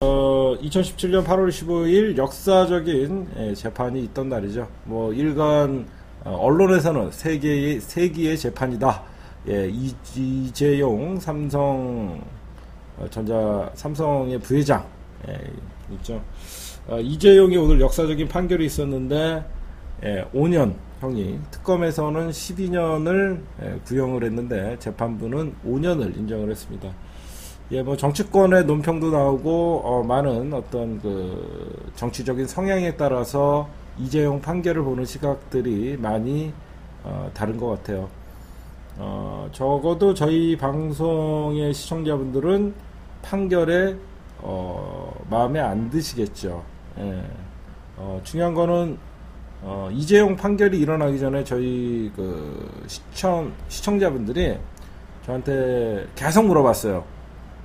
2017년 8월 15일 역사적인 재판이 있던 날이죠. 뭐 일간 언론에서는 세기의 재판이다. 이재용 삼성의 부회장 있죠. 이재용이 오늘 역사적인 판결이 있었는데 5년 형이 특검에서는 12년을 구형을 했는데 재판부는 5년을 인정을 했습니다. 뭐 정치권의 논평도 나오고 많은 어떤 그 정치적인 성향에 따라서 이재용 판결을 보는 시각들이 많이 다른 것 같아요. 적어도 저희 방송의 시청자분들은 판결에 마음에 안 드시겠죠. 중요한 거는 이재용 판결이 일어나기 전에 저희 그 시청자분들이 저한테 계속 물어봤어요.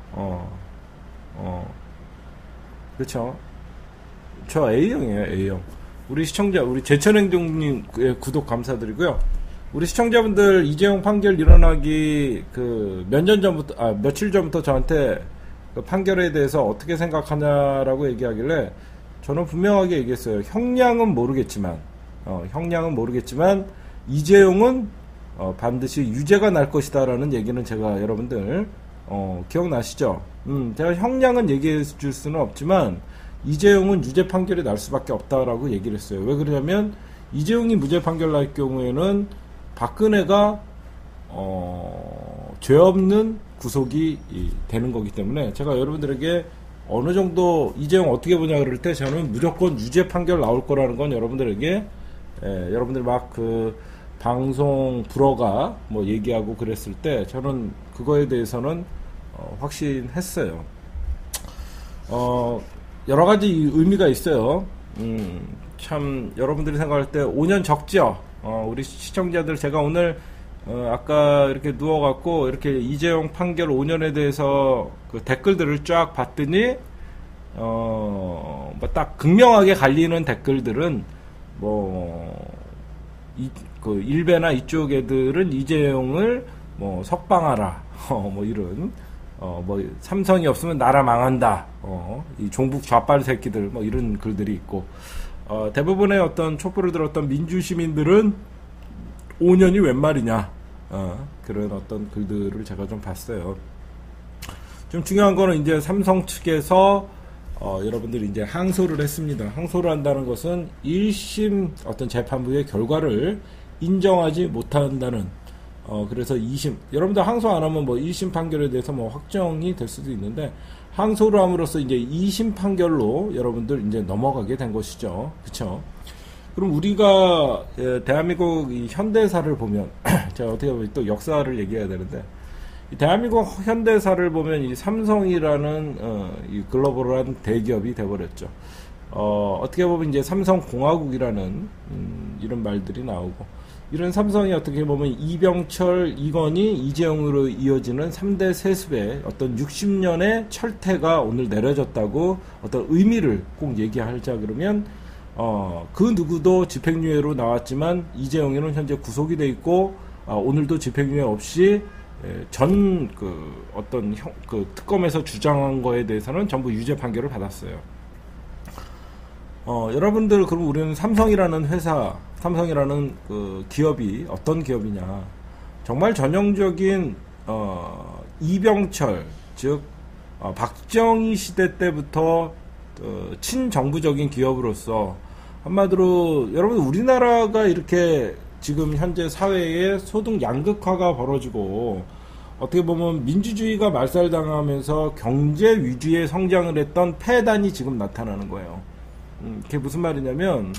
그렇죠. 저 A형이에요, A형. 우리 시청자, 우리 제천행정님의 구독 감사드리고요. 우리 시청자분들 이재용 판결 일어나기 며칠 전부터 저한테 그 판결에 대해서 어떻게 생각하냐라고 얘기하길래 저는 분명하게 얘기했어요. 형량은 모르겠지만 이재용은 반드시 유죄가 날 것이다라는 얘기는 제가 여러분들 기억나시죠? 제가 형량은 얘기해 줄 수는 없지만 이재용은 유죄 판결이 날 수밖에 없다라고 얘기를 했어요. 왜 그러냐면 이재용이 무죄 판결 날 경우에는 박근혜가 죄 없는 구속이 되는 거기 때문에 제가 여러분들에게 어느 정도 이재용 어떻게 보냐 그럴 때 저는 무조건 유죄 판결 나올 거라는 건 여러분들에게 여러분들 막 그 방송 불어가 뭐 얘기하고 그랬을 때 저는 그거에 대해서는 확신했어요. 여러 가지 의미가 있어요. 참 여러분들이 생각할 때 5년 적죠. 우리 시청자들 제가 오늘 아까 이렇게 누워갖고 이렇게 이재용 판결 5년에 대해서 그 댓글들을 쫙 봤더니 뭐 딱 극명하게 갈리는 댓글들은 그 일베나 이쪽 애들은 이재용을 뭐 석방하라 뭐 이런 뭐 삼성이 없으면 나라 망한다 이 종북 좌빨 새끼들 뭐 이런 글들이 있고 대부분의 어떤 촛불을 들었던 민주시민들은 5년이 웬 말이냐 그런 어떤 글들을 제가 좀 봤어요. 좀 중요한 거는 이제 삼성 측에서 여러분들이 이제 항소를 했습니다. 항소를 한다는 것은 1심 어떤 재판부의 결과를 인정하지 못한다는 그래서 2심 여러분들 항소 안 하면 뭐 1심 판결에 대해서 뭐 확정이 될 수도 있는데 항소를 함으로써 이제 2심 판결로 여러분들 이제 넘어가게 된 것이죠. 그렇죠? 그럼 우리가 대한민국 이 현대사를 보면 제가 어떻게 보면 또 역사를 얘기해야 되는데 이 대한민국 현대사를 보면 이 삼성이라는 이 글로벌한 대기업이 돼버렸죠. 어떻게 보면 이제 삼성공화국이라는 이런 말들이 나오고 이런 삼성이 어떻게 보면 이병철, 이건희, 이재용으로 이어지는 3대 세습의 어떤 60년의 철퇴가 오늘 내려졌다고 어떤 의미를 꼭 얘기하자 그러면 그 누구도 집행유예로 나왔지만 이재용이는 현재 구속이 돼 있고 오늘도 집행유예 없이 전 어떤 특검에서 주장한 거에 대해서는 전부 유죄 판결을 받았어요. 여러분들 그럼 우리는 삼성이라는 회사, 삼성이라는 그 기업이 어떤 기업이냐? 정말 전형적인 이병철 즉 박정희 시대 때부터 친정부적인 기업으로서 한마디로 여러분 우리나라가 이렇게 지금 현재 사회에 소득 양극화가 벌어지고 어떻게 보면 민주주의가 말살당하면서 경제 위주의 성장을 했던 폐단이 지금 나타나는 거예요. 그게 무슨 말이냐면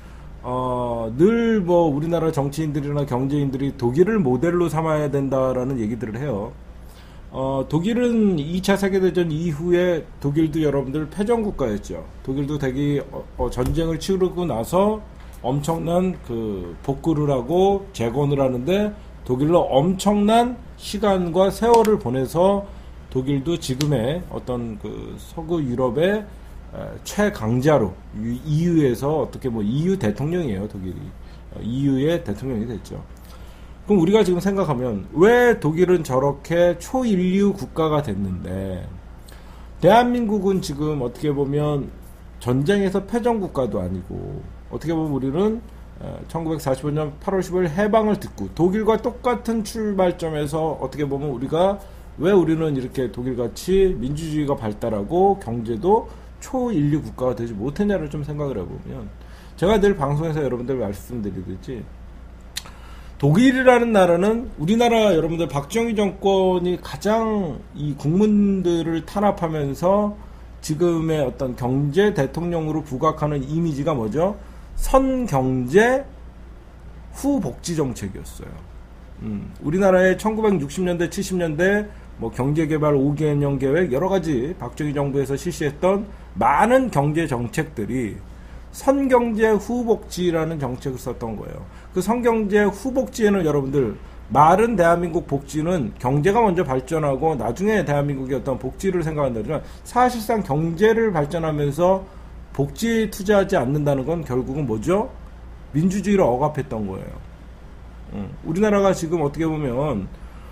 늘 뭐 우리나라 정치인들이나 경제인들이 독일을 모델로 삼아야 된다라는 얘기들을 해요. 독일은 2차 세계대전 이후에 독일도 여러분들 패전국가였죠. 독일도 되게 전쟁을 치르고 나서 엄청난 그 복구를 하고 재건을 하는데 독일로 엄청난 시간과 세월을 보내서 독일도 지금의 어떤 그 서구 유럽의 최강자로 EU에서 어떻게 뭐 EU 대통령이에요. 독일이 EU의 대통령이 됐죠. 그럼 우리가 지금 생각하면 왜 독일은 저렇게 초인류 국가가 됐는데 대한민국은 지금 어떻게 보면 전쟁에서 패전 국가도 아니고, 어떻게 보면 우리는 1945년 8월 15일 해방을 듣고 독일과 똑같은 출발점에서 어떻게 보면 우리가 왜 우리는 이렇게 독일같이 민주주의가 발달하고 경제도 초인류 국가가 되지 못했냐를 좀 생각을 해보면, 제가 늘 방송에서 여러분들 말씀드리듯이 독일이라는 나라는 우리나라 여러분들 박정희 정권이 가장 이 국민들을 탄압하면서 지금의 어떤 경제 대통령으로 부각하는 이미지가 뭐죠? 선경제 후복지 정책이었어요. 우리나라의 1960년대, 70년대 뭐 경제개발 5개년 계획 여러 가지 박정희 정부에서 실시했던 많은 경제 정책들이 선경제 후복지라는 정책을 썼던 거예요. 그 선경제 후복지에는 여러분들 말은 대한민국 복지는 경제가 먼저 발전하고 나중에 대한민국의 어떤 복지를 생각한다지만 사실상 경제를 발전하면서 복지에 투자하지 않는다는 건 결국은 뭐죠? 민주주의를 억압했던 거예요. 우리나라가 지금 어떻게 보면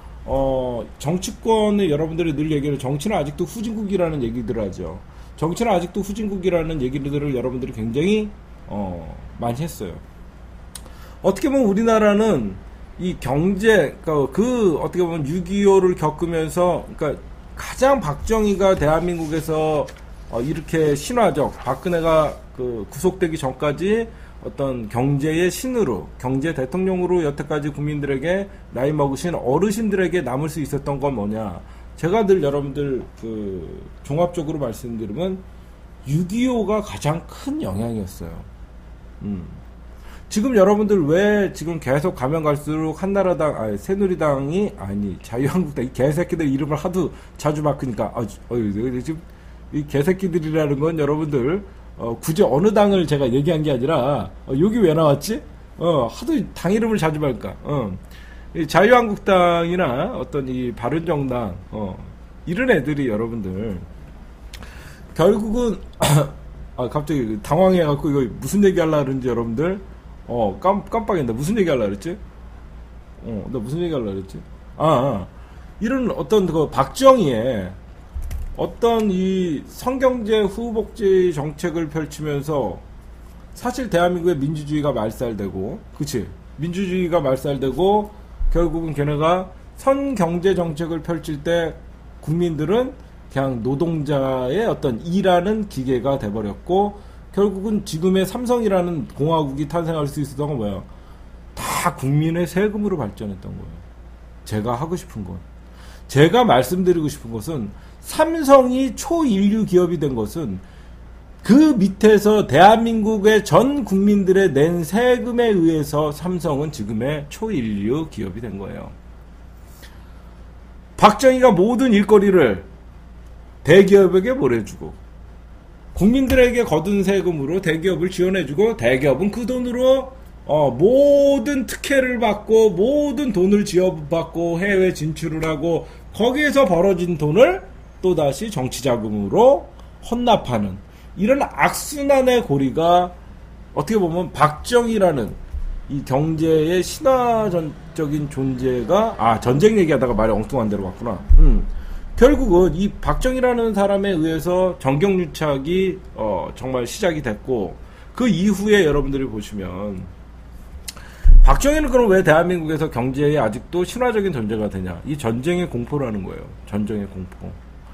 정치권의 여러분들이 늘 얘기를 정치는 아직도 후진국이라는 얘기들을 하죠. 정치는 아직도 후진국이라는 얘기들을 여러분들이 굉장히 많이 했어요. 어떻게 보면 우리나라는 이 경제, 그 어떻게 보면 6.25를 겪으면서, 그러니까 가장 박정희가 대한민국에서 이렇게 신화적, 박근혜가 그 구속되기 전까지 어떤 경제의 신으로, 경제 대통령으로 여태까지 국민들에게 나이 먹으신 어르신들에게 남을 수 있었던 건 뭐냐? 제가 늘 여러분들 그 종합적으로 말씀드리면 6.25가 가장 큰 영향이었어요. 지금 여러분들 왜 지금 계속 가면 갈수록 한나라당, 새누리당이, 자유한국당, 이 개새끼들 이름을 하도 자주 바꾸니까, 지금 이 개새끼들이라는 건 여러분들, 굳이 어느 당을 제가 얘기한 게 아니라, 여기 왜 나왔지? 하도 당 이름을 자주 바꾸니까, 이 자유한국당이나 어떤 이 바른정당, 이런 애들이 여러분들, 결국은, 갑자기 당황해갖고 이거 무슨 얘기 하려고 그러는지 여러분들, 깜빡했다. 무슨 얘기 하려고 그랬지? 나 무슨 얘기 하려고 그랬지? 이런 어떤 그 박정희의 어떤 이 성경제 후복지 정책을 펼치면서 사실 대한민국의 민주주의가 말살되고, 그치? 민주주의가 말살되고, 결국은 걔네가 선경제 정책을 펼칠 때 국민들은 그냥 노동자의 어떤 일하는 기계가 돼버렸고, 결국은 지금의 삼성이라는 공화국이 탄생할 수 있었던 건 뭐야? 다 국민의 세금으로 발전했던 거예요. 제가 하고 싶은 건, 제가 말씀드리고 싶은 것은 삼성이 초인류 기업이 된 것은 그 밑에서 대한민국의 전 국민들의 낸 세금에 의해서 삼성은 지금의 초인류 기업이 된 거예요. 박정희가 모든 일거리를 대기업에게 몰아주고 국민들에게 거둔 세금으로 대기업을 지원해주고, 대기업은 그 돈으로 모든 특혜를 받고 모든 돈을 지원받고 해외 진출을 하고, 거기에서 벌어진 돈을 또다시 정치자금으로 헌납하는 이런 악순환의 고리가 어떻게 보면 박정희라는 이 경제의 신화적인 존재가, 전쟁 얘기하다가 말이 엉뚱한 데로 갔구나. 결국은 이 박정희라는 사람에 의해서 정경유착이 정말 시작이 됐고, 그 이후에 여러분들이 보시면 박정희는 그럼 왜 대한민국에서 경제에 아직도 신화적인 존재가 되냐? 이 전쟁의 공포라는 거예요. 전쟁의 공포.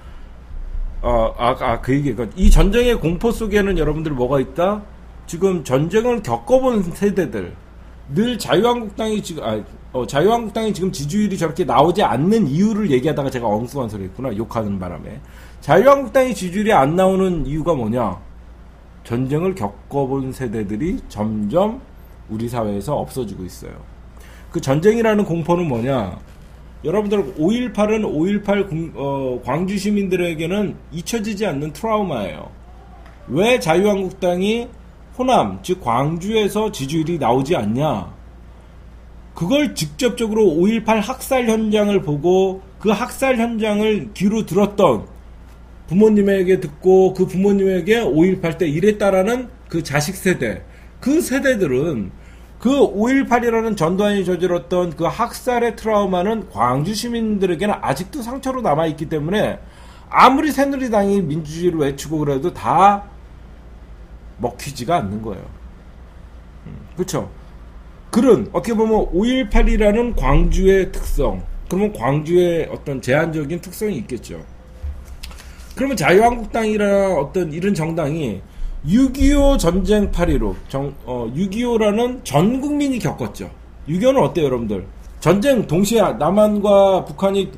그 얘기가, 이 전쟁의 공포 속에는 여러분들 뭐가 있다? 지금 전쟁을 겪어본 세대들, 늘 자유한국당이 지금 지지율이 저렇게 나오지 않는 이유를 얘기하다가 제가 엉뚱한 소리 했구나. 욕하는 바람에. 자유한국당이 지지율이 안 나오는 이유가 뭐냐? 전쟁을 겪어본 세대들이 점점 우리 사회에서 없어지고 있어요. 그 전쟁이라는 공포는 뭐냐? 여러분들 5.18은 5.18 광주 시민들에게는 잊혀지지 않는 트라우마예요. 왜 자유한국당이 호남, 즉 광주에서 지지율이 나오지 않냐? 그걸 직접적으로 5.18 학살 현장을 보고 그 학살 현장을 귀로 들었던 부모님에게 듣고 그 부모님에게 5.18 때 이랬다라는 그 자식 세대, 그 세대들은 그 5.18이라는 전두환이 저질렀던 그 학살의 트라우마는 광주 시민들에게는 아직도 상처로 남아있기 때문에 아무리 새누리당이 민주주의를 외치고 그래도 다 먹히지가 않는 거예요. 그렇죠? 그런 어떻게 보면 5.18이라는 광주의 특성, 그러면 광주의 어떤 제한적인 특성이 있겠죠. 그러면 자유한국당이나 어떤 이런 정당이 6.25 전쟁 8.15 6.25라는 전 국민이 겪었죠. 6.25는 어때요, 여러분들? 전쟁 동시에 남한과 북한이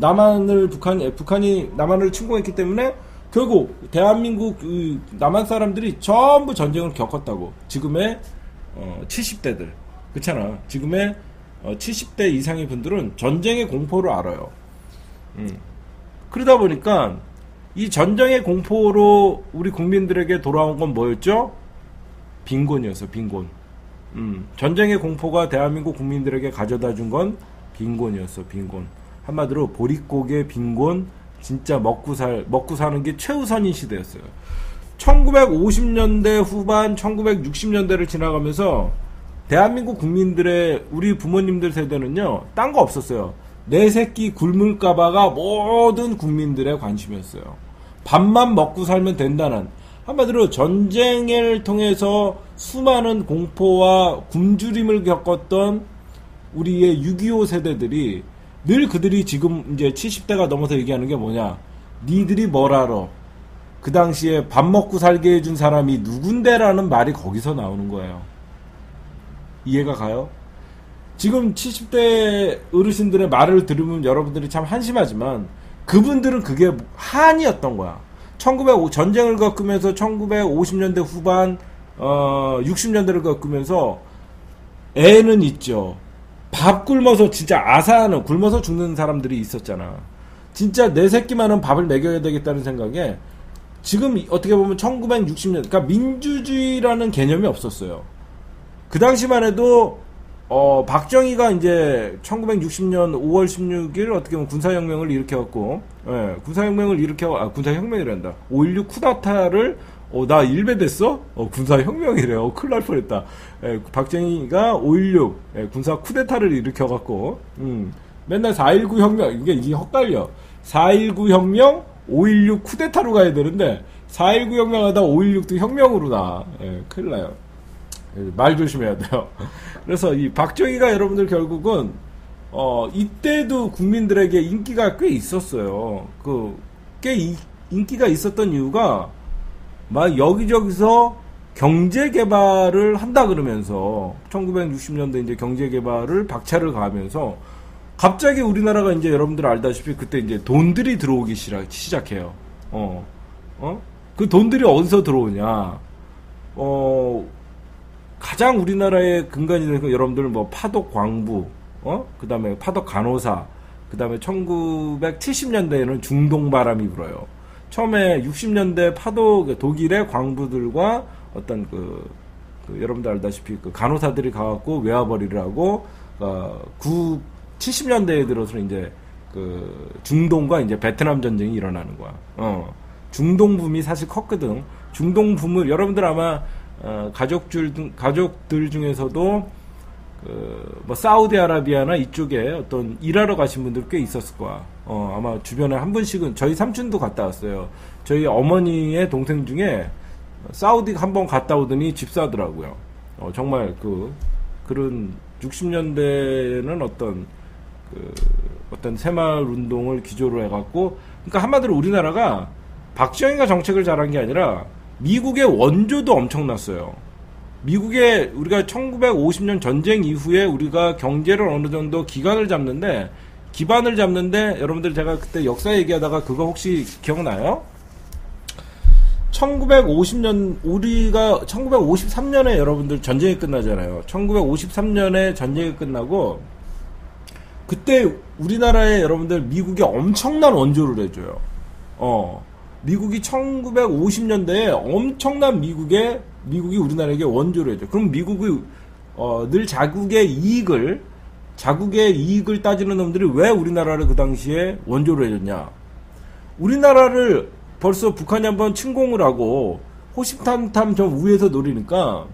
북한이 남한을 침공했기 때문에 결국 대한민국 남한 사람들이 전부 전쟁을 겪었다고. 지금의 70대들 그렇잖아. 지금의 70대 이상의 분들은 전쟁의 공포를 알아요. 그러다 보니까 이 전쟁의 공포로 우리 국민들에게 돌아온 건 뭐였죠? 빈곤이었어. 빈곤. 전쟁의 공포가 대한민국 국민들에게 가져다 준 건 빈곤이었어. 빈곤. 한마디로 보릿고개 빈곤, 진짜 먹고 사는 게 최우선인 시대였어요. 1950년대 후반 1960년대를 지나가면서 대한민국 국민들의 우리 부모님들 세대는요, 딴 거 없었어요. 내 새끼 굶을까봐가 모든 국민들의 관심이었어요. 밥만 먹고 살면 된다는, 한마디로 전쟁을 통해서 수많은 공포와 굶주림을 겪었던 우리의 6.25 세대들이 늘 그들이 지금 이제 70대가 넘어서 얘기하는 게 뭐냐, 니들이 뭘 알아, 그 당시에 밥 먹고 살게 해준 사람이 누군데라는 말이 거기서 나오는 거예요. 이해가 가요? 지금 70대 어르신들의 말을 들으면 여러분들이 참 한심하지만 그분들은 그게 한이었던 거야. 전쟁을 겪으면서 1950년대 후반 60년대를 겪으면서 애는 있죠. 밥 굶어서 진짜 아사하는, 굶어서 죽는 사람들이 있었잖아. 진짜 내 새끼만은 밥을 먹여야 되겠다는 생각에 지금 어떻게 보면 1960년, 그러니까 민주주의라는 개념이 없었어요. 그 당시만 해도 박정희가 이제 1960년 5월 16일 어떻게 보면 군사혁명을 일으켜갖고, 예, 군사혁명이란다. 5.16 쿠데타를, 나 일배됐어? 군사혁명이래요. 큰일 날 뻔했다. 예, 박정희가 5.16 군사 쿠데타를 일으켜갖고, 맨날 4.19 혁명, 이게 헛갈려. 4.19 혁명, 5.16 쿠데타로 가야 되는데, 4.19 혁명하다 5.16도 혁명으로 나. 예, 큰일 나요. 말 조심해야 돼요. 그래서 이 박정희가 여러분들 결국은 이때도 국민들에게 인기가 꽤 있었어요. 꽤 인기가 있었던 이유가 막 여기저기서 경제 개발을 한다 그러면서 1960년대 이제 경제 개발을 박차를 가하면서 갑자기 우리나라가 이제 여러분들 알다시피 그때 이제 돈들이 들어오기 시작해요. 그 돈들이 어디서 들어오냐? 가장 우리나라의 근간이 되는 여러분들 뭐 파독 광부, 그 다음에 파독 간호사, 그 다음에 1970년대에는 중동 바람이 불어요. 처음에 60년대 파독 독일의 광부들과 어떤 여러분들 알다시피 그 간호사들이 가갖고 외화벌이를 하고 70년대에 들어서 이제 중동과 이제 베트남 전쟁이 일어나는 거야. 중동 붐이 사실 컸거든. 중동 붐을 여러분들 아마 가족들 중에서도 뭐 사우디아라비아나 이쪽에 어떤 일하러 가신 분들 꽤 있었을 거야. 아마 주변에 한 분씩은, 저희 삼촌도 갔다 왔어요. 저희 어머니의 동생 중에 사우디 한번 갔다 오더니 집사더라고요. 정말 그런 60년대에는 어떤 새마을 운동을 기조로 해갖고, 그러니까 한마디로 우리나라가 박정희가 정책을 잘한 게 아니라 미국의 원조도 엄청났어요. 우리가 1950년 전쟁 이후에 우리가 경제를 어느 정도 기반을 잡는데, 여러분들 제가 그때 역사 얘기하다가 그거 혹시 기억나요? 우리가 1953년에 여러분들 전쟁이 끝나잖아요. 1953년에 전쟁이 끝나고, 그때 우리나라에 여러분들 미국이 엄청난 원조를 해줘요. 미국이 1950년대에 엄청난 미국이 우리나라에게 원조를 해줘. 그럼 미국이 늘 자국의 이익을 따지는 놈들이 왜 우리나라를 그 당시에 원조를 해줬냐? 우리나라를 벌써 북한이 한번 침공을 하고 호시탐탐 좀 위에서 노리니까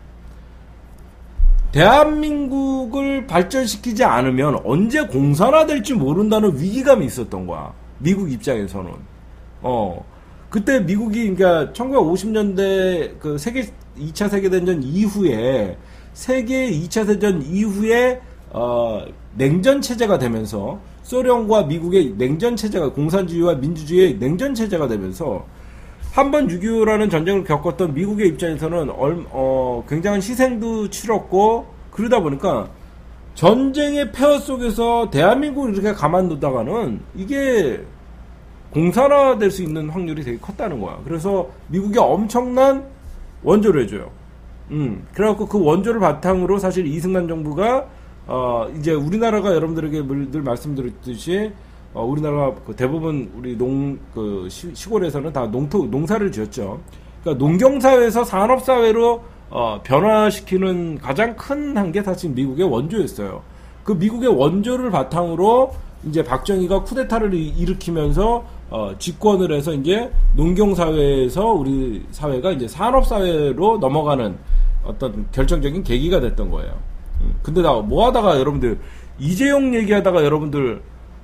대한민국을 발전시키지 않으면 언제 공산화될지 모른다는 위기감이 있었던 거야. 미국 입장에서는. 그때 미국이, 그러니까 1950년대 그 2차 세계대전 이후에, 세계 2차 대전 이후에, 냉전 체제가 되면서, 소련과 미국의 냉전 체제가, 공산주의와 민주주의의 냉전 체제가 되면서, 한번 6.25라는 전쟁을 겪었던 미국의 입장에서는, 굉장한 희생도 치렀고, 그러다 보니까, 전쟁의 폐허 속에서 대한민국을 이렇게 가만두다가는 이게 공산화될 수 있는 확률이 되게 컸다는 거야. 그래서 미국이 엄청난 원조를 해줘요. 그래갖고 그 원조를 바탕으로 사실 이승만 정부가 이제 우리나라가 여러분들에게 늘 말씀드렸듯이 우리나라가 대부분 우리 시골에서는 다 농사를 지었죠. 그러니까 농경사회에서 산업사회로 변화시키는 가장 큰 한 게 사실 미국의 원조였어요. 그 미국의 원조를 바탕으로 이제 박정희가 쿠데타를 일으키면서 집권을 해서 이제 농경사회에서 우리 사회가 이제 산업사회로 넘어가는 어떤 결정적인 계기가 됐던 거예요. 근데 나 뭐 하다가 여러분들 이재용 얘기하다가 여러분들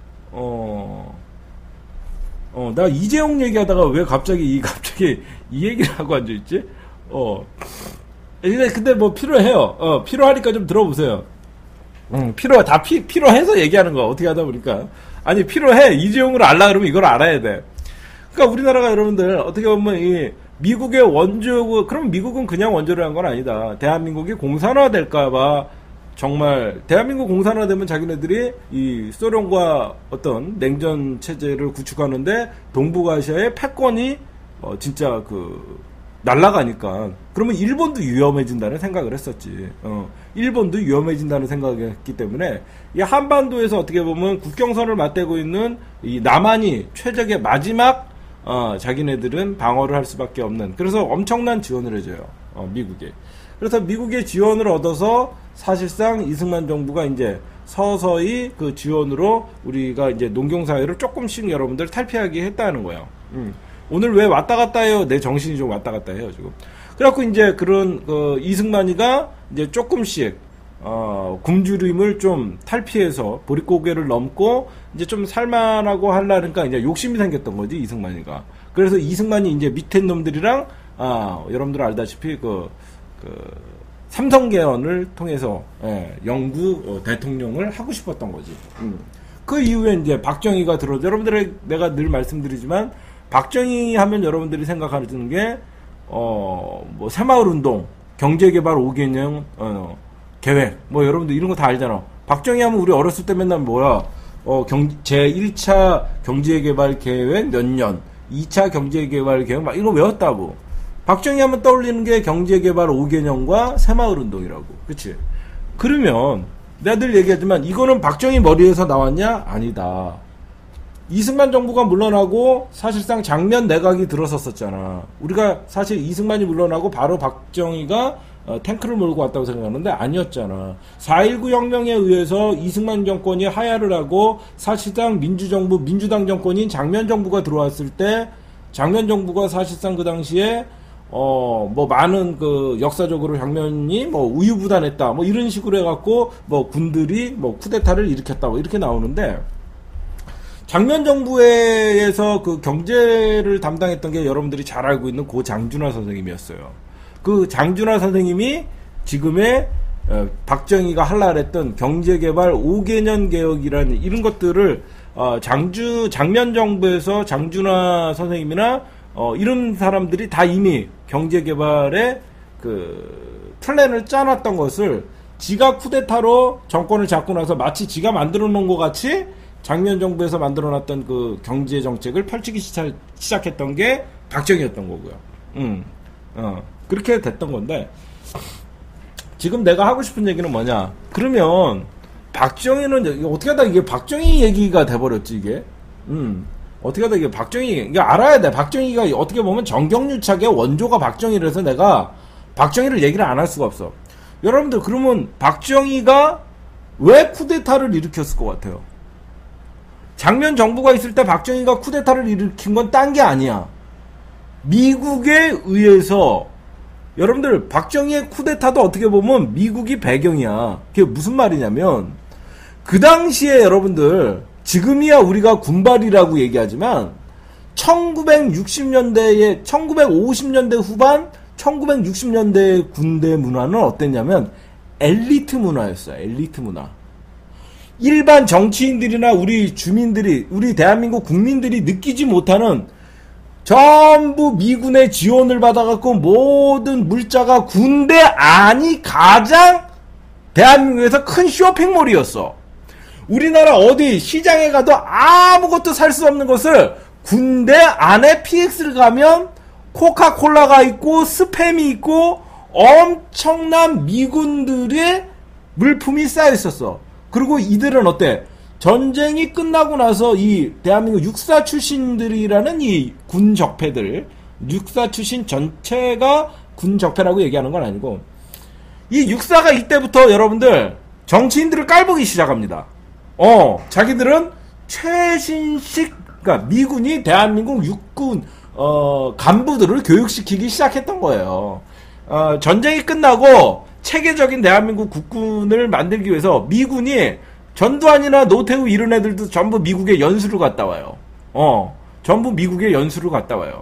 나 이재용 얘기하다가 왜 갑자기 이 얘기를 하고 앉아있지? 근데 뭐 필요해요. 필요하니까 좀 들어보세요. 필요해서 얘기하는 거, 어떻게 하다 보니까. 아니, 필요해. 이재용을 알라 그러면 이걸 알아야 돼. 그러니까 우리나라가 여러분들, 어떻게 보면 이 미국의 원조고, 그럼 미국은 그냥 원조를 한 건 아니다. 대한민국이 공산화 될까봐, 정말, 대한민국 공산화 되면 자기네들이 이 소련과 어떤 냉전 체제를 구축하는데, 동북아시아의 패권이, 진짜 날아가니까. 그러면 일본도 위험해진다는 생각을 했었지. 일본도 위험해진다는 생각을 했기 때문에 이 한반도에서 어떻게 보면 국경선을 맞대고 있는 이 남한이 최적의 마지막 자기네들은 방어를 할 수밖에 없는, 그래서 엄청난 지원을 해줘요. 미국에. 그래서 미국의 지원을 얻어서 사실상 이승만 정부가 이제 서서히 그 지원으로 우리가 이제 농경사회를 조금씩 여러분들 탈피하게 했다는 거예요. 오늘 왜 왔다 갔다 해요? 내 정신이 좀 왔다 갔다 해요, 지금. 그래갖고 이제 그런, 이승만이가 이제 조금씩, 굶주림을 좀 탈피해서 보릿고개를 넘고 이제 좀 살만하고 하려니까 이제 욕심이 생겼던 거지, 이승만이가. 그래서 이승만이 이제 밑에 놈들이랑, 여러분들 알다시피 삼성개헌을 통해서, 영구 대통령을 하고 싶었던 거지. 그 이후에 이제 박정희가 여러분들의 내가 늘 말씀드리지만, 박정희 하면 여러분들이 생각하는 게, 뭐, 새마을운동, 경제개발 5개년, 계획, 뭐, 여러분들 이런 거 다 알잖아. 박정희 하면 우리 어렸을 때 맨날 뭐야, 제1차 경제개발 계획 몇 년, 2차 경제개발 계획, 막 이런 거 외웠다고. 박정희 하면 떠올리는 게 경제개발 5개년과 새마을운동이라고. 그치? 그러면, 내가 늘 얘기하지만, 이거는 박정희 머리에서 나왔냐? 아니다. 이승만 정부가 물러나고 사실상 장면 내각이 들어섰었잖아. 우리가 사실 이승만이 물러나고 바로 박정희가 탱크를 몰고 왔다고 생각하는데 아니었잖아. 4.19 혁명에 의해서 이승만 정권이 하야를 하고 사실상 민주당 정권인 장면 정부가 들어왔을 때 장면 정부가 사실상 그 당시에 뭐 많은 역사적으로 장면이 뭐 우유부단했다 뭐 이런 식으로 해갖고 뭐 군들이 뭐 쿠데타를 일으켰다 뭐 이렇게 나오는데, 장면 정부에서 그 경제를 담당했던 게 여러분들이 잘 알고 있는 고 장준하 선생님이었어요. 그 장준하 선생님이 지금의 박정희가 하려고 했던 경제개발 5개년 개혁이라는 이런 것들을 장면 정부에서 장준하 선생님이나 이런 사람들이 다 이미 경제개발의 그 플랜을 짜놨던 것을 지가 쿠데타로 정권을 잡고 나서 마치 지가 만들어 놓은 것 같이 장면 정부에서 만들어놨던 그 경제 정책을 펼치기 시작했던 게 박정희였던 거고요. 그렇게 됐던 건데, 지금 내가 하고 싶은 얘기는 뭐냐? 그러면 박정희는 어떻게 하다 이게 박정희 얘기가 돼버렸지 이게. 어떻게 하다 이게 이게 알아야 돼. 박정희가 어떻게 보면 정경유착의 원조가 박정희라서 내가 박정희를 얘기를 안 할 수가 없어. 여러분들 그러면 박정희가 왜 쿠데타를 일으켰을 것 같아요? 장면 정부가 있을 때 박정희가 쿠데타를 일으킨 건 딴 게 아니야. 미국에 의해서, 여러분들 박정희의 쿠데타도 어떻게 보면 미국이 배경이야. 그게 무슨 말이냐면, 그 당시에 여러분들 지금이야 우리가 군발이라고 얘기하지만 1960년대에 1950년대 후반 1960년대 군대 문화는 어땠냐면 엘리트 문화였어요. 엘리트 문화. 일반 정치인들이나 우리 주민들이, 우리 대한민국 국민들이 느끼지 못하는 전부 미군의 지원을 받아갖고 모든 물자가 군대 안이 가장 대한민국에서 큰 쇼핑몰이었어. 우리나라 어디 시장에 가도 아무것도 살 수 없는 것을 군대 안에 PX를 가면 코카콜라가 있고 스팸이 있고 엄청난 미군들의 물품이 쌓여 있었어. 그리고 이들은 어때? 전쟁이 끝나고 나서 이 대한민국 육사 출신들이라는 이 군 적폐들, 육사 출신 전체가 군 적폐라고 얘기하는 건 아니고, 이 육사가 이때부터 여러분들 정치인들을 깔보기 시작합니다. 자기들은 최신식, 그러니까 미군이 대한민국 육군 간부들을 교육시키기 시작했던 거예요. 전쟁이 끝나고 체계적인 대한민국 국군을 만들기 위해서 미군이 전두환이나 노태우 이런 애들도 전부 미국에 연수를 갔다 와요. 전부 미국에 연수를 갔다 와요.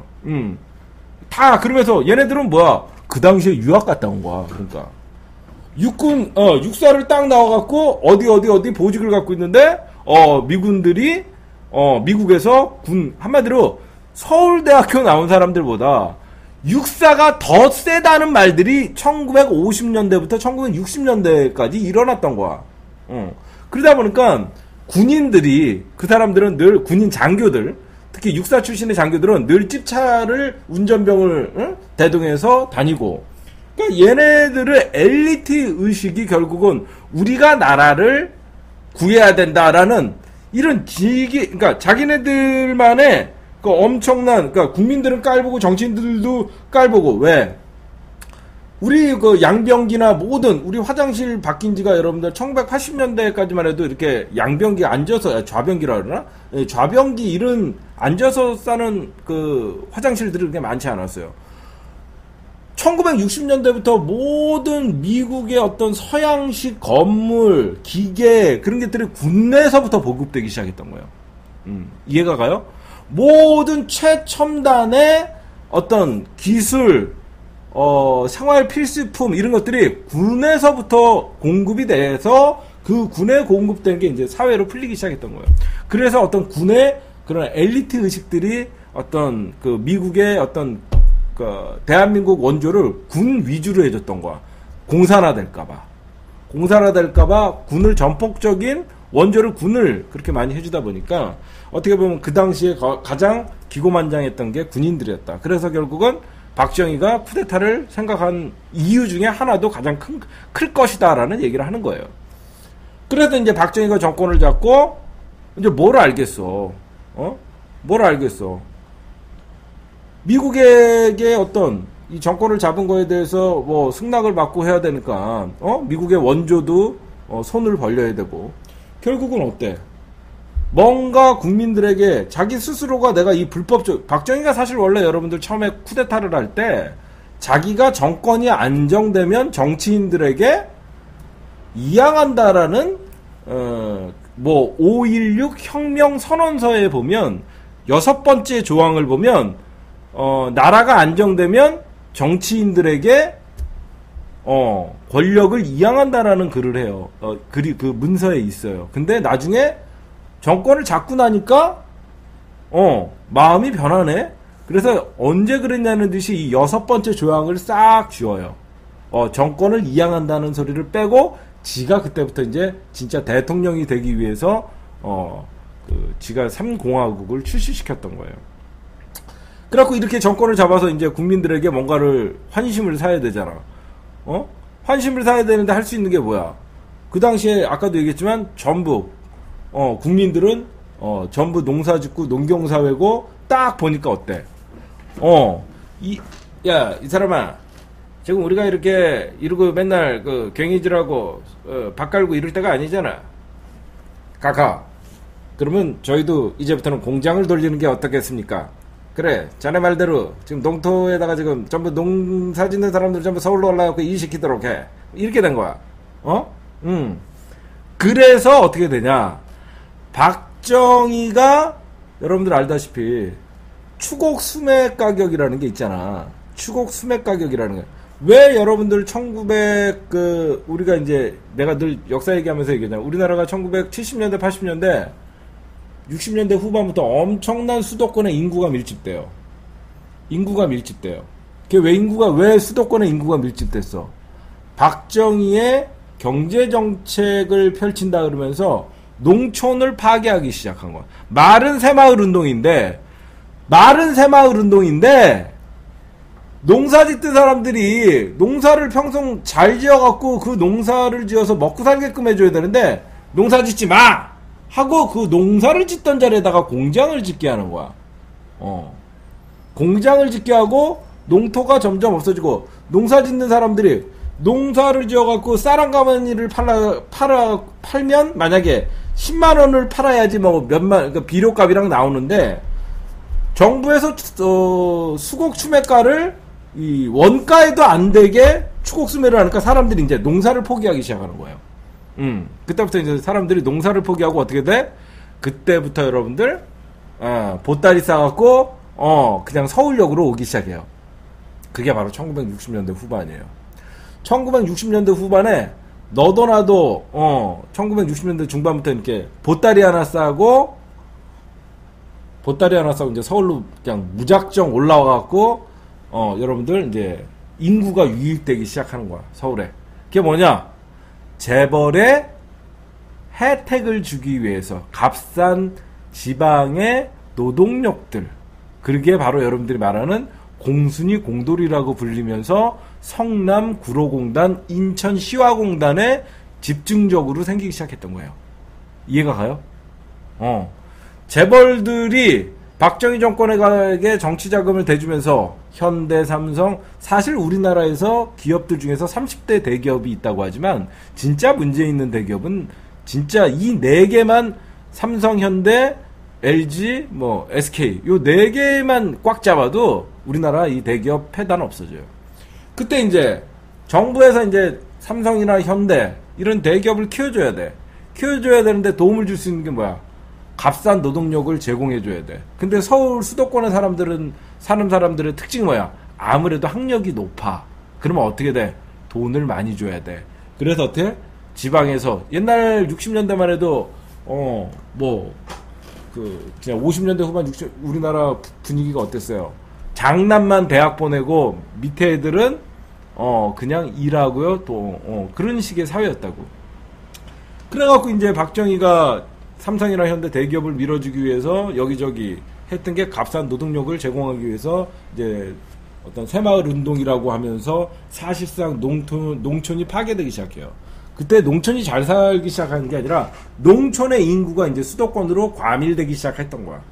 다 그러면서 얘네들은 뭐야? 그 당시에 유학 갔다 온 거야. 그러니까 육군 육사를 딱 나와갖고 어디 보직을 갖고 있는데 미군들이 미국에서 군 한마디로 서울대학교 나온 사람들보다 육사가 더 세다는 말들이 1950년대부터 1960년대까지 일어났던 거야. 그러다 보니까 군인들이, 그 사람들은 늘 군인 장교들, 특히 육사 출신의 장교들은 늘 집차를 운전병을 대동해서 다니고, 그러니까 얘네들의 엘리트 의식이 결국은 우리가 나라를 구해야 된다라는 이런 그러니까 자기네들만의 그 엄청난, 그러니까 국민들은 깔보고 정치인들도 깔보고. 왜? 우리 그 양병기나 모든 우리 화장실 바뀐 지가 여러분들 1980년대까지만 해도 이렇게 양병기 앉아서, 좌변기라 그러나? 좌변기 이런 앉아서 싸는 그 화장실들이 그렇게 많지 않았어요. 1960년대부터 모든 미국의 어떤 서양식 건물, 기계, 그런 것들이 군내에서부터 보급되기 시작했던 거예요. 이해가 가요? 모든 최첨단의 어떤 기술, 생활 필수품, 이런 것들이 군에서부터 공급이 돼서 그 군에 공급된 게 이제 사회로 풀리기 시작했던 거예요. 그래서 어떤 군의 그런 엘리트 의식들이 어떤 그 미국의 어떤 그 대한민국 원조를 군 위주로 해줬던 거야. 공산화될까봐 군을 전폭적인 원조를 군을 그렇게 많이 해주다 보니까 어떻게 보면 그 당시에 가장 기고만장했던 게 군인들이었다. 그래서 결국은 박정희가 쿠데타를 생각한 이유 중에 하나도 가장 클 것이다라는 얘기를 하는 거예요. 그래서 이제 박정희가 정권을 잡고 이제 뭘 알겠어? 뭘 알겠어? 미국에게 어떤 이 정권을 잡은 거에 대해서 뭐 승낙을 받고 해야 되니까 미국의 원조도 손을 벌려야 되고, 결국은 어때? 뭔가 국민들에게 자기 스스로가 내가 이 불법적, 박정희가 사실 원래 여러분들 처음에 쿠데타를 할 때 자기가 정권이 안정되면 정치인들에게 이양한다라는 5.16 혁명 선언서에 보면 6번째 조항을 보면 나라가 안정되면 정치인들에게 권력을 이양한다라는 글을 해요. 그 문서에 있어요. 근데 나중에 정권을 잡고 나니까 마음이 변하네. 그래서 언제 그랬냐는 듯이 이 6번째 조항을 싹 지워요. 정권을 이양한다는 소리를 빼고 지가 그때부터 이제 진짜 대통령이 되기 위해서 지가 3공화국을 출시시켰던 거예요. 그래갖고 이렇게 정권을 잡아서 이제 국민들에게 뭔가를 환심을 사야 되잖아. 환심을 사야 되는데 할 수 있는 게 뭐야? 그 당시에 아까도 얘기했지만 전부 국민들은 전부 농사짓고 농경사회고, 딱 보니까 어때? 이 사람아, 지금 우리가 이렇게 이러고 맨날 그 갱이질하고 밥 갈고 이럴 때가 아니잖아. 가가. 그러면 저희도 이제부터는 공장을 돌리는 게 어떻겠습니까? 그래, 자네 말대로 지금 농토에다가 지금 전부 농사 짓는 사람들 전부 서울로 올라가고 일시키도록 해. 이렇게 된 거야. 그래서 어떻게 되냐? 박정희가 여러분들 알다시피 추곡 수매 가격이라는 게 있잖아. 추곡 수매 가격이라는 게. 왜 여러분들 우리가 이제 내가 늘 역사 얘기하면서 얘기하잖아. 우리나라가 1970년대, 80년대, 60년대 후반부터 엄청난 수도권에 인구가 밀집돼요. 왜 수도권에 인구가 밀집됐어? 박정희의 경제정책을 펼친다 그러면서 농촌을 파괴하기 시작한 거야. 말은 새마을 운동인데, 농사 짓던 사람들이 농사를 평생 잘 지어갖고 그 농사를 지어서 먹고 살게끔 해줘야 되는데, 농사 짓지 마! 하고 그 농사를 짓던 자리에다가 공장을 짓게 하는 거야. 공장을 짓게 하고 농토가 점점 없어지고, 농사 짓는 사람들이 농사를 지어갖고 쌀 한 가마니를 팔면 만약에 10만원을 팔아야지 뭐 그러니까 비료값이랑 나오는데, 정부에서 수곡 추매가를 이 원가에도 안 되게 추곡 수매를 하니까 사람들이 이제 농사를 포기하기 시작하는 거예요. 그때부터 이제 사람들이 농사를 포기하고 어떻게 돼? 그때부터 여러분들 보따리 싸갖고 그냥 서울역으로 오기 시작해요. 그게 바로 1960년대 후반이에요. 1960년대 후반에 너도 나도 1960년대 중반부터 이렇게 보따리 하나 싸고 이제 서울로 그냥 무작정 올라와갖고 여러분들 이제 인구가 유입되기 시작하는 거야. 서울에. 그게 뭐냐? 재벌의 혜택을 주기 위해서 값싼 지방의 노동력들, 그게 바로 여러분들이 말하는 공순위 공돌이라고 불리면서 성남 구로공단, 인천 시화공단에 집중적으로 생기기 시작했던 거예요. 이해가 가요? 재벌들이 박정희 정권에게 정치 자금을 대주면서 현대, 삼성, 사실 우리나라에서 기업들 중에서 30대 대기업이 있다고 하지만 진짜 문제 있는 대기업은 진짜 이 4개만, 삼성, 현대, LG, SK 요 4개만 꽉 잡아도 우리나라 이 대기업 폐단 없어져요. 그때 이제 정부에서 이제 삼성이나 현대 이런 대기업을 키워줘야 돼. 키워줘야 되는데 도움을 줄 수 있는 게 뭐야? 값싼 노동력을 제공해줘야 돼. 근데 서울 수도권의 사는 사람들의 특징이 뭐야? 아무래도 학력이 높아. 그러면 어떻게 돼? 돈을 많이 줘야 돼. 그래서 어떻게? 지방에서 옛날 60년대만 해도 그냥 50년대 후반 우리나라 분위기가 어땠어요? 장남만 대학 보내고 밑에 애들은 그냥 일하고요. 또 그런 식의 사회였다고. 그래갖고 이제 박정희가 삼성이나 현대 대기업을 밀어주기 위해서 여기저기 했던 게 값싼 노동력을 제공하기 위해서 이제 어떤 새마을 운동이라고 하면서 사실상 농촌이 파괴되기 시작해요. 그때 농촌이 잘 살기 시작하는 게 아니라 농촌의 인구가 이제 수도권으로 과밀되기 시작했던 거야.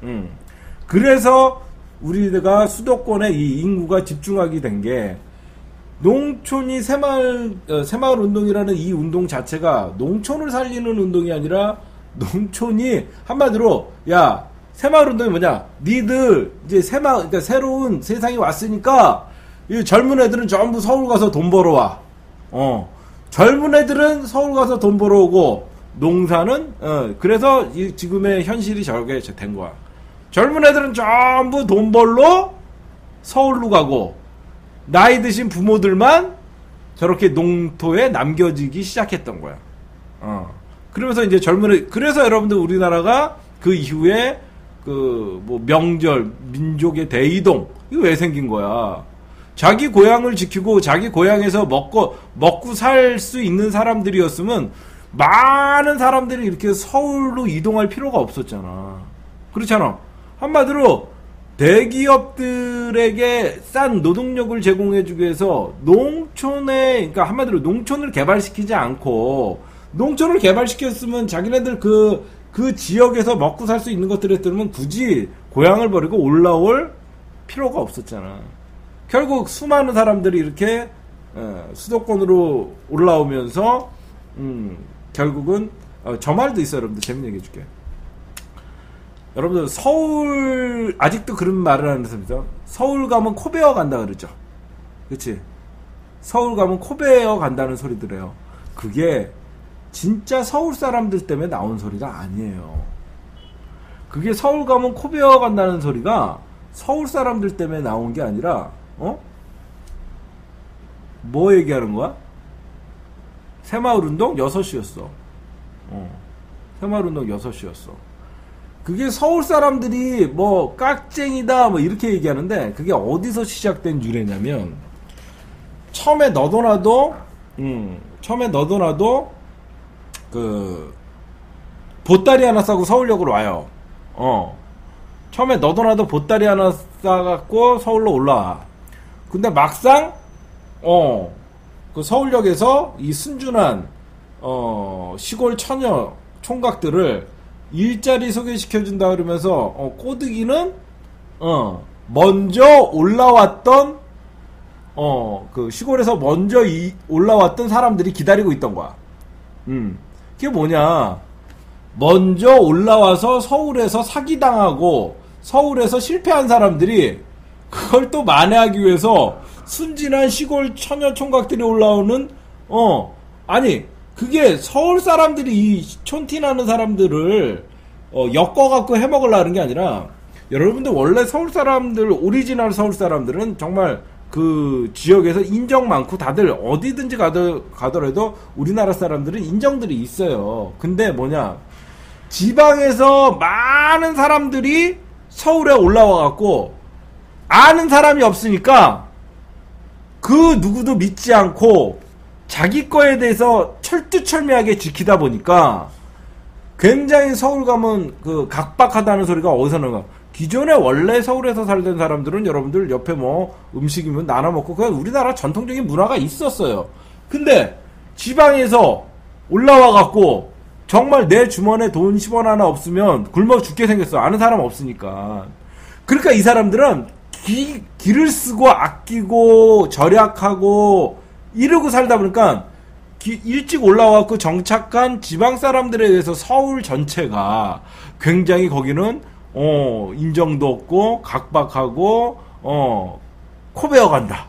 그래서 우리가 수도권에 이 인구가 집중하게 된 게, 농촌이 새마을 운동이라는 이 운동 자체가 농촌을 살리는 운동이 아니라 농촌이 한마디로 새마을 운동이 뭐냐? 니들 이제 그러니까 새로운 세상이 왔으니까 이 젊은 애들은 전부 서울 가서 돈 벌어와. 젊은 애들은 서울 가서 돈 벌어오고 농사는 그래서 이 지금의 현실이 저렇게 된 거야. 젊은 애들은 전부 돈 벌러 서울로 가고 나이 드신 부모들만 저렇게 농토에 남겨지기 시작했던 거야. 그러면서 이제 그래서 여러분들 우리나라가 그 이후에 명절, 민족의 대이동, 이거 왜 생긴 거야? 자기 고향을 지키고 자기 고향에서 먹고 살 수 있는 사람들이었으면 많은 사람들이 이렇게 서울로 이동할 필요가 없었잖아. 그렇잖아. 한마디로 대기업들에게 싼 노동력을 제공해주기 위해서 그러니까 한마디로 농촌을 개발시키지 않고, 농촌을 개발시켰으면 자기네들 그 지역에서 먹고 살 수 있는 것들에 뜨면 굳이 고향을 버리고 올라올 필요가 없었잖아. 결국 수많은 사람들이 이렇게 수도권으로 올라오면서 결국은 저 말도 있어요. 여러분들 재밌는 얘기 해줄게. 여러분들 서울 아직도 그런 말을 하는 사람이죠. 서울 가면 코 베어 간다 그러죠. 그치? 서울 가면 코 베어 간다는 소리들 해요. 그게 진짜 서울 사람들 때문에 나온 소리가 아니에요. 그게 서울 가면 코 베어 간다는 소리가 서울 사람들 때문에 나온 게 아니라, 뭐 얘기하는 거야? 새마을운동 6시였어. 새마을운동 6시였어. 그게 서울 사람들이 뭐 깍쟁이다 뭐 이렇게 얘기하는데, 그게 어디서 시작된 유래냐면, 처음에 너도나도 그 보따리 하나 싸고 서울역으로 와요. 처음에 너도나도 보따리 하나 싸갖고 서울로 올라와. 근데 막상 그 서울역에서 이 순준한 시골 처녀 총각들을 일자리 소개시켜준다 그러면서 꼬드기는 먼저 올라왔던 그 시골에서 먼저 올라왔던 사람들이 기다리고 있던 거야. 그게 뭐냐? 먼저 올라와서 서울에서 사기당하고 서울에서 실패한 사람들이 그걸 또 만회하기 위해서 순진한 시골 처녀 총각들이 올라오는 아니 그게 서울 사람들이 이 촌티나는 사람들을 엮어갖고 해먹으려는 게 아니라, 여러분들 원래 서울 사람들, 오리지널 서울 사람들은 정말 그 지역에서 인정 많고 다들 어디든지 가더라도 우리나라 사람들은 인정들이 있어요. 근데 뭐냐, 지방에서 많은 사람들이 서울에 올라와갖고 아는 사람이 없으니까 그 누구도 믿지 않고 자기 거에 대해서 철두철미하게 지키다 보니까 굉장히 서울 가면 그 각박하다는 소리가 어디서 나가? 기존에 원래 서울에서 살던 사람들은 여러분들 옆에 뭐 음식이면 나눠 먹고 그냥 우리나라 전통적인 문화가 있었어요. 근데 지방에서 올라와 갖고 정말 내 주머니에 돈 10원 하나 없으면 굶어 죽게 생겼어. 아는 사람 없으니까. 그러니까 이 사람들은 기를 쓰고 아끼고 절약하고 이러고 살다 보니까 일찍 올라와서 정착한 지방 사람들에 의해서 서울 전체가 굉장히 거기는 인정도 없고 각박하고 코 베어간다.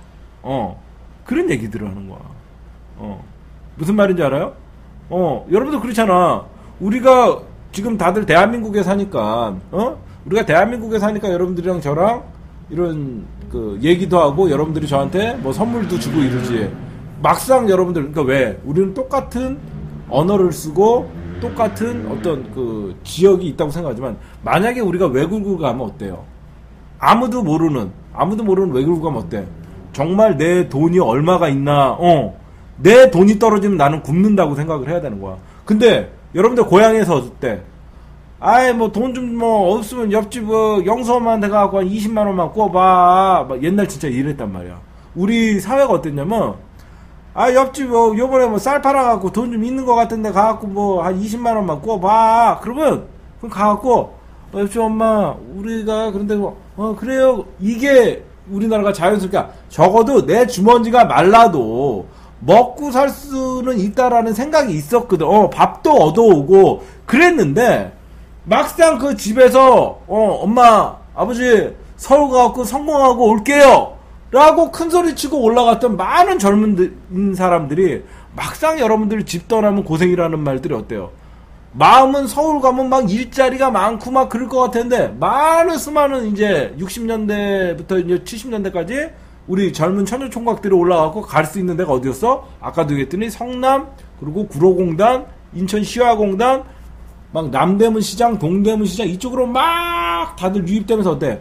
그런 얘기들을 하는 거야. 무슨 말인지 알아요? 여러분들 그렇잖아. 우리가 지금 다들 대한민국에 사니까 우리가 대한민국에 사니까 여러분들이랑 저랑 이런 그 얘기도 하고 여러분들이 저한테 뭐 선물도 주고 이러지. 막상 여러분들, 그러니까 왜? 우리는 똑같은 언어를 쓰고 똑같은 어떤 그 지역이 있다고 생각하지만, 만약에 우리가 외국을 가면 어때요? 아무도 모르는 외국을 가면 어때? 정말 내 돈이 얼마가 있나, 내 돈이 떨어지면 나는 굶는다고 생각을 해야 되는 거야. 근데 여러분들 고향에서 어때? 아이 뭐 돈 좀 뭐 없으면 옆집 영수 엄마한테 가갖고 한 20만 원만 꿔봐. 막 옛날 진짜 이랬단 말이야. 우리 사회가 어땠냐면, 옆집 요번에 뭐 쌀 팔아갖고 돈 좀 있는 것 같은데 가갖고 뭐 한 20만 원만 꿔봐. 그러면 그럼 가갖고 옆집 엄마 우리가 그런데 그래요. 이게 우리나라가 자연스럽게, 적어도 내 주머니가 말라도 먹고 살 수는 있다라는 생각이 있었거든. 밥도 얻어오고 그랬는데, 막상 그 집에서 엄마 아버지 서울 가갖고 성공하고 올게요 라고 큰소리치고 올라갔던 많은 젊은 사람들이 막상 여러분들 집 떠나면 고생이라는 말들이 어때요? 마음은 서울 가면 막 일자리가 많고 막 그럴 것 같은데, 수많은 이제 60년대부터 이제 70년대까지 우리 젊은 처녀 총각들이 올라가고 갈 수 있는 데가 어디였어? 아까도 얘기했더니 성남, 그리고 구로공단, 인천 시화공단, 막 남대문 시장, 동대문 시장 이쪽으로 막 다들 유입되면서 어때?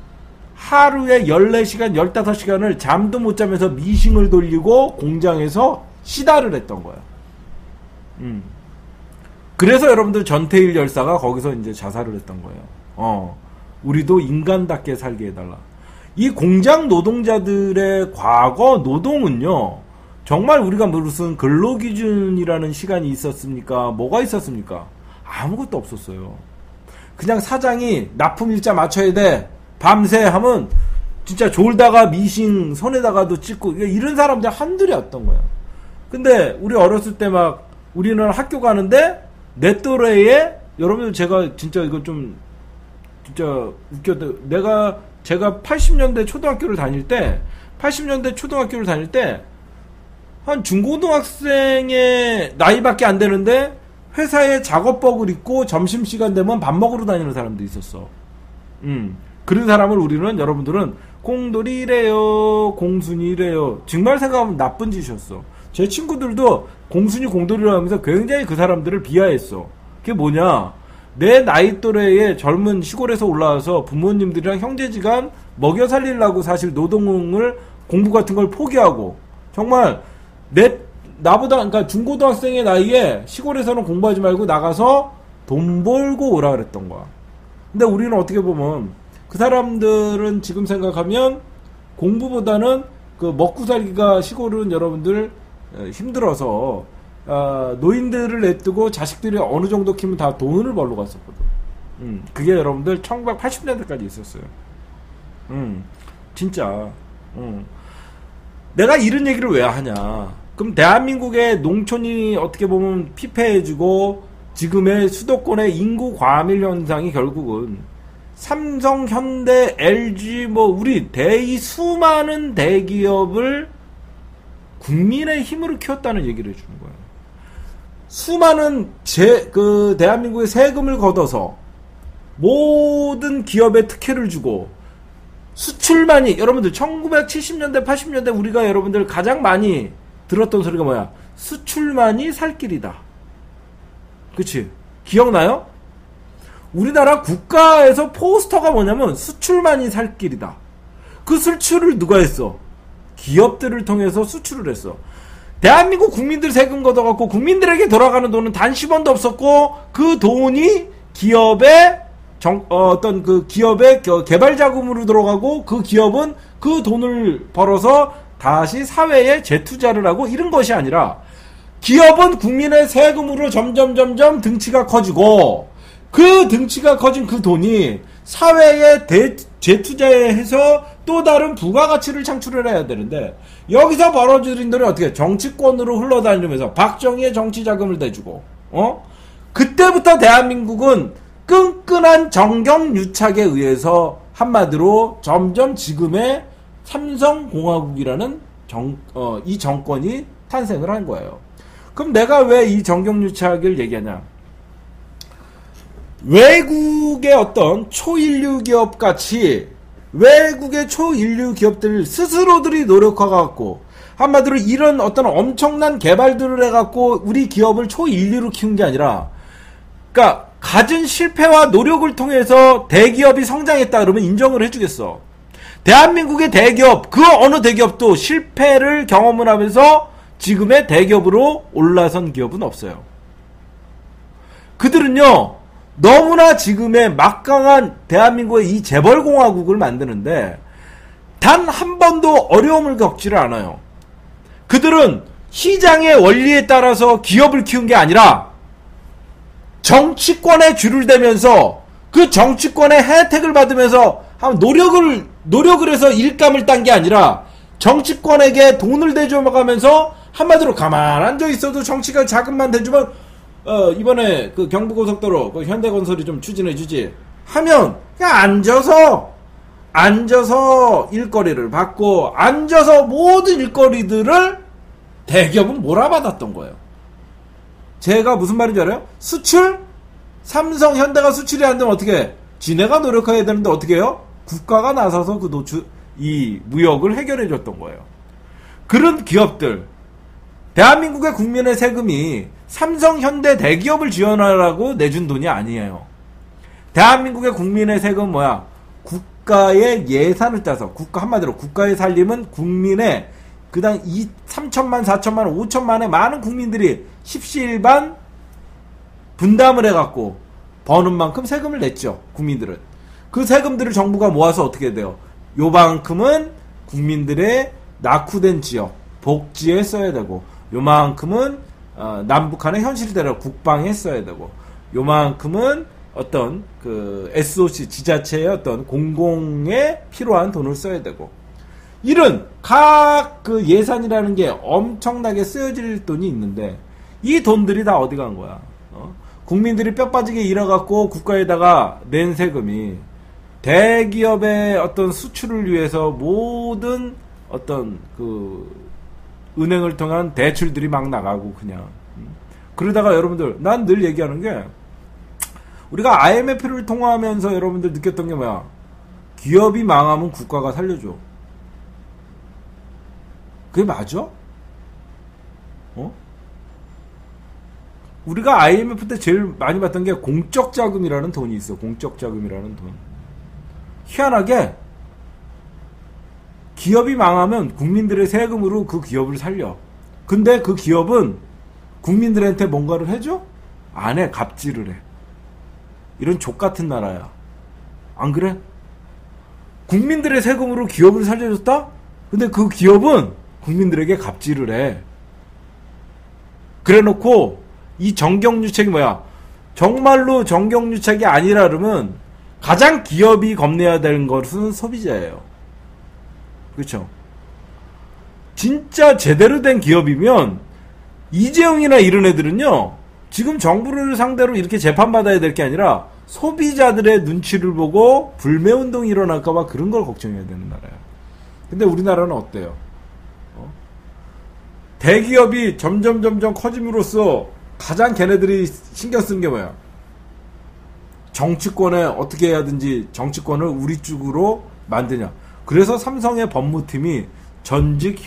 하루에 14시간, 15시간을 잠도 못 자면서 미싱을 돌리고 공장에서 시다를 했던 거야. 그래서 여러분들 전태일 열사가 거기서 이제 자살을 했던 거예요. 우리도 인간답게 살게 해달라. 이 공장 노동자들의 과거 노동은요, 정말 우리가 무슨 근로기준이라는 시간이 있었습니까? 뭐가 있었습니까? 아무것도 없었어요. 그냥 사장이 납품일자 맞춰야 돼, 밤새 하면 진짜 졸다가 미싱 손에다가도 찍고 이런 사람들 한둘이었던 거야. 근데 우리 어렸을 때 막 우리는 학교 가는데 내 또래에, 여러분들 제가 진짜 이거 좀 진짜 웃겼다. 제가 80년대 초등학교를 다닐 때 한 중고등학생의 나이밖에 안 되는데 회사에 작업복을 입고 점심시간 되면 밥 먹으러 다니는 사람도 있었어. 그런 사람을 우리는, 여러분들은 공돌이래요, 공순이래요. 정말 생각하면 나쁜 짓이었어. 제 친구들도 공순이 공돌이라고 하면서 굉장히 그 사람들을 비하했어. 그게 뭐냐, 내 나이 또래의 젊은 시골에서 올라와서 부모님들이랑 형제지간 먹여 살리려고 사실 노동을, 공부 같은 걸 포기하고, 정말 나보다, 그러니까 중고등학생의 나이에 시골에서는 공부하지 말고 나가서 돈 벌고 오라 그랬던 거야. 근데 우리는 어떻게 보면 그 사람들은 지금 생각하면 공부보다는 그 먹고 살기가, 시골은 여러분들 힘들어서 노인들을 냅두고 자식들이 어느 정도 키면 다 돈을 벌러 갔었거든. 그게 여러분들 1980년대까지 있었어요. 진짜. 내가 이런 얘기를 왜 하냐. 그럼 대한민국의 농촌이 어떻게 보면 피폐해지고 지금의 수도권의 인구 과밀 현상이 결국은 삼성, 현대, LG 우리 수많은 대기업을 국민의 힘으로 키웠다는 얘기를 해주는 거예요. 수많은 대한민국의 세금을 걷어서 모든 기업에 특혜를 주고 수출만이, 여러분들 1970년대 80년대 우리가 여러분들 가장 많이 들었던 소리가 뭐야? 수출만이 살 길이다. 그치? 기억나요? 우리나라 국가에서 포스터가 뭐냐면 수출만이 살 길이다. 그 수출을 누가 했어? 기업들을 통해서 수출을 했어. 대한민국 국민들 세금 걷어갖고 국민들에게 돌아가는 돈은 단 10원도 없었고, 그 돈이 기업의 어떤 그 기업의 개발 자금으로 들어가고, 그 기업은 그 돈을 벌어서 다시 사회에 재투자를 하고, 이런 것이 아니라 기업은 국민의 세금으로 점점 등치가 커지고, 그 등치가 커진 그 돈이 사회에 재투자해서 또 다른 부가가치를 창출을 해야 되는데, 여기서 벌어들인 돈이 어떻게 정치권으로 흘러다니면서 박정희의 정치자금을 대주고, 그때부터 대한민국은 끈끈한 정경유착에 의해서 한마디로 점점 지금의 삼성공화국이라는 이 정권이 탄생을 한 거예요. 그럼 내가 왜 이 정경유착을 얘기하냐? 외국의 어떤 초인류 기업 같이, 외국의 초인류 기업들 스스로들이 노력해갖고, 한마디로 이런 어떤 엄청난 개발들을 해갖고 우리 기업을 초인류로 키운 게 아니라, 그러니까 갖은 실패와 노력을 통해서 대기업이 성장했다 그러면 인정을 해주겠어. 대한민국의 대기업, 그 어느 대기업도 실패를 경험을 하면서 지금의 대기업으로 올라선 기업은 없어요. 그들은요, 너무나 지금의 막강한 대한민국의 이 재벌공화국을 만드는데 단 한 번도 어려움을 겪지를 않아요. 그들은 시장의 원리에 따라서 기업을 키운 게 아니라 정치권에 줄을 대면서 그 정치권의 혜택을 받으면서 노력을 해서 일감을 딴 게 아니라 정치권에게 돈을 대줘가면서 한마디로 가만 앉아 있어도 정치가 자금만 대주면 이번에 그 경부고속도로 그 현대건설이 좀 추진해주지 하면 그냥 앉아서 일거리를 받고, 앉아서 모든 일거리들을 대기업은 몰아받았던 거예요. 제가 무슨 말인지 알아요? 수출? 삼성, 현대가 수출이 안 되면 어떻게 해? 지네가 노력해야 되는데 어떻게 해요? 국가가 나서서 이 무역을 해결해 줬던 거예요. 그런 기업들, 대한민국의 국민의 세금이 삼성, 현대 대기업을 지원하라고 내준 돈이 아니에요. 대한민국의 국민의 세금은 뭐야? 국가의 예산을 짜서, 한마디로 국가의 살림은 국민의 그당 3천만, 4천만, 5천만의 많은 국민들이 십시일반 분담을 해갖고 버는 만큼 세금을 냈죠. 국민들은. 그 세금들을 정부가 모아서 어떻게 돼요? 요만큼은 국민들의 낙후된 지역, 복지에 써야 되고, 요만큼은 남북한의 현실대로 국방에 써야 되고, 요만큼은 어떤 그 SOC 지자체의 어떤 공공에 필요한 돈을 써야 되고, 이런 각 그 예산이라는 게 엄청나게 쓰여질 돈이 있는데, 이 돈들이 다 어디 간 거야? 국민들이 뼈 빠지게 일해갖고 국가에다가 낸 세금이 대기업의 어떤 수출을 위해서 모든 어떤 그 은행을 통한 대출들이 막 나가고 그냥. 그러다가 여러분들, 난 늘 얘기하는 게, 우리가 IMF를 통화하면서 여러분들 느꼈던 게 뭐야? 기업이 망하면 국가가 살려줘. 그게 맞아? 우리가 IMF 때 제일 많이 봤던 게 공적 자금이라는 돈이 있어. 공적 자금이라는 돈. 희한하게 기업이 망하면 국민들의 세금으로 그 기업을 살려. 근데 그 기업은 국민들한테 뭔가를 해줘? 안 해. 갑질을 해. 이런 족같은 나라야. 안 그래? 국민들의 세금으로 기업을 살려줬다? 근데 그 기업은 국민들에게 갑질을 해. 그래 놓고 이 정경유착이 뭐야? 정말로 정경유착이 아니라 그러면 가장 기업이 겁내야 되는 것은 소비자예요. 그렇죠? 진짜 제대로 된 기업이면 이재용이나 이런 애들은요, 지금 정부를 상대로 이렇게 재판받아야 될 게 아니라 소비자들의 눈치를 보고 불매운동이 일어날까봐 그런 걸 걱정해야 되는 나라야. 근데 우리나라는 어때요? 대기업이 점점 커짐으로써 가장 걔네들이 신경 쓰는 게 뭐야? 정치권에 어떻게 해야든지 정치권을 우리 쪽으로 만드냐. 그래서 삼성의 법무팀이 전직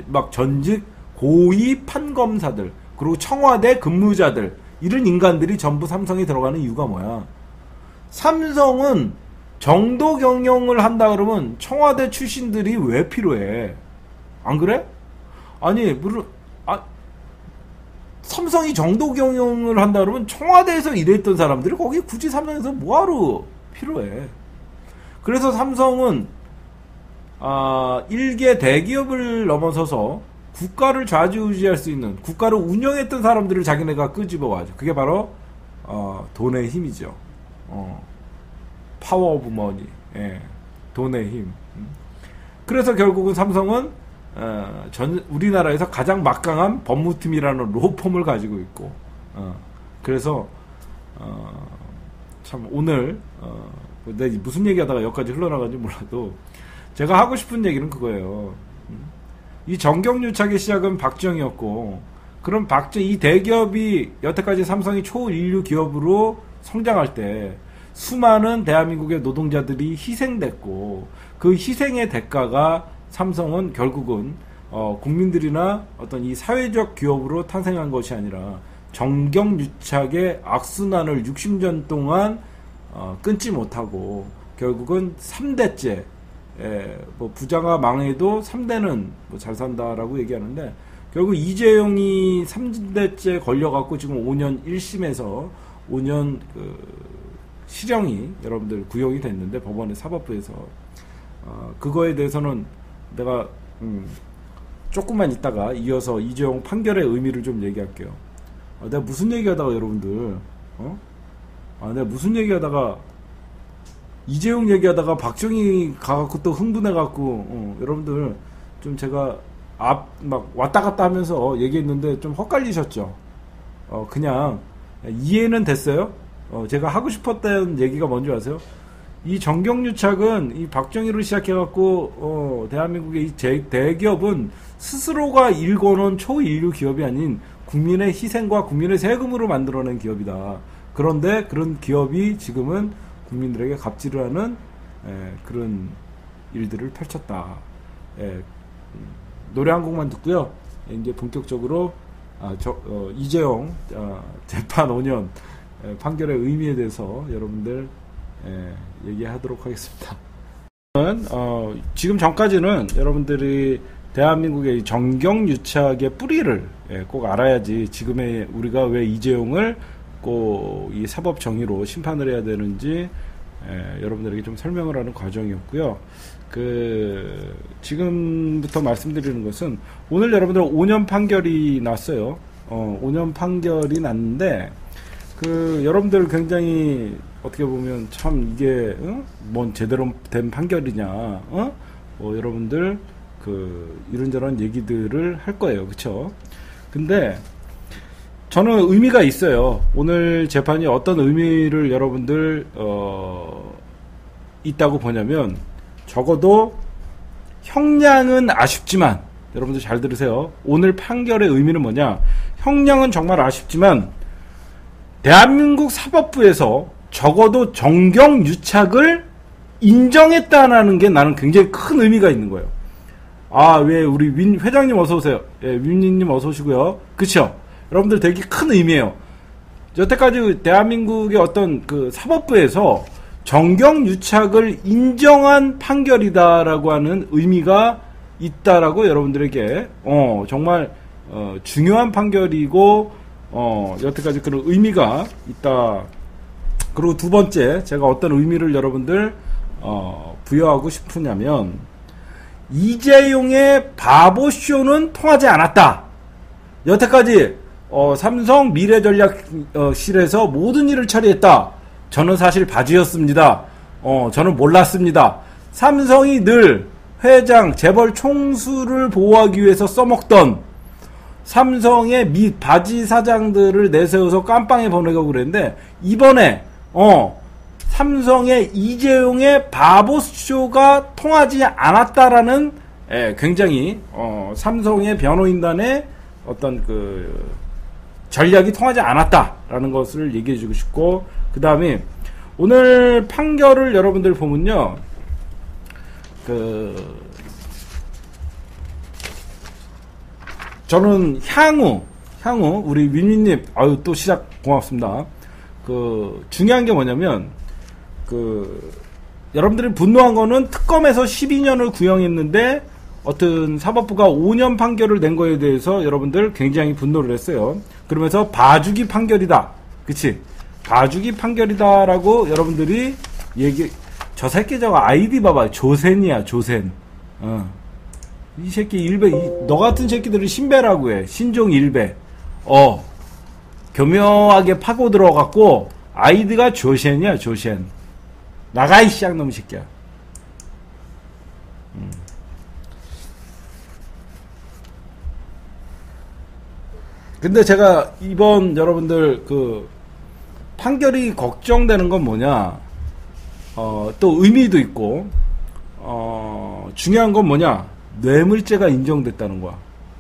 고위 판검사들, 그리고 청와대 근무자들, 이런 인간들이 전부 삼성에 들어가는 이유가 뭐야? 삼성은 정도 경영을 한다 그러면 청와대 출신들이 왜 필요해? 안 그래? 아니, 삼성이 정도 경영을 한다 그러면 청와대에서 일했던 사람들이 거기 굳이 삼성에서 뭐하러 필요해? 그래서 삼성은 일개 대기업을 넘어서서 국가를 좌지우지할 수 있는, 국가를 운영했던 사람들을 자기네가 끄집어와죠. 그게 바로 돈의 힘이죠. 파워 오브 머니, 돈의 힘. 그래서 결국은 삼성은 우리나라에서 가장 막강한 법무팀이라는 로펌을 가지고 있고, 그래서 참 오늘 내가 무슨 얘기하다가 여기까지 흘러나간지 몰라도 제가 하고 싶은 얘기는 그거예요. 이 정경유착의 시작은 박정희였고, 그럼 이 대기업이 여태까지 삼성이 초인류 기업으로 성장할 때 수많은 대한민국의 노동자들이 희생됐고, 그 희생의 대가가 삼성은 결국은 국민들이나 어떤 이 사회적 기업으로 탄생한 것이 아니라 정경유착의 악순환을 60년 동안 끊지 못하고 결국은 3대째, 뭐 부자가 망해도 3대는 뭐 잘 산다라고 얘기하는데, 결국 이재용이 3대째 걸려갖고 지금 5년 1심에서 5년 실형이 여러분들 구형이 됐는데, 법원의 사법부에서 그거에 대해서는 내가 조금만 있다가 이어서 이재용 판결의 의미를 좀 얘기할게요. 내가 무슨 얘기하다가 여러분들 내가 무슨 얘기하다가 이재용 얘기하다가 박정희 가갖고 또 흥분해갖고 여러분들 좀 제가 막 왔다 갔다 하면서 얘기했는데 좀 헛갈리셨죠? 그냥 이해는 됐어요? 제가 하고 싶었던 얘기가 뭔지 아세요? 이 정경유착은 이 박정희로 시작해갖고 대한민국의 이 대기업은 스스로가 일궈놓은 초인류 기업이 아닌 국민의 희생과 국민의 세금으로 만들어낸 기업이다. 그런데 그런 기업이 지금은 국민들에게 갑질을 하는 그런 일들을 펼쳤다. 노래 한 곡만 듣고요. 이제 본격적으로 이재용 재판 5년 판결의 의미에 대해서 여러분들 얘기하도록 하겠습니다. 지금 전까지는 여러분들이 대한민국의 정경유착의 뿌리를 꼭 알아야지 지금의 우리가 왜 이재용을 꼭 이 사법 정의로 심판을 해야 되는지 여러분들에게 좀 설명을 하는 과정이었고요. 지금부터 말씀드리는 것은 오늘 여러분들 5년 판결이 났어요. 5년 판결이 났는데 여러분들 굉장히 어떻게 보면 참 이게 뭔 제대로 된 판결이냐, 여러분들 이런저런 얘기들을 할 거예요, 그렇죠? 근데 저는 의미가 있어요. 오늘 재판이 어떤 의미를 여러분들 있다고 보냐면, 적어도 형량은 아쉽지만, 여러분들 잘 들으세요. 오늘 판결의 의미는 뭐냐? 형량은 정말 아쉽지만 대한민국 사법부에서 적어도 정경유착을 인정했다라는 게 나는 굉장히 큰 의미가 있는 거예요. 아, 왜 우리 윈 회장님 어서 오세요. 예, 윈님 어서 오시고요. 그쵸? 여러분들 되게 큰 의미예요. 여태까지 대한민국의 어떤 그 사법부에서 정경유착을 인정한 판결이다라고 하는 의미가 있다라고 여러분들에게 정말 중요한 판결이고 여태까지 그런 의미가 있다. 그리고 두 번째, 제가 어떤 의미를 여러분들 부여하고 싶으냐면, 이재용의 바보쇼는 통하지 않았다. 여태까지 삼성 미래전략실에서 모든 일을 처리했다. 저는 사실 바지였습니다. 저는 몰랐습니다. 삼성이 늘 회장, 재벌 총수를 보호하기 위해서 써먹던 삼성의 바지 사장들을 내세워서 깜빵에 보내고 그랬는데, 이번에 삼성의 이재용의 바보쇼가 통하지 않았다라는 굉장히 삼성의 변호인단의 어떤 그 전략이 통하지 않았다라는 것을 얘기해주고 싶고, 그 다음에 오늘 판결을 여러분들 보면요, 저는 향후 우리 민민님 아유 또 시작 고맙습니다. 중요한 게 뭐냐면 여러분들이 분노한 거는 특검에서 12년을 구형했는데 어떤 사법부가 5년 판결을 낸 거에 대해서 여러분들 굉장히 분노를 했어요. 그러면서 봐주기 판결이다. 그치? 봐주기 판결이다라고 여러분들이 저 새끼 저거 아이디 봐봐. 조센이야, 조센. 이 새끼 일배, 너 같은 새끼들은 신배라고 해. 신종 일배. 교묘하게 파고 들어갔고, 아이디가 조센이야, 조센. 나가, 이 쌍놈 새끼야. 근데 제가 이번 여러분들 판결이 걱정되는 건 뭐냐, 또 의미도 있고, 중요한 건 뭐냐, 뇌물죄가 인정됐다는 거야.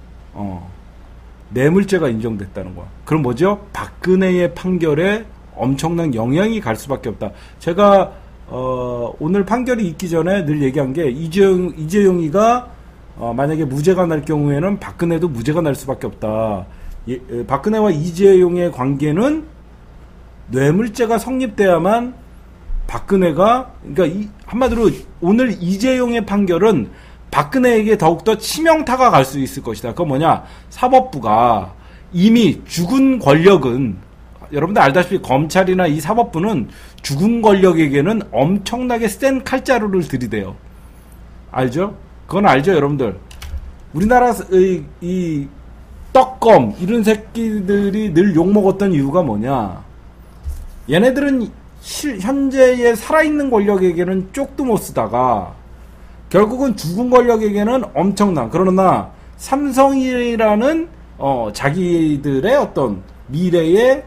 뇌물죄가 인정됐다는 거야. 그럼 뭐죠? 박근혜의 판결에 엄청난 영향이 갈 수밖에 없다. 제가 오늘 판결이 있기 전에 늘 얘기한 게, 이재용이가 만약에 무죄가 날 경우에는 박근혜도 무죄가 날 수밖에 없다. 박근혜와 이재용의 관계는 뇌물죄가 성립돼야만 박근혜가, 그러니까 한마디로 오늘 이재용의 판결은 박근혜에게 더욱더 치명타가 갈 수 있을 것이다. 그건 뭐냐? 사법부가 이미 죽은 권력은, 여러분들 알다시피 검찰이나 이 사법부는 죽은 권력에게는 엄청나게 센 칼자루를 들이대요. 알죠? 그건 알죠, 여러분들? 우리나라 이 떡검 이런 새끼들이 늘 욕먹었던 이유가 뭐냐? 얘네들은 현재의 살아있는 권력에게는 쪽도 못 쓰다가 결국은 죽은 권력에게는 엄청난, 그러나 삼성이라는 자기들의 어떤 미래의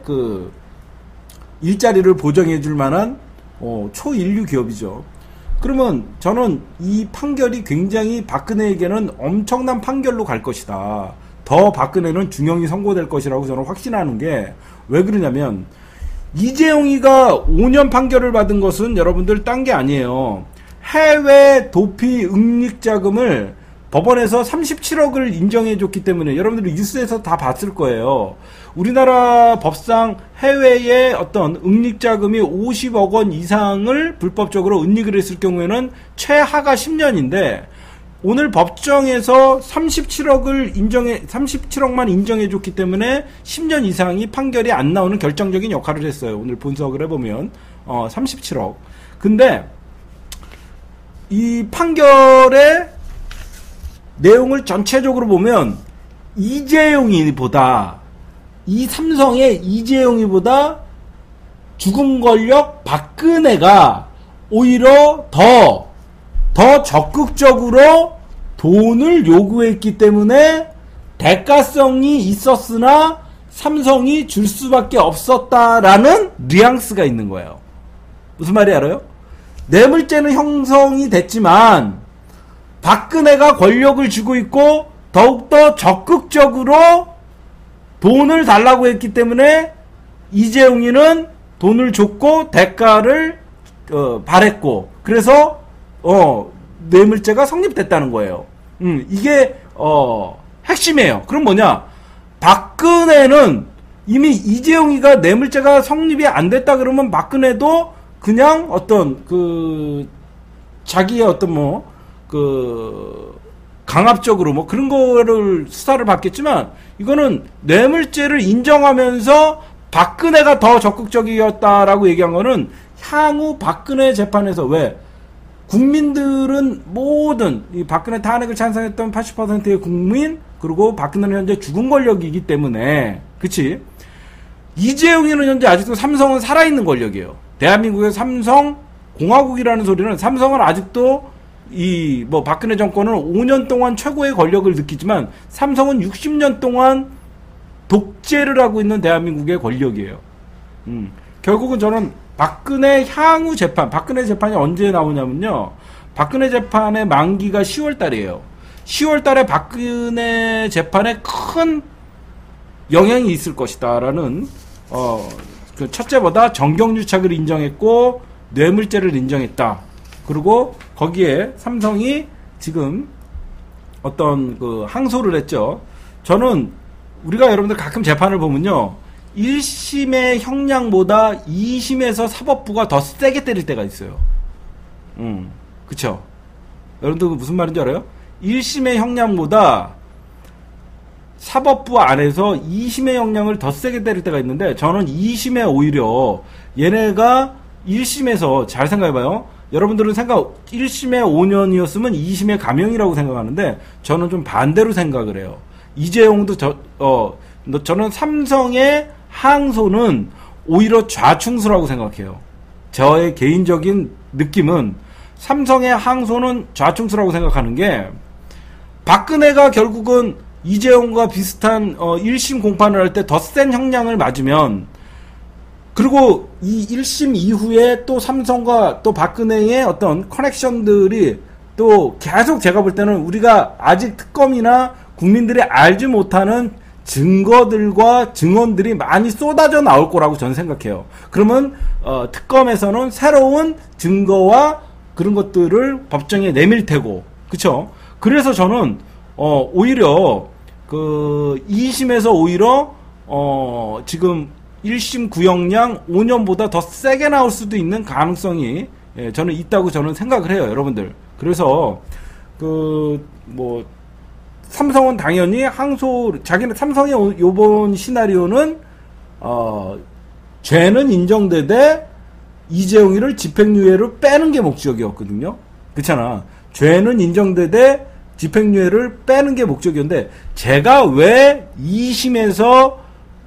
일자리를 보장해 줄 만한 초인류 기업이죠. 그러면 저는 이 판결이 굉장히 박근혜에게는 엄청난 판결로 갈 것이다. 더 박근혜는 중형이 선고될 것이라고 저는 확신하는 게, 왜 그러냐면 이재용이가 5년 판결을 받은 것은 여러분들 딴 게 아니에요. 해외 도피 응익 자금을 법원에서 37억을 인정해 줬기 때문에, 여러분들이 뉴스에서 다 봤을 거예요. 우리나라 법상 해외의 어떤 응익 자금이 50억 원 이상을 불법적으로 은닉을 했을 경우에는 최하가 10년인데, 오늘 법정에서 37억만 인정해 줬기 때문에 10년 이상이 판결이 안 나오는 결정적인 역할을 했어요. 오늘 분석을 해보면 37억. 근데 이 판결의 내용을 전체적으로 보면 이재용이보다, 이 삼성의 이재용이보다 죽은 권력 박근혜가 오히려 더 적극적으로 돈을 요구했기 때문에 대가성이 있었으나 삼성이 줄 수밖에 없었다라는 뉘앙스가 있는 거예요. 무슨 말이 알아요? 뇌물죄는 형성이 됐지만 박근혜가 권력을 쥐고 있고 더욱더 적극적으로 돈을 달라고 했기 때문에 이재용이는 돈을 줬고 대가를 바랬고, 그래서 뇌물죄가 성립됐다는 거예요. 이게 핵심이에요. 그럼 뭐냐? 박근혜는 이미 이재용이가 뇌물죄가 성립이 안 됐다 그러면 박근혜도 그냥 어떤 자기의 어떤 강압적으로 그런 거를 수사를 받겠지만, 이거는 뇌물죄를 인정하면서 박근혜가 더 적극적이었다라고 얘기한 거는 향후 박근혜 재판에서, 왜 국민들은 모든 이 박근혜 탄핵을 찬성했던 80%의 국민, 그리고 박근혜는 현재 죽은 권력이기 때문에, 그치? 이재용이는 현재 아직도 삼성은 살아있는 권력이에요. 대한민국의 삼성 공화국이라는 소리는, 삼성은 아직도 박근혜 정권은 5년 동안 최고의 권력을 느끼지만 삼성은 60년 동안 독재를 하고 있는 대한민국의 권력이에요. 결국은 저는 박근혜 향후 재판, 박근혜 재판이 언제 나오냐면요. 박근혜 재판의 만기가 10월 달이에요. 10월 달에 박근혜 재판에 큰 영향이 있을 것이다라는, 첫째보다 정경유착을 인정했고, 뇌물죄를 인정했다. 그리고 거기에 삼성이 지금 어떤 항소를 했죠. 저는 우리가 여러분들 가끔 재판을 보면요, 1심의 형량보다 2심에서 사법부가 더 세게 때릴 때가 있어요. 그쵸? 여러분들 무슨 말인지 알아요? 1심의 형량보다 사법부 안에서 2심의 형량을 더 세게 때릴 때가 있는데, 저는 2심에 오히려 얘네가 1심에서, 잘 생각해봐요. 여러분들은 1심에 5년이었으면 2심에 감형이라고 생각하는데, 저는 좀 반대로 생각을 해요. 이재용도 저는 삼성의 항소는 오히려 좌충수라고 생각해요. 저의 개인적인 느낌은 삼성의 항소는 좌충수라고 생각하는 게, 박근혜가 결국은 이재용과 비슷한 1심 공판을 할 때 더 센 형량을 맞으면, 그리고 이 1심 이후에 또 삼성과 또 박근혜의 어떤 커넥션들이 또 계속, 제가 볼 때는 우리가 아직 특검이나 국민들이 알지 못하는 증거들과 증언들이 많이 쏟아져 나올 거라고 저는 생각해요. 그러면 특검에서는 새로운 증거와 그런 것들을 법정에 내밀 테고, 그쵸? 그래서 저는 오히려 2심에서 오히려 지금 1심 구형량 5년보다 더 세게 나올 수도 있는 가능성이, 저는 있다고 저는 생각을 해요, 여러분들. 그래서 삼성은 당연히 삼성의 요번 시나리오는 죄는 인정되되 이재용이를 집행유예를 빼는 게 목적이었거든요. 그렇잖아. 죄는 인정되되 집행유예를 빼는 게 목적이었는데, 제가 왜 2심에서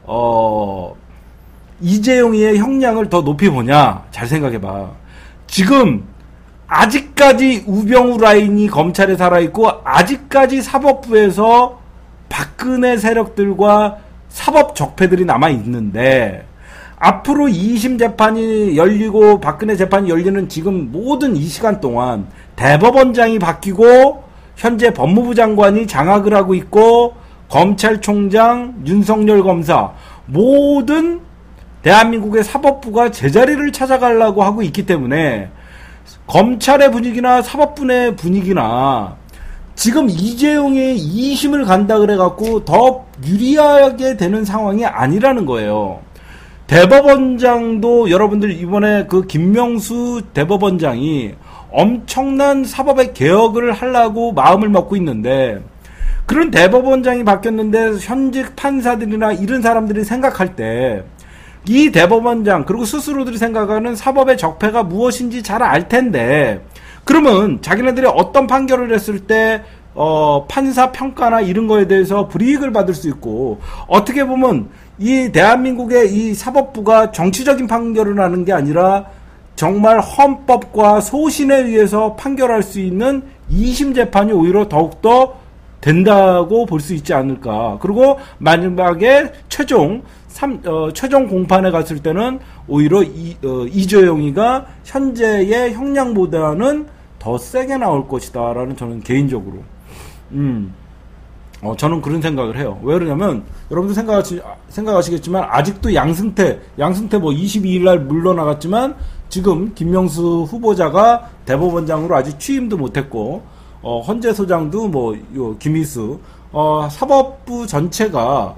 이재용의 형량을 더 높이 보냐? 잘 생각해봐. 지금 아직까지 우병우 라인이 검찰에 살아있고, 아직까지 사법부에서 박근혜 세력들과 사법 적폐들이 남아있는데, 앞으로 2심 재판이 열리고 박근혜 재판이 열리는 지금 모든 이 시간 동안 대법원장이 바뀌고, 현재 법무부 장관이 장악을 하고 있고, 검찰총장, 윤석열 검사, 모든 대한민국의 사법부가 제자리를 찾아가려고 하고 있기 때문에, 검찰의 분위기나 사법부 내 분위기나 지금 이재용의 2심을 간다 그래갖고 더 유리하게 되는 상황이 아니라는 거예요. 대법원장도, 여러분들 이번에 김명수 대법원장이 엄청난 사법의 개혁을 하려고 마음을 먹고 있는데, 그런 대법원장이 바뀌었는데 현직 판사들이나 이런 사람들이 생각할 때, 이 대법원장, 그리고 스스로들이 생각하는 사법의 적폐가 무엇인지 잘 알 텐데, 그러면 자기네들이 어떤 판결을 했을 때 판사 평가나 이런 거에 대해서 불이익을 받을 수 있고, 어떻게 보면 이 대한민국의 이 사법부가 정치적인 판결을 하는 게 아니라 정말 헌법과 소신에 의해서 판결할 수 있는 2심 재판이 오히려 더욱더 된다고 볼 수 있지 않을까. 그리고 마지막에 최종 공판에 갔을 때는 오히려 이재용이가 현재의 형량보다는 더 세게 나올 것이다 라는, 저는 개인적으로 저는 그런 생각을 해요. 왜 그러냐면, 여러분들 생각하시겠지만, 아직도 양승태 뭐 22일 날 물러나갔지만, 지금 김명수 후보자가 대법원장으로 아직 취임도 못했고, 헌재 소장도 뭐, 김희수, 사법부 전체가,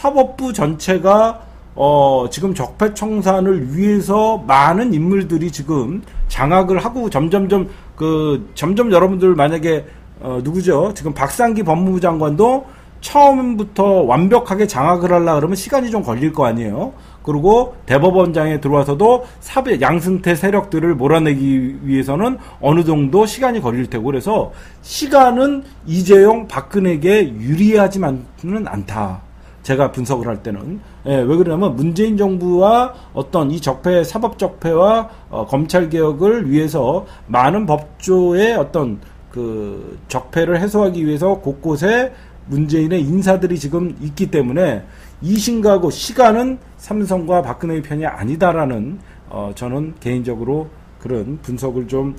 지금 적폐청산을 위해서 많은 인물들이 지금 장악을 하고 점점 여러분들 만약에 누구죠? 지금 박상기 법무부 장관도 처음부터 완벽하게 장악을 하려고 그러면 시간이 좀 걸릴 거 아니에요? 그리고 대법원장에 들어와서도 양승태 세력들을 몰아내기 위해서는 어느 정도 시간이 걸릴 테고, 그래서 시간은 이재용, 박근혜에게 유리하지만은 않다. 제가 분석을 할 때는. 왜 그러냐면 문재인 정부와 어떤 이 사법 적폐와 검찰 개혁을 위해서 많은 법조의 어떤 그 적폐를 해소하기 위해서 곳곳에 문재인의 인사들이 지금 있기 때문에 이 심각하고 시간은 삼성과 박근혜의 편이 아니다라는 저는 개인적으로 그런 분석을 좀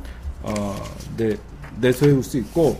내세울 수 있고,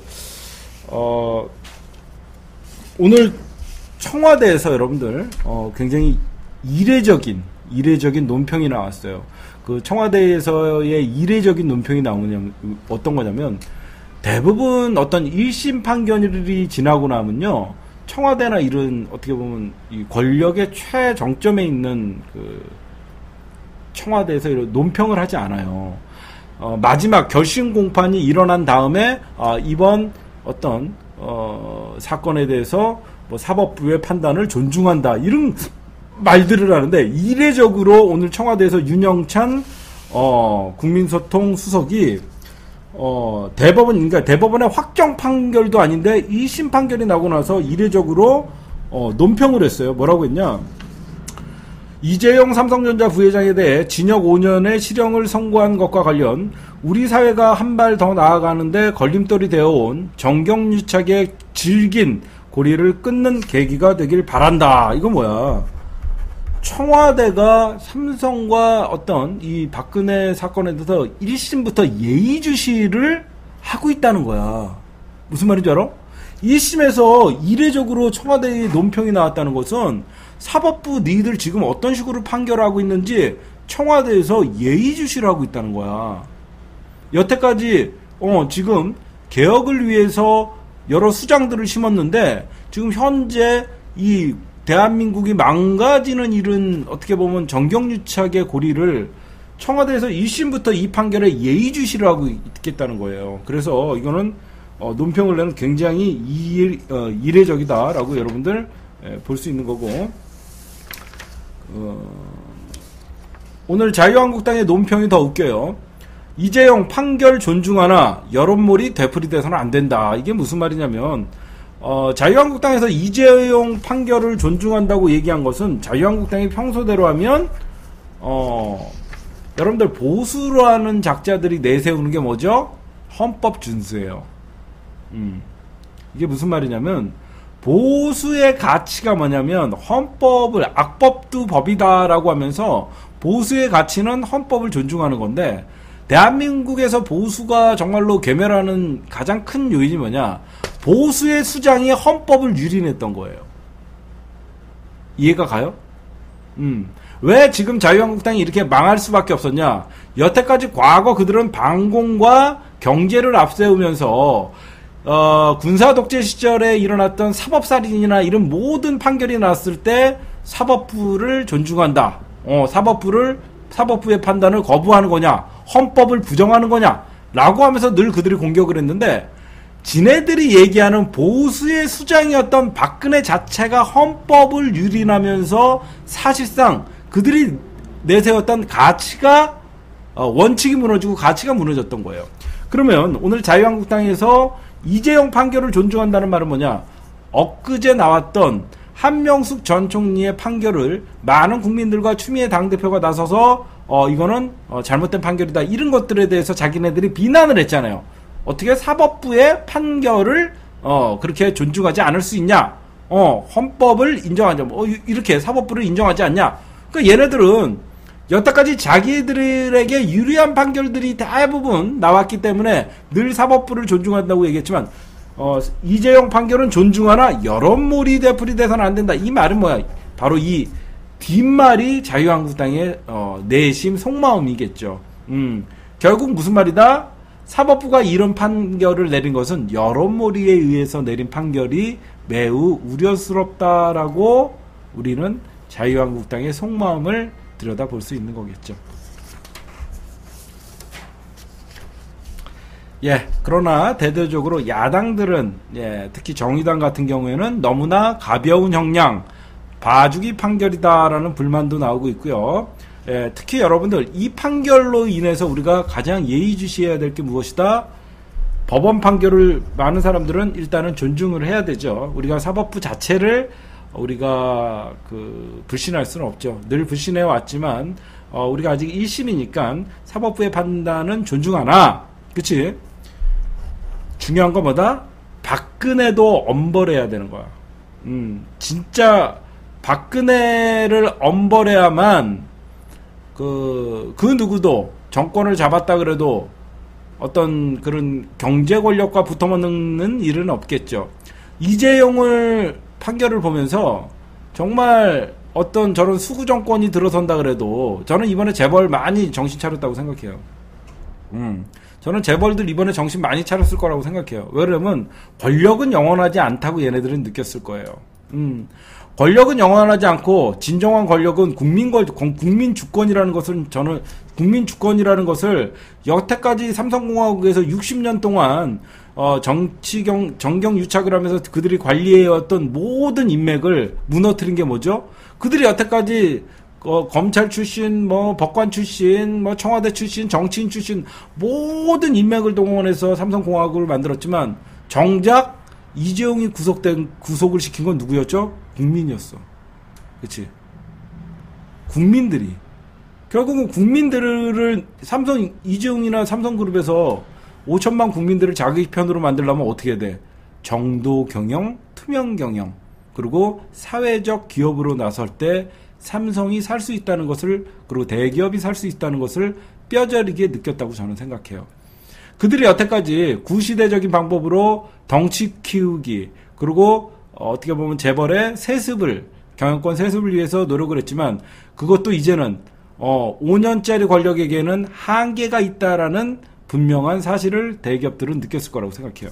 오늘 청와대에서 여러분들 굉장히 이례적인 논평이 나왔어요. 그 청와대에서의 이례적인 논평이 나오냐면 어떤 거냐면, 대부분 어떤 1심 판결이 지나고 나면요, 청와대나 이런 어떻게 보면 이 권력의 최정점에 있는 그 청와대에서 이런 논평을 하지 않아요. 마지막 결심 공판이 일어난 다음에 이번 어떤 사건에 대해서 뭐 사법부의 판단을 존중한다, 이런 말들을 하는데, 이례적으로 오늘 청와대에서 윤영찬 국민소통 수석이 그러니까 대법원의 확정 판결도 아닌데 2심 판결이 나고 나서 이례적으로 논평을 했어요. 뭐라고 했냐? 이재용 삼성전자 부회장에 대해 징역 5년의 실형을 선고한 것과 관련 우리 사회가 한 발 더 나아가는데 걸림돌이 되어온 정경유착의 질긴 고리를 끊는 계기가 되길 바란다. 이거 뭐야? 청와대가 삼성과 어떤 이 박근혜 사건에 대해서 1심부터 예의주시를 하고 있다는 거야. 무슨 말인지 알아? 1심에서 이례적으로 청와대의 논평이 나왔다는 것은 사법부 니들 지금 어떤 식으로 판결하고 있는지 청와대에서 예의주시를 하고 있다는 거야. 여태까지 지금 개혁을 위해서 여러 수장들을 심었는데, 지금 현재 이 대한민국이 망가지는 일은 어떻게 보면 정경유착의 고리를 청와대에서 1심부터 이 판결에 예의주시를 하고 있겠다는 거예요. 그래서 이거는 논평을 내는 굉장히 이례적이다라고 여러분들 볼 수 있는 거고, 오늘 자유한국당의 논평이 더 웃겨요. 이재용 판결 존중하나 여론몰이 되풀이돼서는 안 된다. 이게 무슨 말이냐면, 자유한국당에서 이재용 판결을 존중한다고 얘기한 것은, 자유한국당이 평소대로 하면 여러분들 보수라는 작자들이 내세우는 게 뭐죠? 헌법 준수예요. 이게 무슨 말이냐면, 보수의 가치가 뭐냐면 헌법을, 악법도 법이다라고 하면서 보수의 가치는 헌법을 존중하는 건데, 대한민국에서 보수가 정말로 괴멸하는 가장 큰 요인이 뭐냐? 보수의 수장이 헌법을 유린했던 거예요. 이해가 가요? 왜 지금 자유한국당이 이렇게 망할 수밖에 없었냐? 여태까지 과거 그들은 반공과 경제를 앞세우면서 군사 독재 시절에 일어났던 사법살인이나 이런 모든 판결이 났을 때 사법부를 존중한다. 사법부의 판단을 거부하는 거냐? 헌법을 부정하는 거냐? 라고 하면서 늘 그들이 공격을 했는데, 지네들이 얘기하는 보수의 수장이었던 박근혜 자체가 헌법을 유린하면서 사실상 그들이 내세웠던 가치가, 원칙이 무너지고 가치가 무너졌던 거예요. 그러면 오늘 자유한국당에서 이재용 판결을 존중한다는 말은 뭐냐? 엊그제 나왔던 한명숙 전 총리의 판결을 많은 국민들과 추미애 당대표가 나서서 이거는 잘못된 판결이다, 이런 것들에 대해서 자기네들이 비난을 했잖아요. 어떻게 사법부의 판결을 그렇게 존중하지 않을 수 있냐? 헌법을 인정하자, 이렇게 사법부를 인정하지 않냐? 그러니까 얘네들은 여태까지 자기들에게 유리한 판결들이 대부분 나왔기 때문에 늘 사법부를 존중한다고 얘기했지만, 이재용 판결은 존중하나 여론몰이 되풀이돼서는 안 된다. 이 말은 뭐야? 바로 이 뒷말이 자유한국당의 내심 속마음이겠죠. 결국 무슨 말이다? 사법부가 이런 판결을 내린 것은 여론몰이에 의해서 내린 판결이 매우 우려스럽다라고 우리는 자유한국당의 속마음을 들여다볼 수 있는 거겠죠. 그러나 대대적으로 야당들은 특히 정의당 같은 경우에는 너무나 가벼운 형량, 봐주기 판결이다라는 불만도 나오고 있고요. 특히 여러분들 이 판결로 인해서 우리가 가장 예의주시해야 될 게 무엇이다? 법원 판결을 많은 사람들은 일단은 존중을 해야 되죠. 우리가 사법부 자체를 우리가 불신할 수는 없죠. 늘 불신해 왔지만 우리가 아직 1심이니까 사법부의 판단은 존중하나, 그치? 중요한 건 뭐다? 박근혜도 엄벌해야 되는 거야. 진짜 박근혜를 엄벌해야만 그 누구도 정권을 잡았다 그래도 어떤 그런 경제 권력과 붙어먹는 일은 없겠죠. 이재용을 판결을 보면서 정말 어떤 저런 수구 정권이 들어선다 그래도 저는 이번에 재벌 많이 정신 차렸다고 생각해요. 저는 재벌들 이번에 정신 많이 차렸을 거라고 생각해요. 왜냐면 권력은 영원하지 않다고 얘네들은 느꼈을 거예요. 권력은 영원하지 않고 진정한 권력은 국민 주권이라는 것을 저는 국민 주권이라는 것을 여태까지 삼성공화국에서 60년 동안 정경 유착을 하면서 그들이 관리해왔던 모든 인맥을 무너뜨린 게 뭐죠? 그들이 여태까지 검찰 출신, 법관 출신, 청와대 출신, 정치인 출신 모든 인맥을 동원해서 삼성공화국을 만들었지만 정작 이재용이 구속을 시킨 건 누구였죠? 국민이었어. 그치? 국민들이. 결국은 국민들을 이재용이나 삼성그룹에서 5천만 국민들을 자기 편으로 만들려면 어떻게 돼? 정도 경영, 투명 경영, 그리고 사회적 기업으로 나설 때 삼성이 살 수 있다는 것을, 그리고 대기업이 살 수 있다는 것을 뼈저리게 느꼈다고 저는 생각해요. 그들이 여태까지 구시대적인 방법으로 덩치 키우기, 그리고 어떻게 보면 재벌의 세습을, 경영권 세습을 위해서 노력을 했지만 그것도 이제는 5년짜리 권력에게는 한계가 있다라는 분명한 사실을 대기업들은 느꼈을 거라고 생각해요.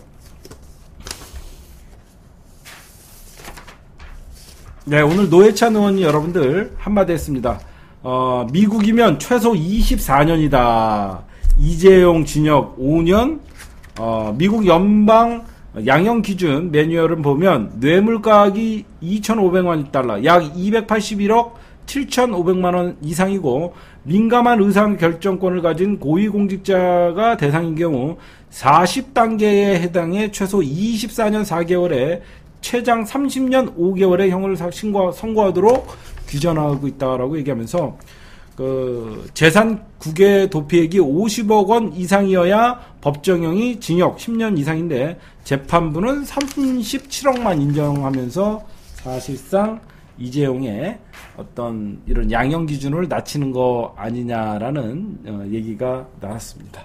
네, 오늘 노회찬 의원이 여러분들 한마디 했습니다. 미국이면 최소 24년이다. 이재용 징역 5년. 미국 연방 양형 기준 매뉴얼을 보면 뇌물가액이 2,500만 달러, 약 281억 7,500만 원 이상이고, 민감한 의상 결정권을 가진 고위공직자가 대상인 경우 40단계에 해당해 최소 24년 4개월에 최장 30년 5개월의 형을 선고하도록 규정하고 있다라고 얘기하면서, 재산 국외 도피액이 50억 원 이상이어야 법정형이 징역 10년 이상인데 재판부는 37억만 인정하면서 사실상 이재용의 어떤 이런 양형 기준을 낮추는 거 아니냐라는 얘기가 나왔습니다.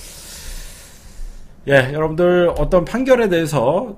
여러분들 어떤 판결에 대해서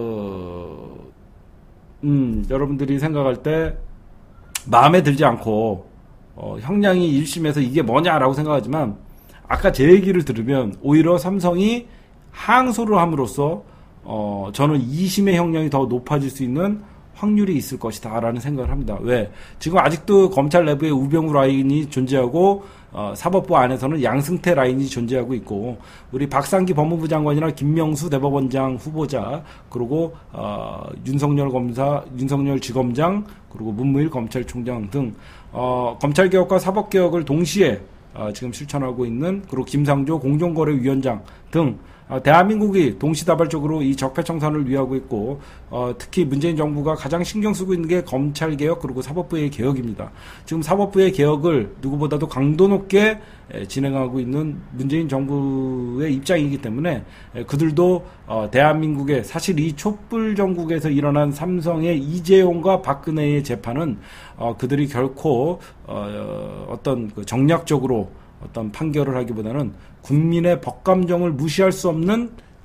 여러분들이 생각할 때 마음에 들지 않고 형량이 1심에서 이게 뭐냐라고 생각하지만, 아까 제 얘기를 들으면 오히려 삼성이 항소를 함으로써 저는 2심의 형량이 더 높아질 수 있는 확률이 있을 것이다 라는 생각을 합니다. 왜? 지금 아직도 검찰 내부에 우병우 라인이 존재하고 사법부 안에서는 양승태 라인이 존재하고 있고, 우리 박상기 법무부 장관이나 김명수 대법원장 후보자, 그리고 윤석열 검사, 윤석열 지검장, 그리고 문무일 검찰총장 등 검찰개혁과 사법개혁을 동시에 지금 실천하고 있는, 그리고 김상조 공정거래위원장 등 대한민국이 동시다발적으로 이 적폐청산을 위하고 있고, 특히 문재인 정부가 가장 신경 쓰고 있는 게 검찰개혁 그리고 사법부의 개혁입니다. 지금 사법부의 개혁을 누구보다도 강도 높게 진행하고 있는 문재인 정부의 입장이기 때문에 그들도 대한민국의, 사실 이 촛불 정국에서 일어난 삼성의 이재용과 박근혜의 재판은 그들이 결코 어떤 정략적으로 어떤 판결을 하기보다는 국민의 법감정을 무시할 수 없는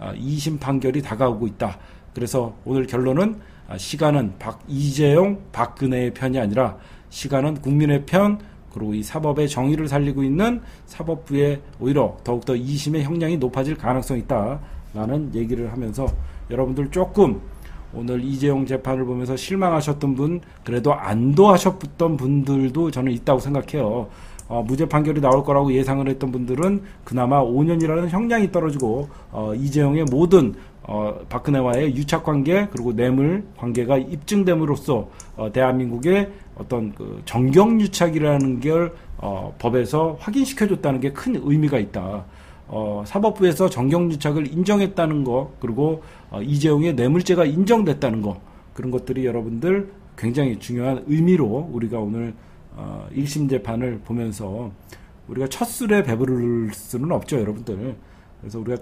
2심 판결이 다가오고 있다. 그래서 오늘 결론은 시간은 이재용, 박근혜의 편이 아니라 시간은 국민의 편, 그리고 이 사법의 정의를 살리고 있는 사법부의 오히려 더욱더 2심의 형량이 높아질 가능성이 있다라는 얘기를 하면서 여러분들 조금 오늘 이재용 재판을 보면서 실망하셨던 분, 그래도 안도하셨던 분들도 저는 있다고 생각해요. 무죄 판결이 나올 거라고 예상을 했던 분들은 그나마 5년이라는 형량이 떨어지고 이재용의 모든 박근혜와의 유착관계 그리고 뇌물 관계가 입증됨으로써 대한민국의 어떤 그 정경유착이라는 걸 법에서 확인시켜줬다는 게 큰 의미가 있다. 사법부에서 정경유착을 인정했다는 거, 그리고 이재용의 뇌물죄가 인정됐다는 거, 그런 것들이 여러분들 굉장히 중요한 의미로 우리가 오늘 1심 재판을 보면서 우리가 첫 술에 배부를 수는 없죠, 여러분들. 그래서 우리가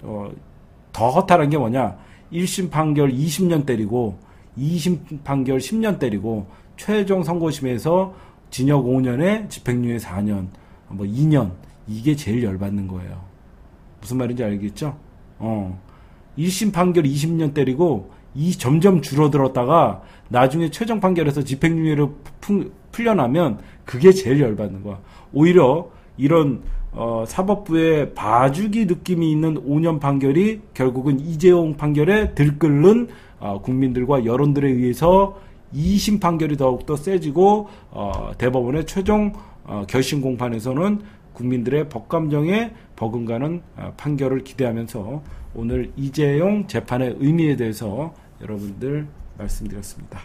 더 허탈한 게 뭐냐, 1심 판결 20년 때리고 2심 판결 10년 때리고 최종 선고심에서 징역 5년에 집행유예 4년, 2년, 이게 제일 열받는 거예요. 무슨 말인지 알겠죠? 1심 판결 20년 때리고 점점 줄어들었다가 나중에 최종 판결에서 집행유예로 풀려나면 그게 제일 열받는 거야. 오히려 이런 사법부의 봐주기 느낌이 있는 5년 판결이 결국은 이재용 판결에 들끓는 국민들과 여론들에 의해서 2심 판결이 더욱더 세지고 대법원의 최종 결심 공판에서는 국민들의 법감정에 버금가는 판결을 기대하면서 오늘 이재용 재판의 의미에 대해서 여러분들 말씀드렸습니다.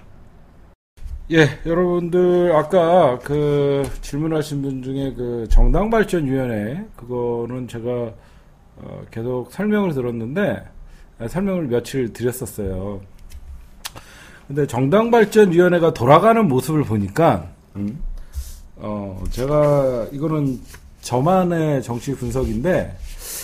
예, 여러분들 아까 그 질문하신 분 중에 그 정당발전위원회, 그거는 제가 계속 설명을 들었는데 설명을 며칠 드렸었어요. 근데 정당발전위원회가 돌아가는 모습을 보니까 제가 이거는 저만의 정치 분석인데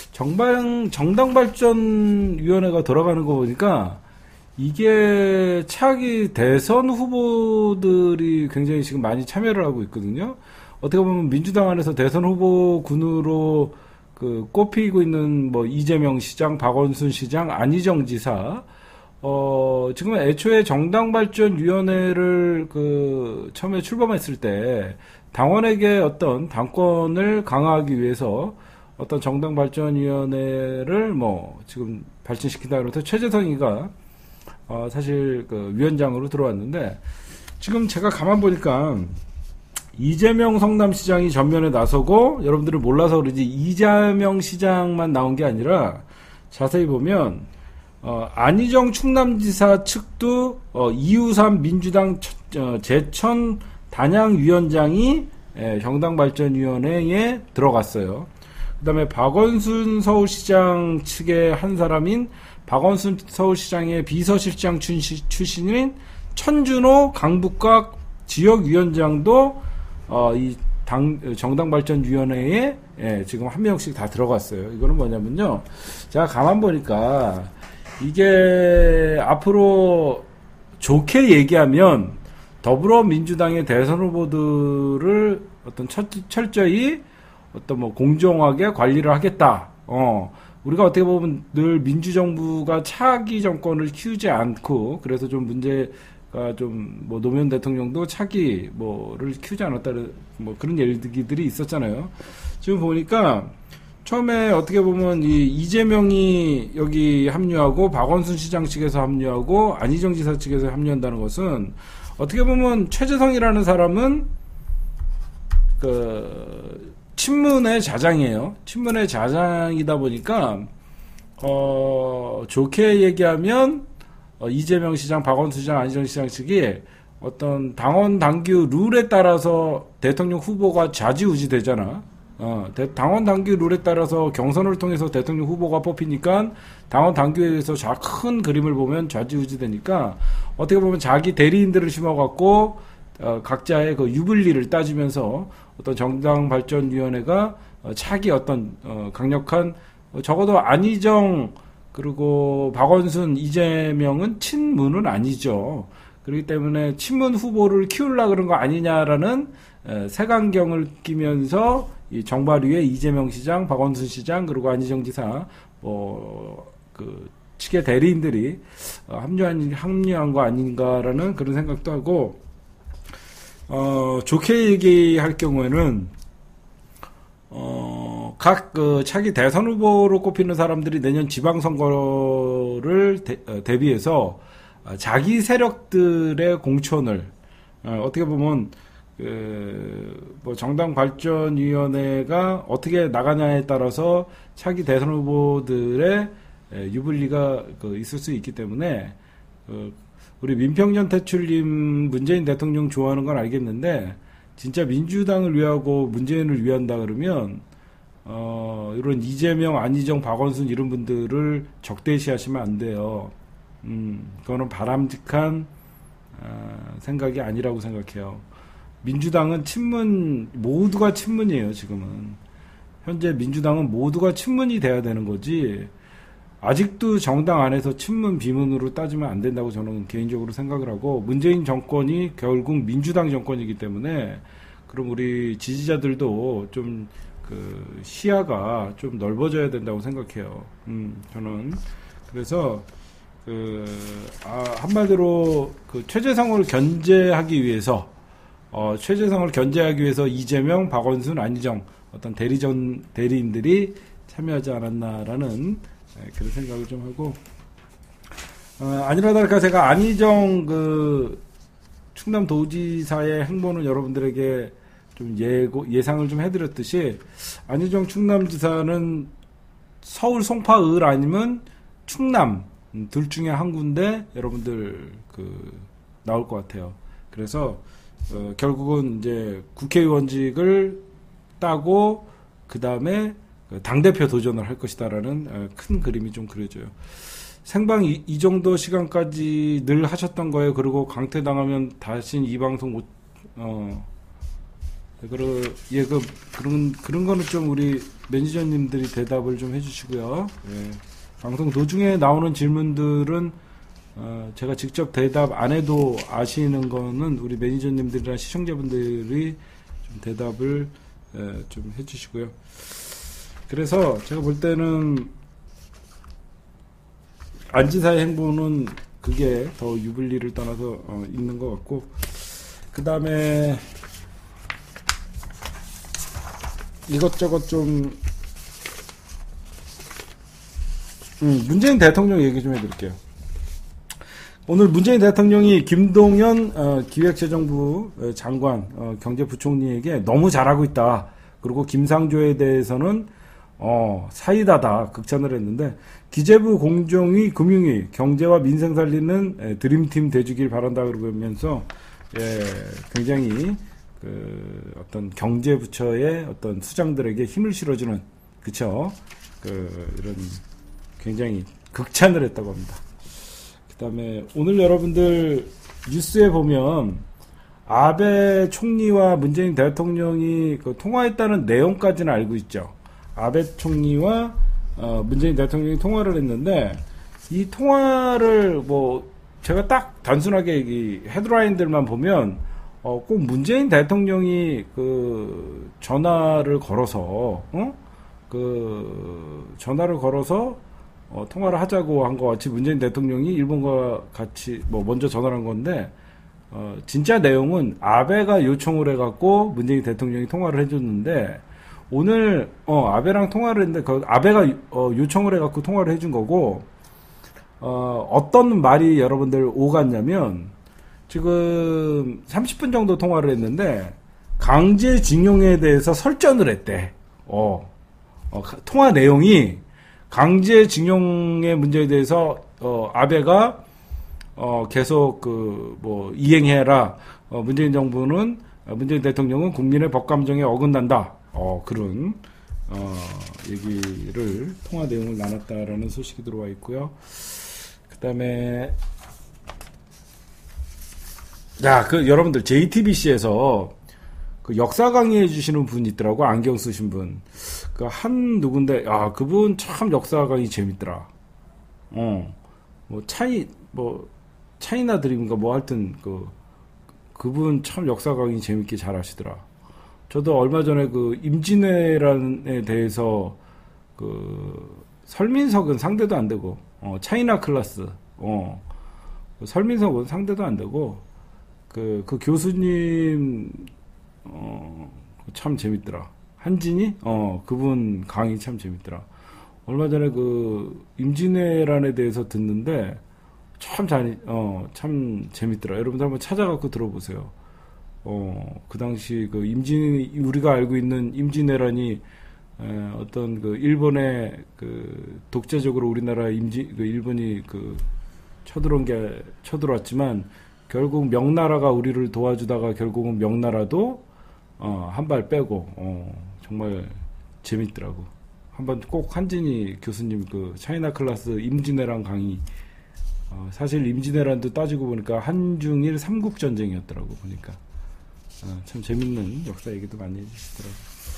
정당발전위원회가 돌아가는 거 보니까 이게 차기 대선 후보들이 굉장히 지금 많이 참여를 하고 있거든요. 어떻게 보면 민주당 안에서 대선 후보군으로 그 꼽히고 있는 뭐 이재명 시장, 박원순 시장, 안희정 지사, 지금 애초에 정당발전위원회를 그 처음에 출범했을 때 당원에게 어떤 당권을 강화하기 위해서 어떤 정당발전위원회를 뭐 지금 발전시킨다 그래서 최재성이가 사실 그 위원장으로 들어왔는데, 지금 제가 가만 보니까 이재명 성남시장이 전면에 나서고, 여러분들이 몰라서 그러지 이재명 시장만 나온 게 아니라 자세히 보면 안희정 충남지사 측도 이우삼 민주당 제천 단양위원장이 정당발전위원회에 들어갔어요. 그 다음에 박원순 서울시장 측의 한 사람인 박원순 서울시장의 비서실장 출신인 천준호 강북각 지역위원장도 이 정당발전위원회에 지금 한 명씩 다 들어갔어요. 이거는 뭐냐면요, 제가 가만 보니까 이게 앞으로 좋게 얘기하면 더불어민주당의 대선 후보들을 어떤 철저히 어떤 뭐 공정하게 관리를 하겠다. 우리가 어떻게 보면 늘 민주정부가 차기 정권을 키우지 않고, 그래서 좀 문제가 좀 뭐 노무현 대통령도 차기 뭐를 키우지 않았다는 뭐 그런 얘기들이 있었잖아요. 지금 보니까 처음에 어떻게 보면 이 이재명이 여기 합류하고 박원순 시장 측에서 합류하고 안희정 지사 측에서 합류한다는 것은 어떻게 보면 최재성이라는 사람은 그 친문의 자장이에요. 친문의 자장이다 보니까 좋게 얘기하면 이재명 시장, 박원순 시장, 안희정 시장 측이 어떤 당원 당규 룰에 따라서 대통령 후보가 좌지우지 되잖아. 당원 당규 룰에 따라서 경선을 통해서 대통령 후보가 뽑히니까 당원 당규에 의해서 큰 그림을 보면 좌지우지 되니까 어떻게 보면 자기 대리인들을 심어갖고 각자의 그 유불리를 따지면서 어떤 정당발전위원회가 차기 어떤 강력한, 적어도 안희정 그리고 박원순, 이재명은 친문은 아니죠. 그렇기 때문에 친문 후보를 키우려고 그런 거 아니냐라는 색안경을 끼면서 이 정발 위에 이재명 시장, 박원순 시장, 그리고 안희정 지사 그 측의 대리인들이 합류한 거 아닌가라는 그런 생각도 하고, 좋게 얘기할 경우에는 각 그 차기 대선 후보로 꼽히는 사람들이 내년 지방선거를 대비해서 자기 세력들의 공천을 어떻게 보면 뭐 정당 발전위원회가 어떻게 나가냐에 따라서 차기 대선 후보들의 유불리가 있을 수 있기 때문에 우리 민평전 태출님 문재인 대통령 좋아하는 건 알겠는데 진짜 민주당을 위하고 문재인을 위한다 그러면 이런 이재명, 안희정, 박원순 이런 분들을 적대시하시면 안 돼요. 그거는 바람직한 생각이 아니라고 생각해요. 민주당은 모두가 친문이에요, 지금은. 현재 민주당은 모두가 친문이 돼야 되는 거지, 아직도 정당 안에서 친문, 비문으로 따지면 안 된다고 저는 개인적으로 생각을 하고, 문재인 정권이 결국 민주당 정권이기 때문에, 그럼 우리 지지자들도 좀, 시야가 좀 넓어져야 된다고 생각해요. 저는. 그래서, 한마디로, 최재성을 견제하기 위해서, 이재명, 박원순, 안희정, 어떤 대리인들이 참여하지 않았나라는, 그런 생각을 좀 하고, 아니라 다를까 제가 안희정 충남도지사의 행보는 여러분들에게 좀 예상을 좀 해드렸듯이, 안희정 충남지사는 서울 송파을 아니면 충남, 둘 중에 한 군데 여러분들 나올 것 같아요. 그래서 결국은 이제 국회의원직을 따고 그 다음에 당대표 도전을 할 것이다라는 큰 그림이 좀 그려져요. 생방 이 정도 시간까지 늘 하셨던 거예요. 그리고 강퇴당하면 다시는 이 방송 그런 거는 좀 우리 매니저님들이 대답을 좀 해주시고요. 예. 방송 도중에 나오는 질문들은 제가 직접 대답 안 해도 아시는 거는 우리 매니저님들이나 시청자분들이 좀 대답을 좀 해주시고요. 그래서 제가 볼 때는 안지사의 행보는 그게 더 유불리를 떠나서 있는 것 같고, 그 다음에 이것저것 좀 문재인 대통령 얘기 좀 해드릴게요. 오늘 문재인 대통령이 김동연 기획재정부 장관 경제부총리에게 너무 잘하고 있다. 그리고 김상조에 대해서는 사이다다 극찬을 했는데, 기재부, 공정위, 금융위, 경제와 민생 살리는 드림팀 돼주길 바란다 그러면서 굉장히 어떤 경제부처의 어떤 수장들에게 힘을 실어주는, 그쵸? 이런 굉장히 극찬을 했다고 합니다. 그 다음에 오늘 여러분들 뉴스에 보면 아베 총리와 문재인 대통령이 통화했다는 내용까지는 알고 있죠. 아베 총리와 문재인 대통령이 통화를 했는데, 이 통화를 제가 딱 단순하게 이 헤드라인들만 보면 꼭 문재인 대통령이 전화를 걸어서 통화를 하자고 한 것 같이 문재인 대통령이 일본과 같이 먼저 전화를 한 건데, 진짜 내용은 아베가 요청을 해갖고 문재인 대통령이 통화를 해줬는데, 오늘 아베랑 통화를 했는데 아베가 요청을 해갖고 통화를 해준 거고, 어떤 말이 여러분들 오갔냐면, 지금 30분 정도 통화를 했는데 강제징용에 대해서 설전을 했대. 통화 내용이 강제징용의 문제에 대해서 아베가 계속 이행해라. 문재인 대통령은 국민의 법감정에 어긋난다. 그런 얘기를, 통화 내용을 나눴다라는 소식이 들어와 있고요. 그다음에 여러분들 JTBC에서 역사 강의해 주시는 분 있더라고. 안경 쓰신 분. 누군데, 그분 참 역사 강의 재밌더라. 차이나 드림인가 하여튼 그분 참 역사 강의 재밌게 잘 하시더라. 저도 얼마 전에 임진왜란에 대해서 설민석은 상대도 안 되고 차이나 클라스, 설민석은 상대도 안 되고, 그 교수님, 참 재밌더라. 한진이? 그분 강의 참 재밌더라. 얼마 전에 그 임진왜란에 대해서 듣는데 참 재밌더라. 여러분들 한번 찾아갖고 들어보세요. 그 당시 그 우리가 알고 있는 임진왜란이 어떤 그 일본의 그 독재적으로 우리나라 그 일본이 그 쳐들어왔지만 결국 명나라가 우리를 도와주다가 결국은 명나라도 한 발 빼고 정말 재밌더라고. 한번 꼭 한진이 교수님 그 차이나 클라스 임진왜란 강의, 사실 임진왜란도 따지고 보니까 한중일 삼국전쟁이었더라고 보니까. 참 재밌는 역사 얘기도 많이 해주시더라고.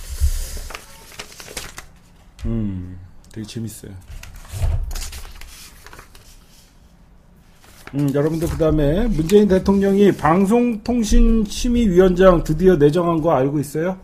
되게 재밌어요. 여러분들 그 다음에 문재인 대통령이 방송통신심의위원장 드디어 내정한 거 알고 있어요?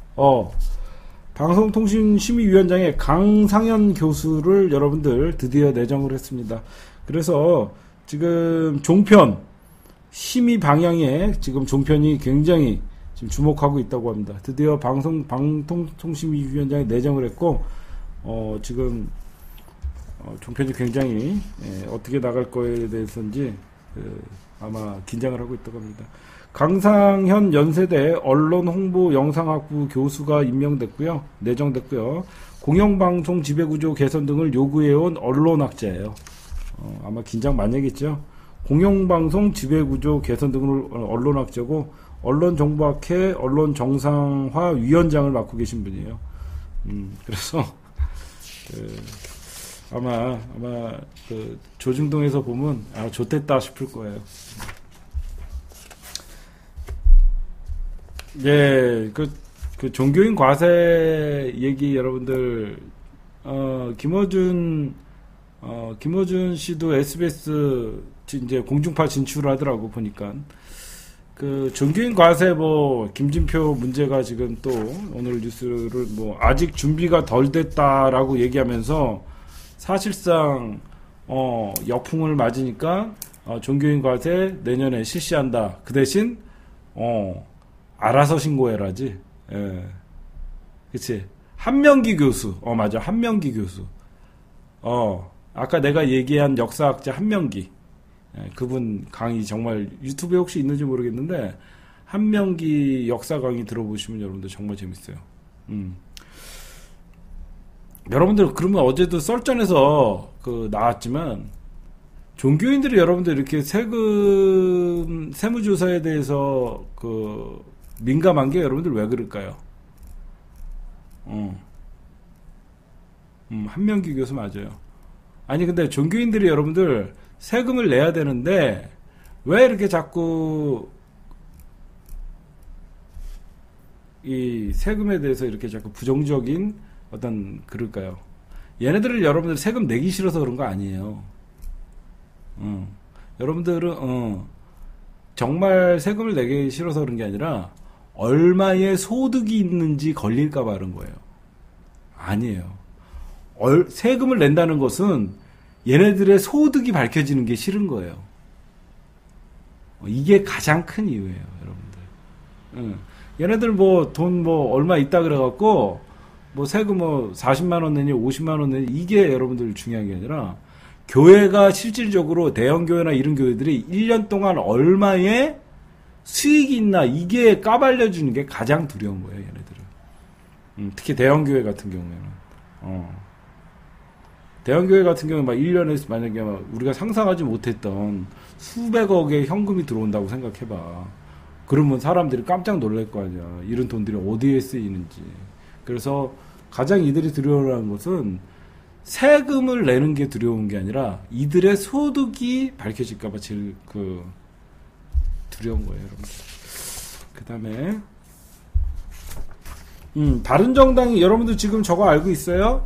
방송통신심의위원장에 강상현 교수를 여러분들 드디어 내정을 했습니다. 그래서 지금 종편 심의 방향에 지금 종편이 굉장히 지금 주목하고 있다고 합니다. 드디어 방통통신심의위원장에 내정을 했고, 지금 종편이 굉장히 어떻게 나갈 거에 대해서인지 아마 긴장을 하고 있다고 합니다. 강상현 연세대 언론홍보영상학부 교수가 내정됐고요. 공영방송 지배구조 개선 등을 요구해온 언론학자예요. 아마 긴장 많이 하겠죠. 공영방송 지배구조 개선 등을 언론학자고 언론정보학회 언론정상화위원장을 맡고 계신 분이에요. 그래서 아마 그 조중동에서 보면 좋댔다 싶을 거예요. 예, 그 종교인 과세 얘기 여러분들 김어준 씨도 SBS 이제 공중파 진출하더라고 보니까. 그 종교인 과세 김진표 문제가 지금 또 오늘 뉴스를 아직 준비가 덜 됐다라고 얘기하면서 사실상 역풍을 맞으니까 종교인 과세 내년에 실시한다. 그 대신 알아서 신고해라지. 예. 그치. 한명기 교수. 맞아. 한명기 교수. 아까 내가 얘기한 역사학자 한명기. 예, 그분 강의 정말 유튜브에 혹시 있는지 모르겠는데, 한명기 역사 강의 들어보시면 여러분들 정말 재밌어요. 여러분들, 그러면 어제도 썰전에서 나왔지만, 종교인들이 여러분들 이렇게 세무조사에 대해서 민감한 게 여러분들 왜 그럴까요? 한명기 교수 맞아요. 아니, 근데 종교인들이 여러분들 세금을 내야 되는데, 왜 이렇게 자꾸 이 세금에 대해서 이렇게 자꾸 부정적인 그럴까요? 얘네들을 여러분들 세금 내기 싫어서 그런 거 아니에요. 여러분들은, 정말 세금을 내기 싫어서 그런 게 아니라, 얼마의 소득이 있는지 걸릴까봐 그런 거예요. 아니에요. 세금을 낸다는 것은 얘네들의 소득이 밝혀지는 게 싫은 거예요. 이게 가장 큰 이유예요, 여러분들. 얘네들 돈 얼마 있다 그래갖고, 세금 40만원 내니 50만원 내니 이게 여러분들 중요한 게 아니라, 교회가 실질적으로 대형교회나 이런 교회들이 1년 동안 얼마의 수익이 있나 이게 까발려주는 게 가장 두려운 거예요, 얘네들은. 특히 대형교회 같은 경우에는. 대형교회 같은 경우는 1년에 만약에 우리가 상상하지 못했던 수백억의 현금이 들어온다고 생각해봐. 그러면 사람들이 깜짝 놀랄 거 아니야. 이런 돈들이 어디에 쓰이는지. 그래서 가장 이들이 두려워하는 것은 세금을 내는 게 두려운 게 아니라 이들의 소득이 밝혀질까봐 제일 두려운 거예요, 여러분. 그 다음에 바른정당이 여러분들 지금 저거 알고 있어요?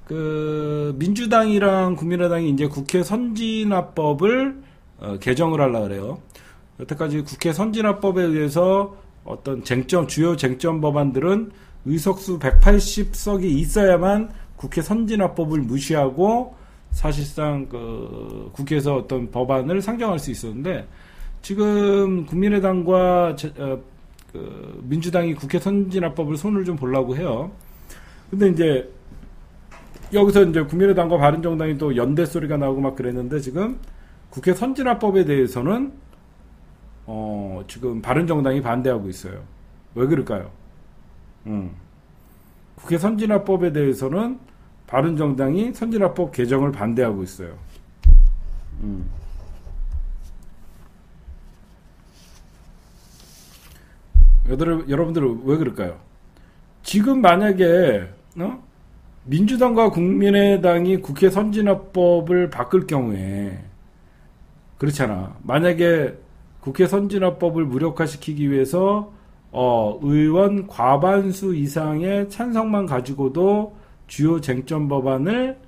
민주당이랑 국민의당이 이제 국회 선진화법을 개정을 하려고 그래요. 여태까지 국회 선진화법에 의해서 어떤 주요 쟁점 법안들은 의석수 180석이 있어야만 국회 선진화법을 무시하고 사실상 그 국회에서 어떤 법안을 상정할 수 있었는데 지금 국민의당과 그 민주당이 국회 선진화법을 손을 좀 보려고 해요. 근데 이제 여기서 이제 국민의당과 바른정당이 또 연대 소리가 나오고 막 그랬는데 지금 국회 선진화법에 대해서는 지금 바른정당이 반대하고 있어요. 왜 그럴까요? 국회 선진화법에 대해서는 바른정당이 선진화법 개정을 반대하고 있어요. 여러분들은 왜 그럴까요? 지금 만약에 민주당과 국민의당이 국회 선진화법을 바꿀 경우에 그렇잖아. 만약에 국회 선진화법을 무력화시키기 위해서 의원 과반수 이상의 찬성만 가지고도 주요 쟁점 법안을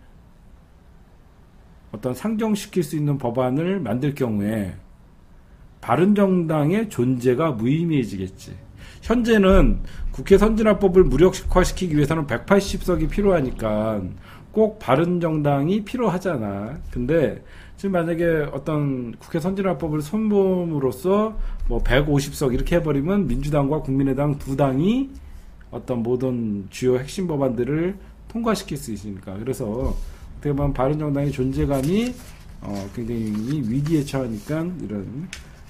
어떤 상정시킬 수 있는 법안을 만들 경우에 바른정당의 존재가 무의미해지겠지. 현재는 국회 선진화법을 무력화시키기 위해서는 180석이 필요하니까 꼭 바른정당이 필요하잖아. 근데 지금 만약에 어떤 국회 선진화법을 손봄으로써 뭐 150석 이렇게 해버리면 민주당과 국민의당 두 당이 어떤 모든 주요 핵심 법안들을 통과시킬 수 있으니까. 그래서 어떻게 보면 바른정당의 존재감이 굉장히 위기에 처하니까 이런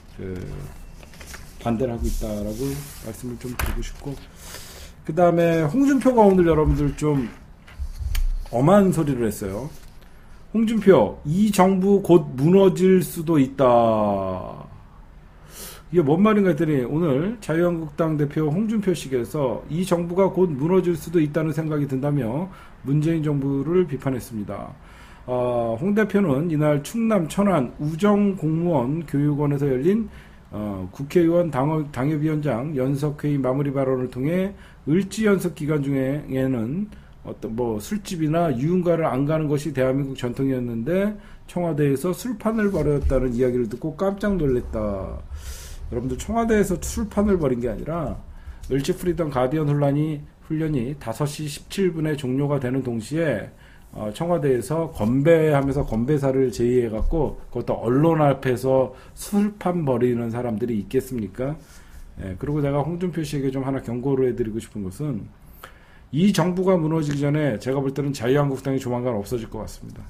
반대를 하고 있다라고 말씀을 좀 드리고 싶고, 그 다음에 홍준표가 오늘 여러분들 좀 엄한 소리를 했어요. 홍준표, 이 정부 곧 무너질 수도 있다. 이게 뭔 말인가 했더니 오늘 자유한국당 대표 홍준표 씨께서 이 정부가 곧 무너질 수도 있다는 생각이 든다며 문재인 정부를 비판했습니다. 홍 대표는 이날 충남 천안 우정공무원 교육원에서 열린 국회의원 당협위원장 연석회의 마무리 발언을 통해 을지 연석 기간 중에는 어떤 술집이나 유흥가를 안 가는 것이 대한민국 전통이었는데 청와대에서 술판을 벌였다는 이야기를 듣고 깜짝 놀랐다. 여러분들, 청와대에서 술판을 벌인 게 아니라 을지 프리덤 가디언 훈련이 5시 17분에 종료가 되는 동시에 청와대에서 건배하면서 건배사를 제의해갖고 그것도 언론 앞에서 술판 벌이는 사람들이 있겠습니까? 그리고 내가 홍준표 씨에게 좀 하나 경고를 해드리고 싶은 것은 이 정부가 무너지기 전에 제가 볼 때는 자유한국당이 조만간 없어질 것 같습니다.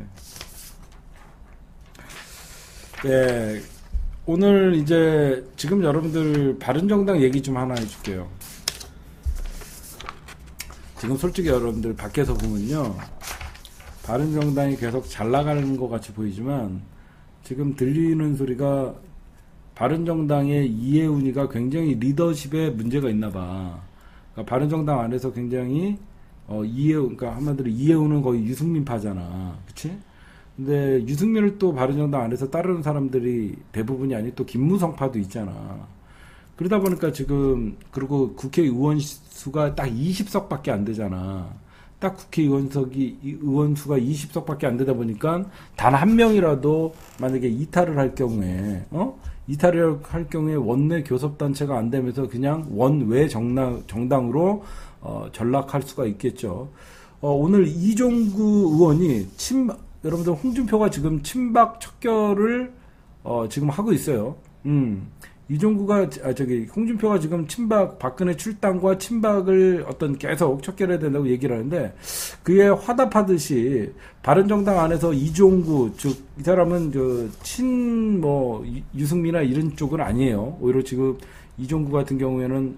오늘 이제 지금 여러분들 바른정당 얘기 좀 하나 해줄게요. 지금 솔직히 여러분들 밖에서 보면요, 바른정당이 계속 잘 나가는 것 같이 보이지만 지금 들리는 소리가 바른정당의 이해운이가 굉장히 리더십에 문제가 있나 봐. 그러니까 바른정당 안에서 굉장히 그러니까 한마디로 이해운은 거의 유승민파잖아, 그치? 근데 유승민을 또 바른정당 안에서 따르는 사람들이 대부분이 아니 또 김무성파도 있잖아. 그러다 보니까 지금, 그리고 국회의원 수가 딱 20석밖에 안 되잖아. 딱 국회의원 수가 20석밖에 안 되다 보니까 단 한 명이라도 만약에 이탈을 할 경우에 원내 교섭단체가 안 되면서 그냥 원외 정당으로 전락할 수가 있겠죠. 오늘 이종구 의원이 여러분들 홍준표가 지금 친박 척결을 지금 하고 있어요. 홍준표가 지금 박근혜 출당과 친박을 계속 척결해야 된다고 얘기를 하는데, 그에 화답하듯이 바른정당 안에서 이종구, 이 사람은 유승민이나 이런 쪽은 아니에요. 오히려 지금 이종구 같은 경우에는,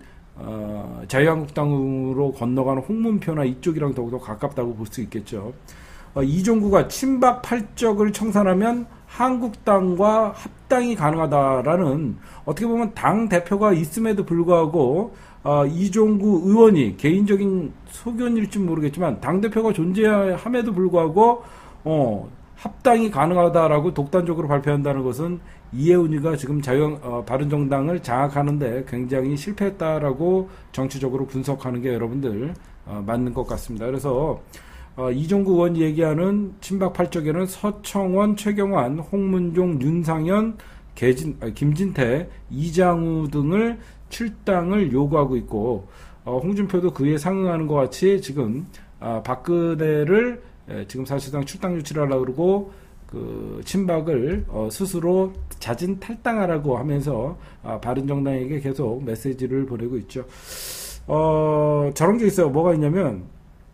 자유한국당으로 건너가는 홍문표나 이쪽이랑 더욱더 가깝다고 볼 수 있겠죠. 이종구가 친박 팔적을 청산하면 한국당과 합당이 가능하다라는, 어떻게 보면 당 대표가 있음에도 불구하고 이종구 의원이 개인적인 소견일지 모르겠지만 당 대표가 존재함에도 불구하고 합당이 가능하다라고 독단적으로 발표한다는 것은 이해운이가 지금 바른정당을 장악하는데 굉장히 실패했다라고 정치적으로 분석하는 게 여러분들 맞는 것 같습니다. 그래서 이종구 의원이 얘기하는 친박 팔적에는 서청원, 최경환, 홍문종, 윤상현, 김진태, 이장우 등을 출당을 요구하고 있고, 홍준표도 그에 상응하는 것 같이 지금 박근혜를 지금 사실상 출당 유치를 하려고 그러고 그 친박을 스스로 자진 탈당하라고 하면서 바른정당에게 계속 메시지를 보내고 있죠. 저런 게 있어요. 뭐가 있냐면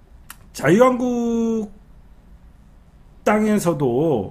자유한국당에서도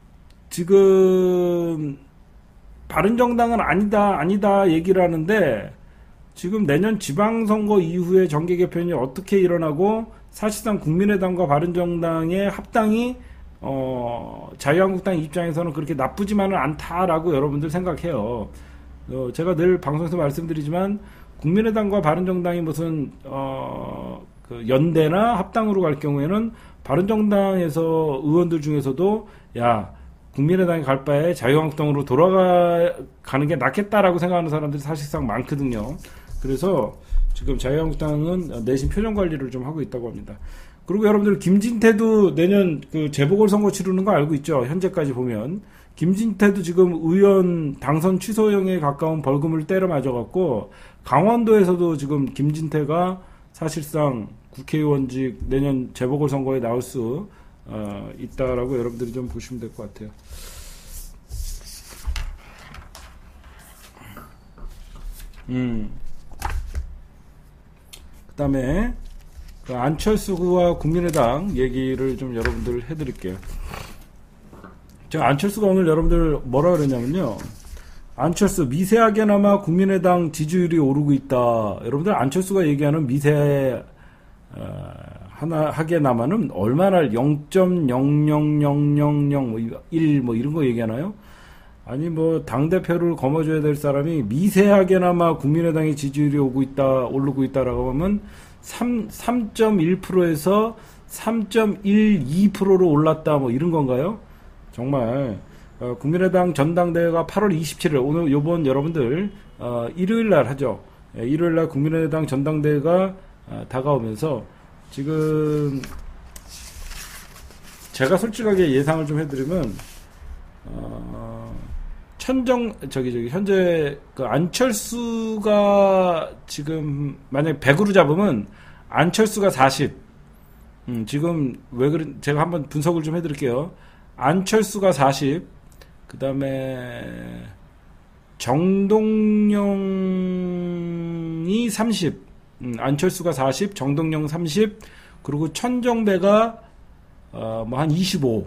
지금 바른정당은 아니다 얘기를 하는데 지금 내년 지방선거 이후에 정계 개편이 어떻게 일어나고 사실상 국민의당과 바른정당의 합당이 자유한국당 입장에서는 그렇게 나쁘지만은 않다라고 여러분들 생각해요. 제가 늘 방송에서 말씀드리지만 국민의당과 바른정당이 무슨 그 연대나 합당으로 갈 경우에는 바른정당에서 의원들 중에서도 야 국민의당이 갈 바에 자유한국당으로 돌아가는 게 낫겠다라고 생각하는 사람들이 사실상 많거든요. 그래서 지금 자유한국당은 내신 표정 관리를 좀 하고 있다고 합니다. 그리고 여러분들 김진태도 내년 그 재보궐선거 치르는 거 알고 있죠? 현재까지 보면 김진태도 지금 의원 당선 취소형에 가까운 벌금을 때려 맞아갖고 강원도에서도 지금 김진태가 사실상 국회의원직 내년 재보궐선거에 나올 수 있다라고 여러분들이 좀 보시면 될 것 같아요. 그 다음에 그 안철수 후와 국민의당 얘기를 좀 여러분들 해드릴게요. 제가 안철수가 오늘 여러분들 뭐라 그러냐면요. 안철수 미세하게나마 국민의당 지지율이 오르고 있다. 여러분들 안철수가 얘기하는 미세 하게나마는 얼마나 0.0000001 뭐 이런 거 얘기하나요? 아니 뭐 당대표를 거머쥐어야 될 사람이 미세하게나마 국민의당의 지지율이 오르고 있다라고 하면 3.1%에서 3.12%로 올랐다 뭐 이런 건가요? 정말 국민의당 전당대회가 8월 27일 오늘 요번 여러분들 일요일 날 하죠. 일요일 날 국민의당 전당대회가 다가오면서 지금 제가 솔직하게 예상을 좀 해드리면 현재 그 안철수가 지금 만약에 100으로 잡으면 안철수가 40. 지금 왜 그런 제가 한번 분석을 좀 해드릴게요. 안철수가 40. 그 다음에 정동영이 30. 안철수가 40, 정동영 30. 그리고 천정배가 뭐 한 25.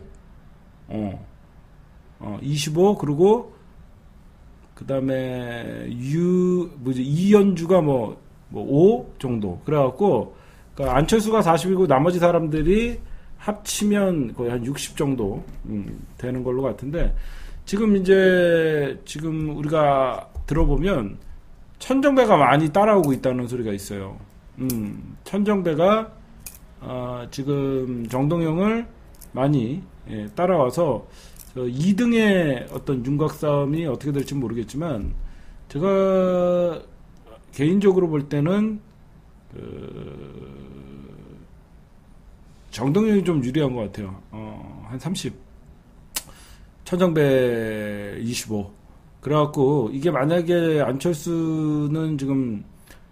25 그리고 그 다음에 이연주가 뭐 5 정도. 그래갖고, 그러니까 안철수가 40이고 나머지 사람들이 합치면 거의 한 60 정도, 되는 걸로 같은데, 지금 우리가 들어보면, 천정배가 많이 따라오고 있다는 소리가 있어요. 천정배가, 지금 정동영을 많이, 따라와서, 2등의 어떤 윤곽 싸움이 어떻게 될지 모르겠지만 제가 개인적으로 볼 때는 정동영이 좀 유리한 것 같아요. 한 30, 천정배 25. 그래갖고 이게 만약에 안철수는 지금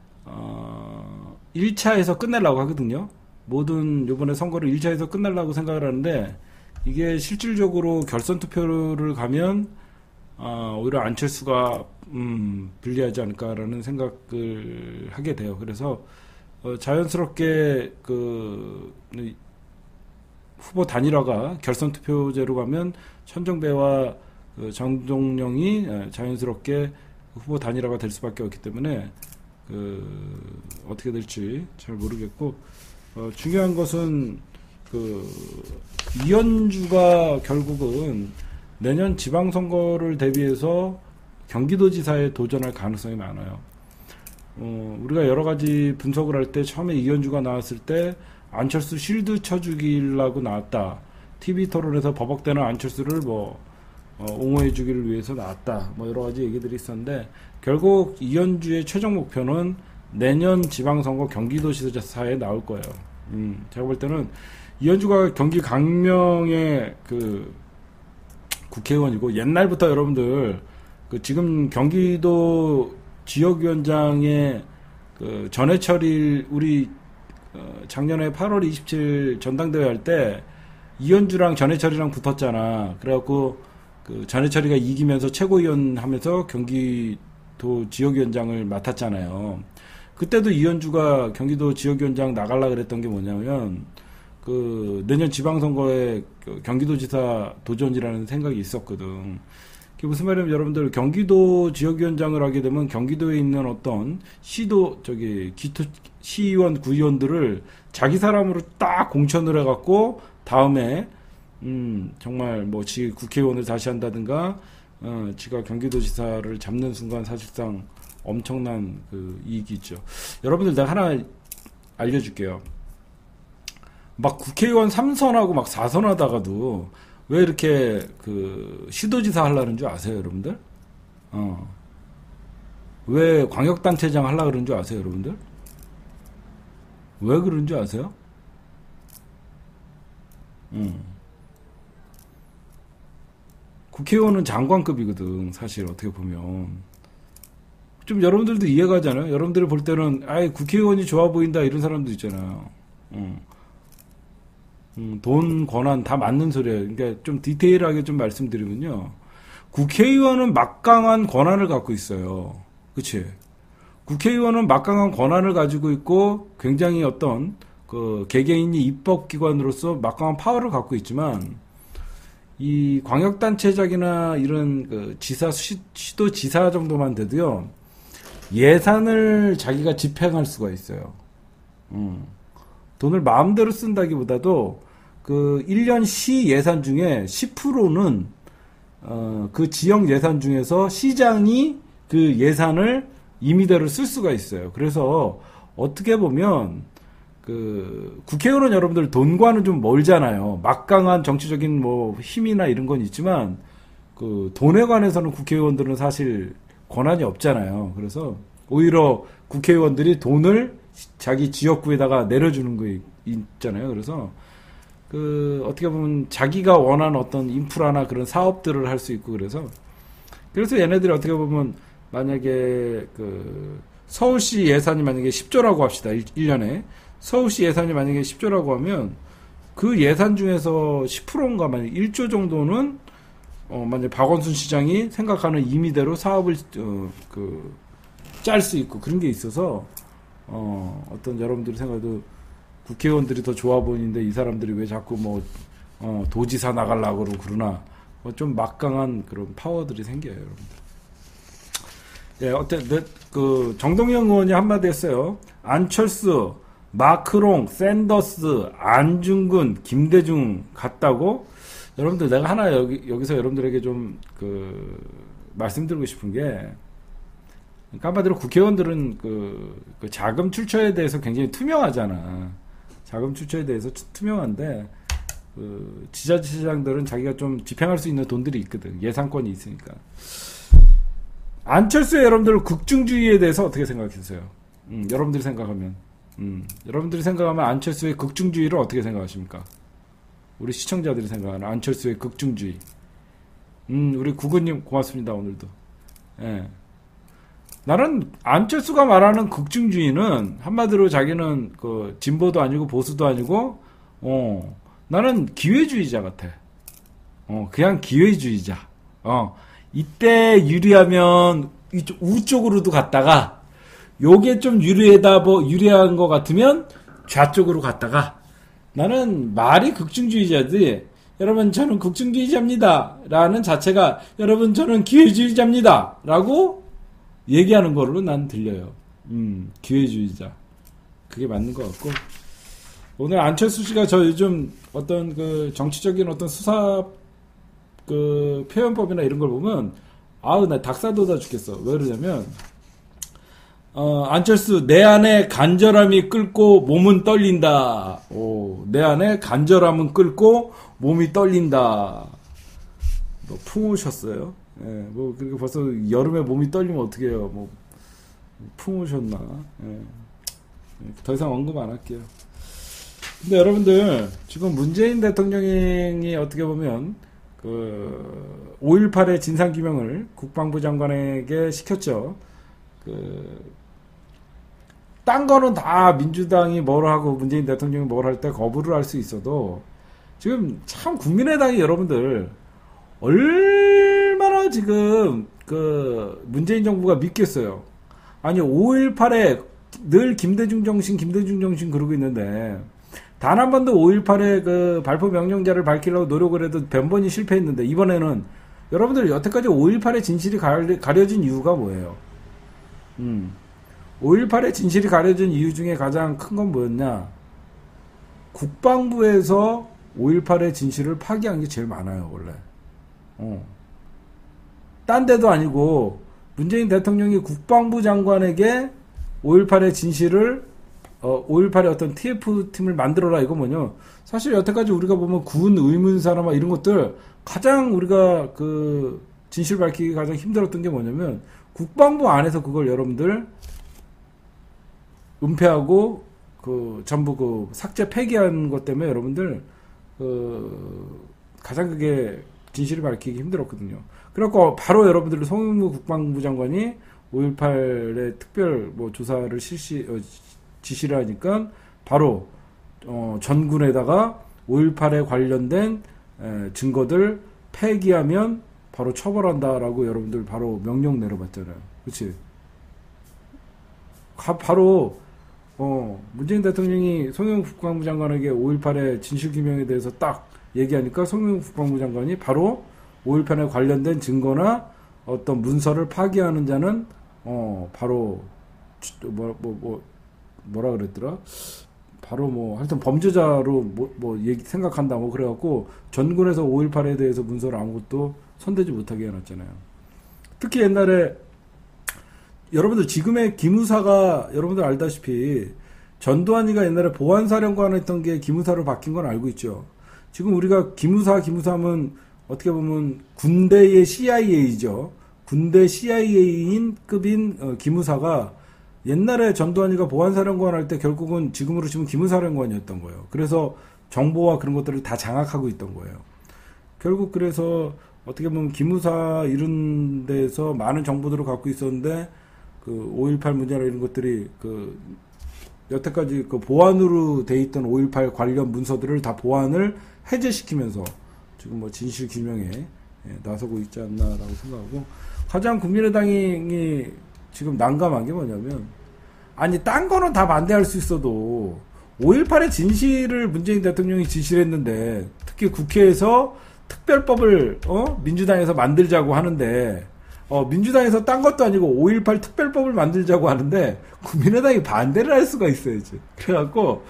1차에서 끝내려고 하거든요. 모든 요번에 선거를 1차에서 끝내려고 생각을 하는데 이게 실질적으로 결선 투표를 가면 오히려 안철수가 불리하지 않을까라는 생각을 하게 돼요. 그래서 자연스럽게 그 후보 단일화가 결선 투표제로 가면 천정배와 그 정동영이 자연스럽게 후보 단일화가 될 수밖에 없기 때문에 어떻게 될지 잘 모르겠고 중요한 것은 이현주가 결국은 내년 지방선거를 대비해서 경기도지사에 도전할 가능성이 많아요. 우리가 여러 가지 분석을 할 때 처음에 이현주가 나왔을 때 안철수 실드 쳐주기라고 나왔다. TV 토론에서 버벅대는 안철수를 옹호해주기를 위해서 나왔다. 여러 가지 얘기들이 있었는데 결국 이현주의 최종 목표는 내년 지방선거 경기도지사에 나올 거예요. 제가 볼 때는 이현주가 경기 강명의 국회의원이고 옛날부터 여러분들 지금 경기도 지역위원장의 전해철이 우리 작년에 8월 27일 전당대회 할 때 이현주랑 전해철이랑 붙었잖아. 그래갖고 그 전해철이가 이기면서 최고위원 하면서 경기도 지역위원장을 맡았잖아요. 그때도 이현주가 경기도 지역위원장 나가려고 그랬던 게 뭐냐면 그 내년 지방선거에 그 경기도지사 도전이라는 생각이 있었거든. 그게 무슨 말이냐면 여러분들 경기도 지역위원장을 하게 되면 경기도에 있는 어떤 시의원, 구의원들을 자기 사람으로 딱 공천을 해갖고 다음에 정말 뭐 국회의원을 다시 한다든가 지가 경기도지사를 잡는 순간 사실상 엄청난 그 이익이 있죠. 여러분들 내가 하나 알려줄게요. 막 국회의원 3선하고 막 4선 하다가도 왜 이렇게 그 시도지사 하려는 줄 아세요, 여러분들? 왜 광역단체장 하려고 그러는 줄 아세요, 여러분들? 왜 그런 줄 아세요? 국회의원은 장관급이거든, 사실 어떻게 보면. 좀 여러분들도 이해가 하잖아요. 여러분들이 볼 때는 아예 국회의원이 좋아 보인다 이런 사람도 있잖아요. 돈, 권한 다 맞는 소리예요. 그러니까 좀 디테일하게 좀 말씀드리면요. 국회의원은 막강한 권한을 갖고 있어요. 그치? 국회의원은 막강한 권한을 가지고 있고 굉장히 어떤 그 개개인이 입법기관으로서 막강한 파워를 갖고 있지만 이 광역단체장이나 이런 그 시도지사 정도만 돼도요. 예산을 자기가 집행할 수가 있어요. 돈을 마음대로 쓴다기보다도 그 1년 시 예산 중에 10%는 그 지역 예산 중에서 시장이 그 예산을 임의대로 쓸 수가 있어요. 그래서 어떻게 보면 그 국회의원은 여러분들 돈과는 좀 멀잖아요. 막강한 정치적인 뭐 힘이나 이런 건 있지만 그 돈에 관해서는 국회의원들은 사실 권한이 없잖아요. 그래서 오히려 국회의원들이 돈을 자기 지역구에다가 내려주는 거 있잖아요. 그래서 그 어떻게 보면 자기가 원하는 어떤 인프라나 그런 사업들을 할 수 있고 그래서 얘네들이 어떻게 보면 만약에 그 서울시 예산이 만약에 10조라고 합시다. 1년에 서울시 예산이 만약에 10조라고 하면 그 예산 중에서 10%인가 만약에 1조 정도는 만약에 박원순 시장이 생각하는 임의대로 사업을 짤 수 있고 그런 게 있어서 어떤 여러분들이 생각해도 국회의원들이 더 좋아 보이는데 이 사람들이 왜 자꾸 뭐 도지사 나가려고 그러나 좀 막강한 그런 파워들이 생겨요, 여러분들. 예, 그 정동영 의원이 한마디 했어요. 안철수, 마크롱, 샌더스, 안중근, 김대중 같다고. 여러분들 내가 하나 여기서 여러분들에게 좀 그 말씀드리고 싶은 게, 그러니까 한마디로 국회의원들은 그 자금 출처에 대해서 굉장히 투명하잖아. 자금 출처에 대해서 투명한데 그 지자체장들은 자기가 좀 집행할 수 있는 돈들이 있거든. 예산권이 있으니까. 안철수의 여러분들 극중주의에 대해서 어떻게 생각하세요? 여러분들이 생각하면 안철수의 극중주의를 어떻게 생각하십니까? 우리 시청자들이 생각하는 안철수의 극중주의. 우리 구구님 고맙습니다, 오늘도. 예. 나는 안철수가 말하는 극중주의는 한마디로 자기는 그 진보도 아니고 보수도 아니고 나는 기회주의자 같아. 그냥 기회주의자. 이때 유리하면 이쪽 우쪽으로도 갔다가 요게 좀 유리한 것 같으면 좌쪽으로 갔다가 나는 말이 극중주의자지. 여러분 저는 극중주의자입니다 라는 자체가 여러분 저는 기회주의자입니다 라고 얘기하는 걸로 난 들려요. 기회주의자. 그게 맞는 것 같고. 오늘 안철수 씨가 저 요즘 어떤 그 정치적인 어떤 수사 그 표현법이나 이런 걸 보면 나 닭살 돋아 죽겠어. 왜 그러냐면 안철수 내 안에 간절함이 끓고 몸은 떨린다. 내 안에 간절함은 끓고 몸이 떨린다. 뭐 풍우셨어요? 예, 뭐 그리고 벌써 여름에 몸이 떨리면 어떻게 해요? 뭐 풍우셨나? 예. 더 이상 언급 안 할게요. 근데 여러분들 지금 문재인 대통령이 어떻게 보면 그 5.18의 진상규명을 국방부 장관에게 시켰죠. 딴 거는 다 민주당이 뭘 하고 문재인 대통령이 뭘 할 때 거부를 할 수 있어도 지금 참 국민의당이 여러분들 얼마나 지금 그 문재인 정부가 믿겠어요. 아니 5.18에 늘 김대중 정신 그러고 있는데 단 한 번도 5.18의 그 발포 명령자를 밝히려고 노력을 해도 번번이 실패했는데 이번에는 여러분들 여태까지 5.18의 진실이 가려진 이유가 뭐예요? 5.18의 진실이 가려진 이유 중에 가장 큰 건 뭐였냐? 국방부에서 5.18의 진실을 파기한 게 제일 많아요, 원래. 딴 데도 아니고, 문재인 대통령이 국방부 장관에게 5.18의 진실을, 5.18의 어떤 TF팀을 만들어라, 이거 뭐냐. 사실 여태까지 우리가 보면 군 의문사나 막 이런 것들, 가장 우리가 그, 진실 밝히기 가장 힘들었던 게 뭐냐면, 국방부 안에서 그걸 여러분들, 은폐하고 그 전부 그 삭제 폐기한 것 때문에 여러분들 가장 그게 진실을 밝히기 힘들었거든요. 그래갖고 바로 여러분들 송영무 국방부 장관이 5.18의 특별 뭐 조사를 지시를 하니까 바로 전군에다가 5.18에 관련된 증거들 폐기하면 바로 처벌한다라고 여러분들 바로 명령 내려봤잖아요. 그렇지? 바로 문재인 대통령이 송영무 국방부 장관에게 5.18의 진실규명에 대해서 딱 얘기하니까 송영무 국방부 장관이 바로 5.18에 관련된 증거나 어떤 문서를 파기하는 자는 바로 뭐라 그랬더라? 바로 뭐 하여튼 범죄자로 생각한다 뭐 그래갖고 전군에서 5.18에 대해서 문서를 아무것도 손대지 못하게 해놨잖아요. 특히 옛날에 여러분들 지금의 기무사가 여러분들 알다시피 전두환이가 옛날에 보안사령관 했던 게 기무사로 바뀐 건 알고 있죠. 지금 우리가 기무사하면 어떻게 보면 군대의 CIA죠. 군대 CIA인 급인 기무사가 옛날에 전두환이가 보안사령관 할 때 결국은 지금으로 치면 기무사령관이었던 거예요. 그래서 정보와 그런 것들을 다 장악하고 있던 거예요. 결국 그래서 어떻게 보면 기무사 이런 데서 많은 정보들을 갖고 있었는데 그 5.18 문제나 이런 것들이 그 여태까지 그 보안으로 돼 있던 5.18 관련 문서들을 다 보안을 해제시키면서 지금 뭐 진실 규명에 나서고 있지 않나라고 생각하고 가장 국민의당이 지금 난감한 게 뭐냐면 아니 딴 거는 다 반대할 수 있어도 5.18의 진실을 문재인 대통령이 지시를 했는데 특히 국회에서 특별법을 민주당에서 만들자고 하는데 민주당에서 딴 것도 아니고 5.18 특별법을 만들자고 하는데 국민의당이 반대를 할 수가 있어야지. 그래갖고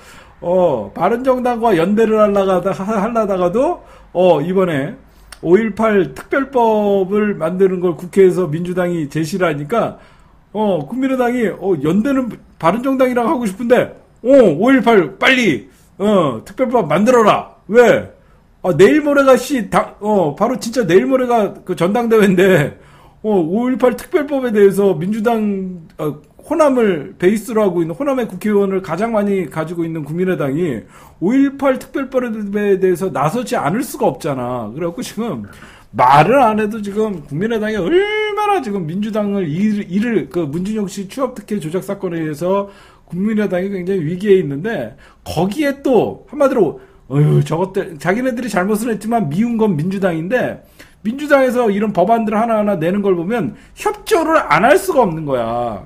바른정당과 연대를 하려다가도 이번에 5.18 특별법을 만드는 걸 국회에서 민주당이 제시를 하니까 국민의당이 연대는 바른정당이랑 하고 싶은데 5.18 빨리 특별법 만들어라. 왜? 내일 모레가 바로 진짜 내일 모레가 그 전당대회인데 5.18 특별법에 대해서 민주당 호남을 베이스로 하고 있는 호남의 국회의원을 가장 많이 가지고 있는 국민의당이 5.18 특별법에 대해서 나서지 않을 수가 없잖아. 그래갖고 지금 말을 안 해도 지금 국민의당이 얼마나 지금 민주당을 그 문준용 씨 취업 특혜 조작 사건에 의해서 국민의당이 굉장히 위기에 있는데 거기에 또 한마디로 저것들 자기네들이 잘못을 했지만 미운 건 민주당인데 민주당에서 이런 법안들 하나하나 내는 걸 보면 협조를 안 할 수가 없는 거야.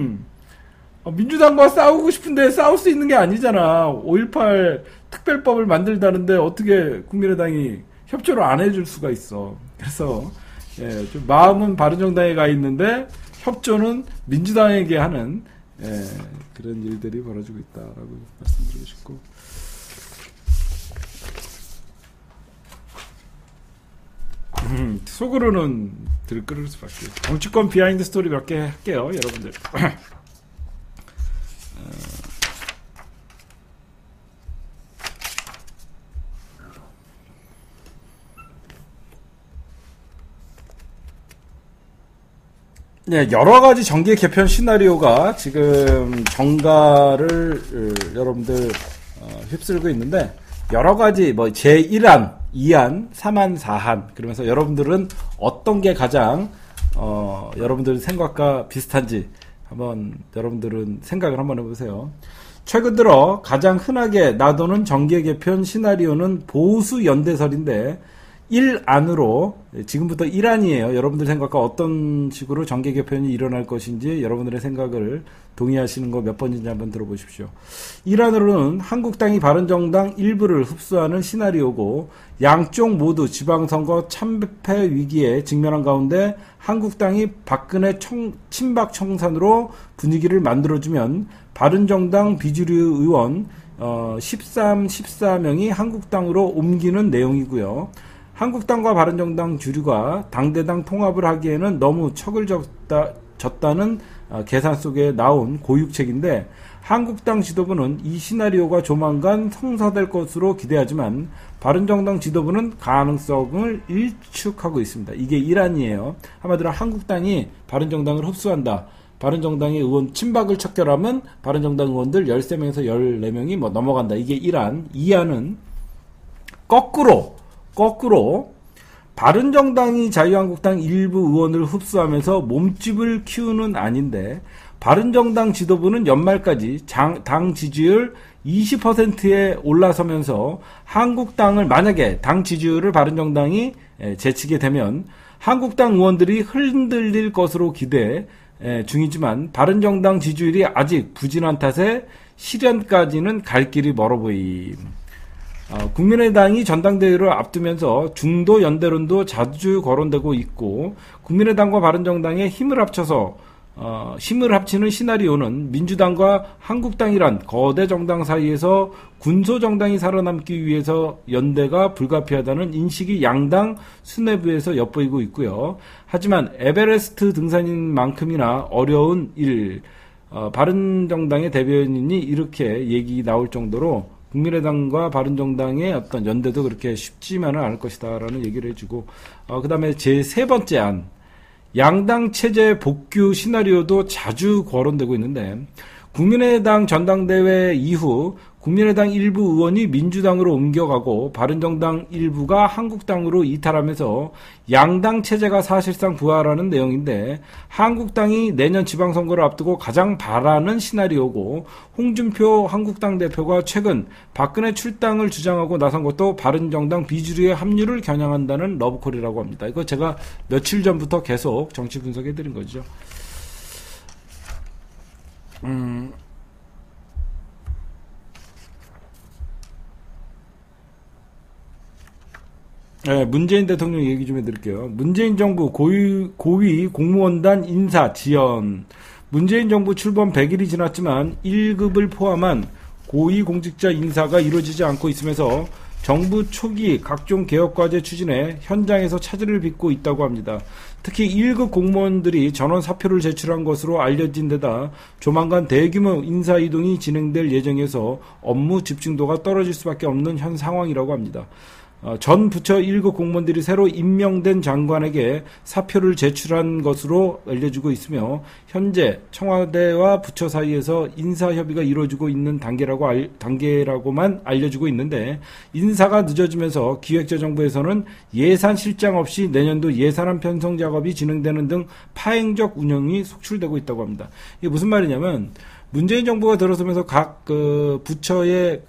민주당과 싸우고 싶은데 싸울 수 있는 게 아니잖아. 5.18 특별법을 만들다는데 어떻게 국민의당이 협조를 안 해줄 수가 있어. 그래서 좀 마음은 바른정당에 가 있는데 협조는 민주당에게 하는 그런 일들이 벌어지고 있다라고 말씀드리고 싶고 속으로는 들끓을 수밖에. 정치권 비하인드 스토리 몇 개 할게요, 여러분들. 네, 여러 가지 정계 개편 시나리오가 지금 정가를 여러분들 휩쓸고 있는데 여러 가지 뭐 제1안, 2안, 3안, 4안 그러면서 여러분들은 어떤 게 가장 여러분들 생각과 비슷한지 한번 여러분들은 생각을 한번 해보세요. 최근 들어 가장 흔하게 나도는 정계 개편 시나리오는 보수 연대설인데 1안으로, 지금부터 1안이에요. 여러분들 생각과 어떤 식으로 정계 개편이 일어날 것인지 여러분들의 생각을 동의하시는 거 몇 번인지 한번 들어보십시오. 1안으로는 한국당이 바른정당 일부를 흡수하는 시나리오고, 양쪽 모두 지방선거 참패 위기에 직면한 가운데 한국당이 박근혜 친박 청산으로 분위기를 만들어주면 바른정당 비주류 의원 14명이 한국당으로 옮기는 내용이고요. 한국당과 바른정당 주류가 당대당 통합을 하기에는 너무 척을 졌다는 계산 속에 나온 고육책인데, 한국당 지도부는 이 시나리오가 조만간 성사될 것으로 기대하지만 바른정당 지도부는 가능성을 일축하고 있습니다. 이게 1안이에요. 한마디로 한국당이 바른정당을 흡수한다. 바른정당의 의원 친박을 척결하면 바른정당 의원들 13명에서 14명이 뭐 넘어간다. 이게 1안. 2안은 거꾸로 바른정당이 자유한국당 일부 의원을 흡수하면서 몸집을 키우는 안인데, 바른정당 지도부는 연말까지 당 지지율 20%에 올라서면서 한국당을, 만약에 당 지지율을 바른정당이 제치게 되면 한국당 의원들이 흔들릴 것으로 기대 중이지만, 바른정당 지지율이 아직 부진한 탓에 실현까지는 갈 길이 멀어 보임. 국민의당이 전당대회를 앞두면서 중도 연대론도 자주 거론되고 있고, 국민의당과 바른정당의 힘을 합치는 시나리오는 민주당과 한국당이란 거대 정당 사이에서 군소 정당이 살아남기 위해서 연대가 불가피하다는 인식이 양당 수뇌부에서 엿보이고 있고요. 하지만 에베레스트 등산인 만큼이나 어려운 일, 바른정당의 대변인이 이렇게 얘기 나올 정도로 국민의당과 바른정당의 어떤 연대도 그렇게 쉽지만은 않을 것이다라는 얘기를 해주고, 그 다음에 제 세 번째 안, 양당 체제 복규 시나리오도 자주 거론되고 있는데, 국민의당 전당대회 이후 국민의당 일부 의원이 민주당으로 옮겨가고 바른정당 일부가 한국당으로 이탈하면서 양당 체제가 사실상 부활하는 내용인데, 한국당이 내년 지방선거를 앞두고 가장 바라는 시나리오고, 홍준표 한국당 대표가 최근 박근혜 출당을 주장하고 나선 것도 바른정당 비주류의 합류를 겨냥한다는 러브콜이라고 합니다. 이거 제가 며칠 전부터 계속 정치 분석해드린 거죠. 네, 문재인 대통령 얘기 좀 해드릴게요. 문재인 정부 고위 공무원단 인사 지연. 문재인 정부 출범 100일이 지났지만 1급을 포함한 고위 공직자 인사가 이루어지지 않고 있으면서 정부 초기 각종 개혁과제 추진에 현장에서 차질을 빚고 있다고 합니다. 특히 1급 공무원들이 전원 사표를 제출한 것으로 알려진 데다 조만간 대규모 인사 이동이 진행될 예정에서 업무 집중도가 떨어질 수밖에 없는 현 상황이라고 합니다. 전 부처 1급 공무원들이 새로 임명된 장관에게 사표를 제출한 것으로 알려지고 있으며, 현재 청와대와 부처 사이에서 인사협의가 이루어지고 있는 단계라고만 알려지고 있는데, 인사가 늦어지면서 기획재정부에서는 예산 실장 없이 내년도 예산안 편성 작업이 진행되는 등 파행적 운영이 속출되고 있다고 합니다. 이게 무슨 말이냐면, 문재인 정부가 들어서면서 각 부처의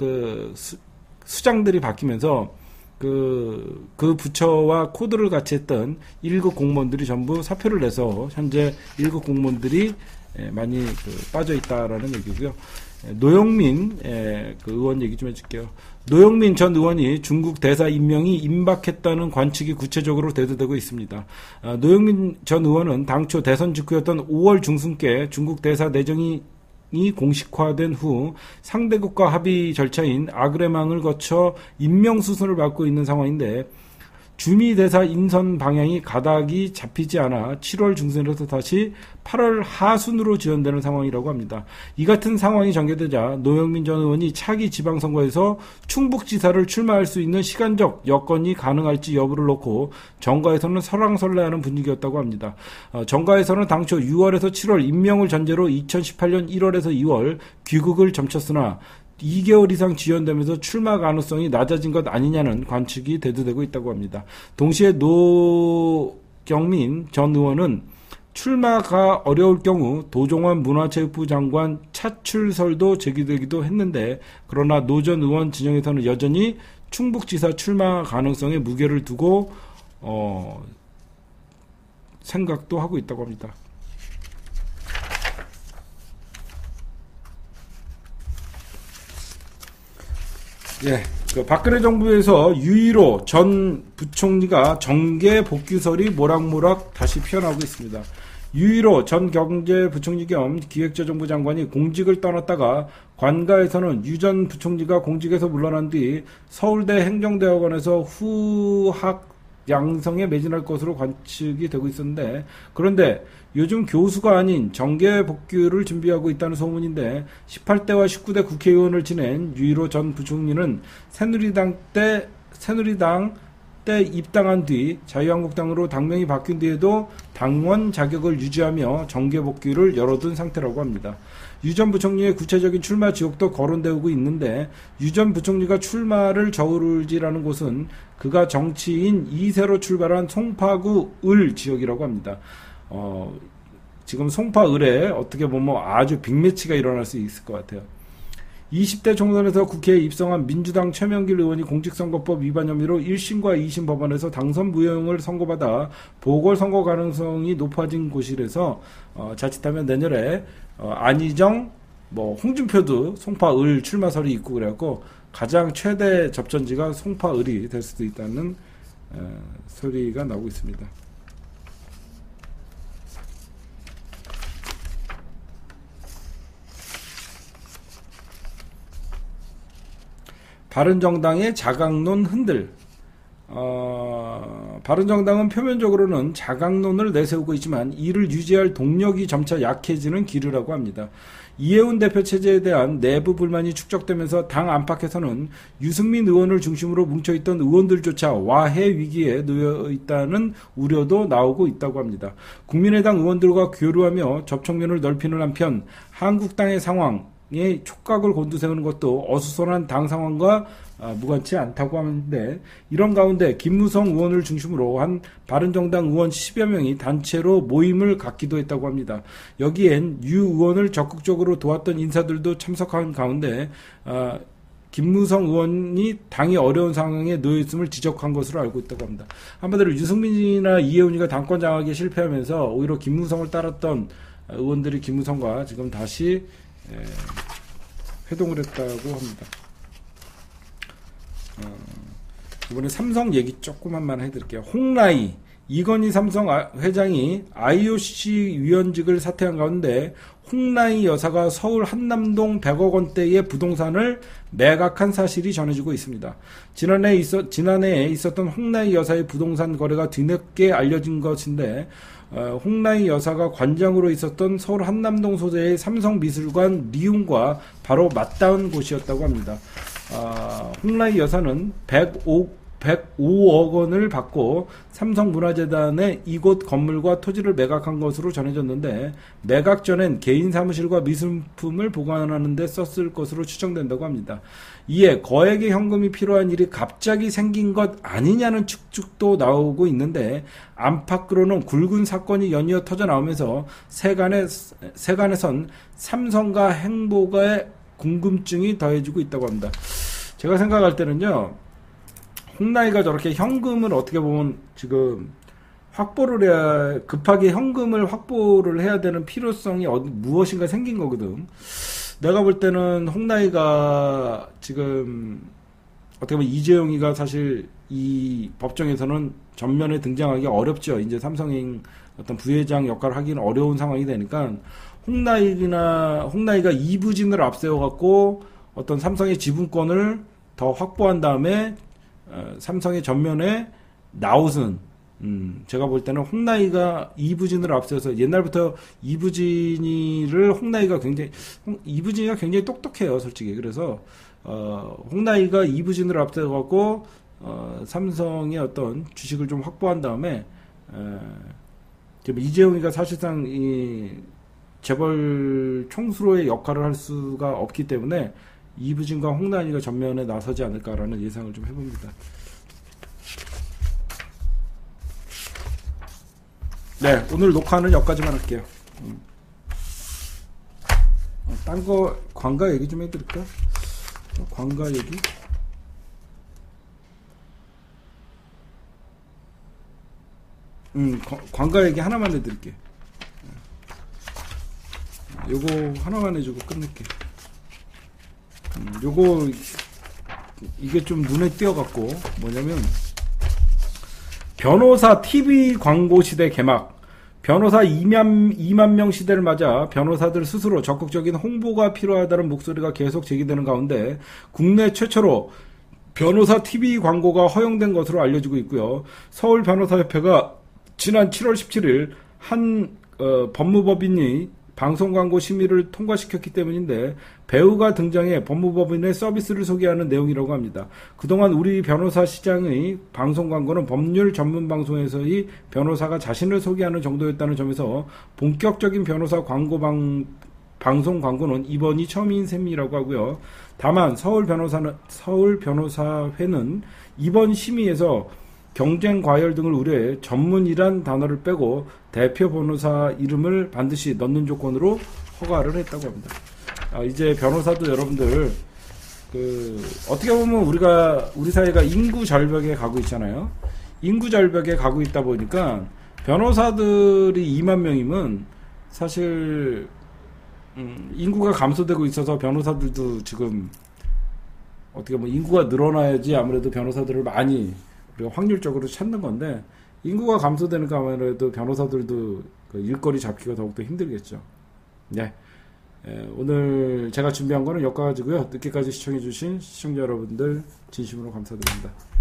수장들이 바뀌면서 그 부처와 코드를 같이 했던 1급 공무원들이 전부 사표를 내서 현재 1급 공무원들이 많이 빠져 있다라는 얘기고요. 노영민 의원 얘기 좀 해줄게요. 노영민 전 의원이 중국 대사 임명이 임박했다는 관측이 구체적으로 대두되고 있습니다. 노영민 전 의원은 당초 대선 직후였던 5월 중순께 중국 대사 내정이 공식화된 후 상대국가 합의 절차인 아그레망을 거쳐 임명 수순을 밟고 있는 상황인데, 주미 대사 인선 방향이 가닥이 잡히지 않아 7월 중순에서 다시 8월 하순으로 지연되는 상황이라고 합니다. 이 같은 상황이 전개되자 노영민 전 의원이 차기 지방선거에서 충북지사를 출마할 수 있는 시간적 여건이 가능할지 여부를 놓고 정가에서는 설왕설래하는 분위기였다고 합니다. 정가에서는 당초 6월에서 7월 임명을 전제로 2018년 1월에서 2월 귀국을 점쳤으나 2개월 이상 지연되면서 출마 가능성이 낮아진 것 아니냐는 관측이 대두되고 있다고 합니다. 동시에 노경민 전 의원은 출마가 어려울 경우 도종환 문화체육부 장관 차출설도 제기되기도 했는데, 그러나 노 전 의원 진영에서는 여전히 충북지사 출마 가능성에 무게를 두고 생각도 하고 있다고 합니다. 예, 그 박근혜 정부에서 유일호 전 부총리가 정계 복귀설이 모락모락 다시 피어나고 있습니다. 유일호 전 경제부총리 겸 기획재정부 장관이 공직을 떠났다가 관가에서는 유 전 부총리가 공직에서 물러난 뒤 서울대 행정대학원에서 후학 양성에 매진할 것으로 관측이 되고 있었는데, 그런데 요즘 교수가 아닌 정계 복귀를 준비하고 있다는 소문인데, 18대와 19대 국회의원을 지낸 유일호 전 부총리는 새누리당 때 입당한 뒤 자유한국당으로 당명이 바뀐 뒤에도 당원 자격을 유지하며 정계 복귀를 열어둔 상태라고 합니다. 유 전 부총리의 구체적인 출마 지역도 거론되고 있는데, 유 전 부총리가 출마를 저울질하는 곳은 그가 정치인 2세로 출발한 송파구 을 지역이라고 합니다. 지금 송파 을에 어떻게 보면 아주 빅매치가 일어날 수 있을 것 같아요. 20대 총선에서 국회에 입성한 민주당 최명길 의원이 공직선거법 위반 혐의로 1심과 2심 법원에서 당선 무효형을 선고받아 보궐선거 가능성이 높아진 곳이라서 자칫하면 내년에 안희정, 홍준표도 송파을 출마설이 있고 그래갖고 가장 최대 접전지가 송파을이 될 수도 있다는 소리가 나오고 있습니다. 바른정당의 자강론 흔들. 바른정당은 표면적으로는 자강론을 내세우고 있지만 이를 유지할 동력이 점차 약해지는 기류라고 합니다. 이해운 대표 체제에 대한 내부 불만이 축적되면서 당 안팎에서는 유승민 의원을 중심으로 뭉쳐있던 의원들조차 와해 위기에 놓여 있다는 우려도 나오고 있다고 합니다. 국민의당 의원들과 교류하며 접촉면을 넓히는 한편 한국당의 상황에 촉각을 곤두세우는 것도 어수선한 당 상황과 무관치 않다고 하는데, 이런 가운데 김무성 의원을 중심으로 한 바른정당 의원 10여 명이 단체로 모임을 갖기도 했다고 합니다. 여기엔 유 의원을 적극적으로 도왔던 인사들도 참석한 가운데 김무성 의원이 당이 어려운 상황에 놓여있음을 지적한 것으로 알고 있다고 합니다. 한마디로 유승민이나 이해운이가 당권 장악에 실패하면서 오히려 김무성을 따랐던 의원들이 김무성과 지금 다시 회동을 했다고 합니다. 이번에 삼성 얘기 조금만 해드릴게요. 홍라이, 이건희 삼성 회장이 IOC 위원직을 사퇴한 가운데 홍라이 여사가 서울 한남동 100억 원대의 부동산을 매각한 사실이 전해지고 있습니다. 지난해에 있었던 홍라이 여사의 부동산 거래가 뒤늦게 알려진 것인데, 홍라이 여사가 관장으로 있었던 서울 한남동 소재의 삼성미술관 리움과 바로 맞닿은 곳이었다고 합니다. 홍라이 여사는 105억 원을 받고 삼성문화재단에 이곳 건물과 토지를 매각한 것으로 전해졌는데, 매각 전엔 개인 사무실과 미술품을 보관하는 데 썼을 것으로 추정된다고 합니다. 이에 거액의 현금이 필요한 일이 갑자기 생긴 것 아니냐는 추측도 나오고 있는데, 안팎으로는 굵은 사건이 연이어 터져 나오면서 세간에선 삼성과 행보가의 궁금증이 더해지고 있다고 합니다. 제가 생각할 때는요, 홍라이가 저렇게 현금을 어떻게 보면 지금 급하게 현금을 확보를 해야 되는 필요성이 무엇인가 생긴 거거든. 내가 볼 때는 홍라이가 지금 어떻게 보면 이재용이가 사실 이 법정에서는 전면에 등장하기 어렵죠. 이제 삼성행 어떤 부회장 역할을 하기는 어려운 상황이 되니까 홍라이가 이부진을 앞세워갖고 어떤 삼성의 지분권을 더 확보한 다음에 삼성의 전면에 나웃은 제가 볼 때는 홍라이가 이부진을 앞세워서, 옛날부터 이부진이가 굉장히 똑똑해요, 솔직히. 그래서 홍라이가 이부진을 앞세워갖고 삼성의 어떤 주식을 좀 확보한 다음에 이재용이가 사실상 이 재벌 총수로의 역할을 할 수가 없기 때문에 이부진과 홍라이가 전면에 나서지 않을까라는 예상을 좀 해봅니다. 네, 오늘 녹화는 여기까지만 할게요. 딴 거 광가 얘기 좀 해드릴까? 광가 얘기? 광가 얘기 하나만 해드릴게. 요거 하나만 해주고 끝낼게. 요거 이게 좀 눈에 띄어갖고 뭐냐면 변호사 TV 광고 시대 개막. 변호사 2만 명 시대를 맞아 변호사들 스스로 적극적인 홍보가 필요하다는 목소리가 계속 제기되는 가운데 국내 최초로 변호사 TV 광고가 허용된 것으로 알려지고 있고요. 서울 변호사협회가 지난 7월 17일 한 법무법인이 방송광고 심의를 통과시켰기 때문인데 배우가 등장해 법무법인의 서비스를 소개하는 내용이라고 합니다. 그동안 우리 변호사 시장의 방송광고는 법률 전문 방송에서의 변호사가 자신을 소개하는 정도였다는 점에서 본격적인 변호사 광고 방송 광고는 이번이 처음인 셈이라고 하고요. 다만 서울 변호사회는 이번 심의에서 경쟁 과열 등을 우려해 전문이란 단어를 빼고 대표 변호사 이름을 반드시 넣는 조건으로 허가를 했다고 합니다. 이제 변호사도 여러분들 어떻게 보면 우리 사회가 인구 절벽에 가고 있잖아요. 인구 절벽에 가고 있다 보니까 변호사들이 2만 명이면 사실 인구가 감소되고 있어서 변호사들도 지금 어떻게 보면 인구가 늘어나야지 아무래도 변호사들을 많이 우리가 확률적으로 찾는 건데 인구가 감소되니까 아무래도 변호사들도 일거리 잡기가 더욱더 힘들겠죠. 네. 오늘 제가 준비한 거는 여기까지고요. 늦게까지 시청해주신 시청자 여러분들 진심으로 감사드립니다.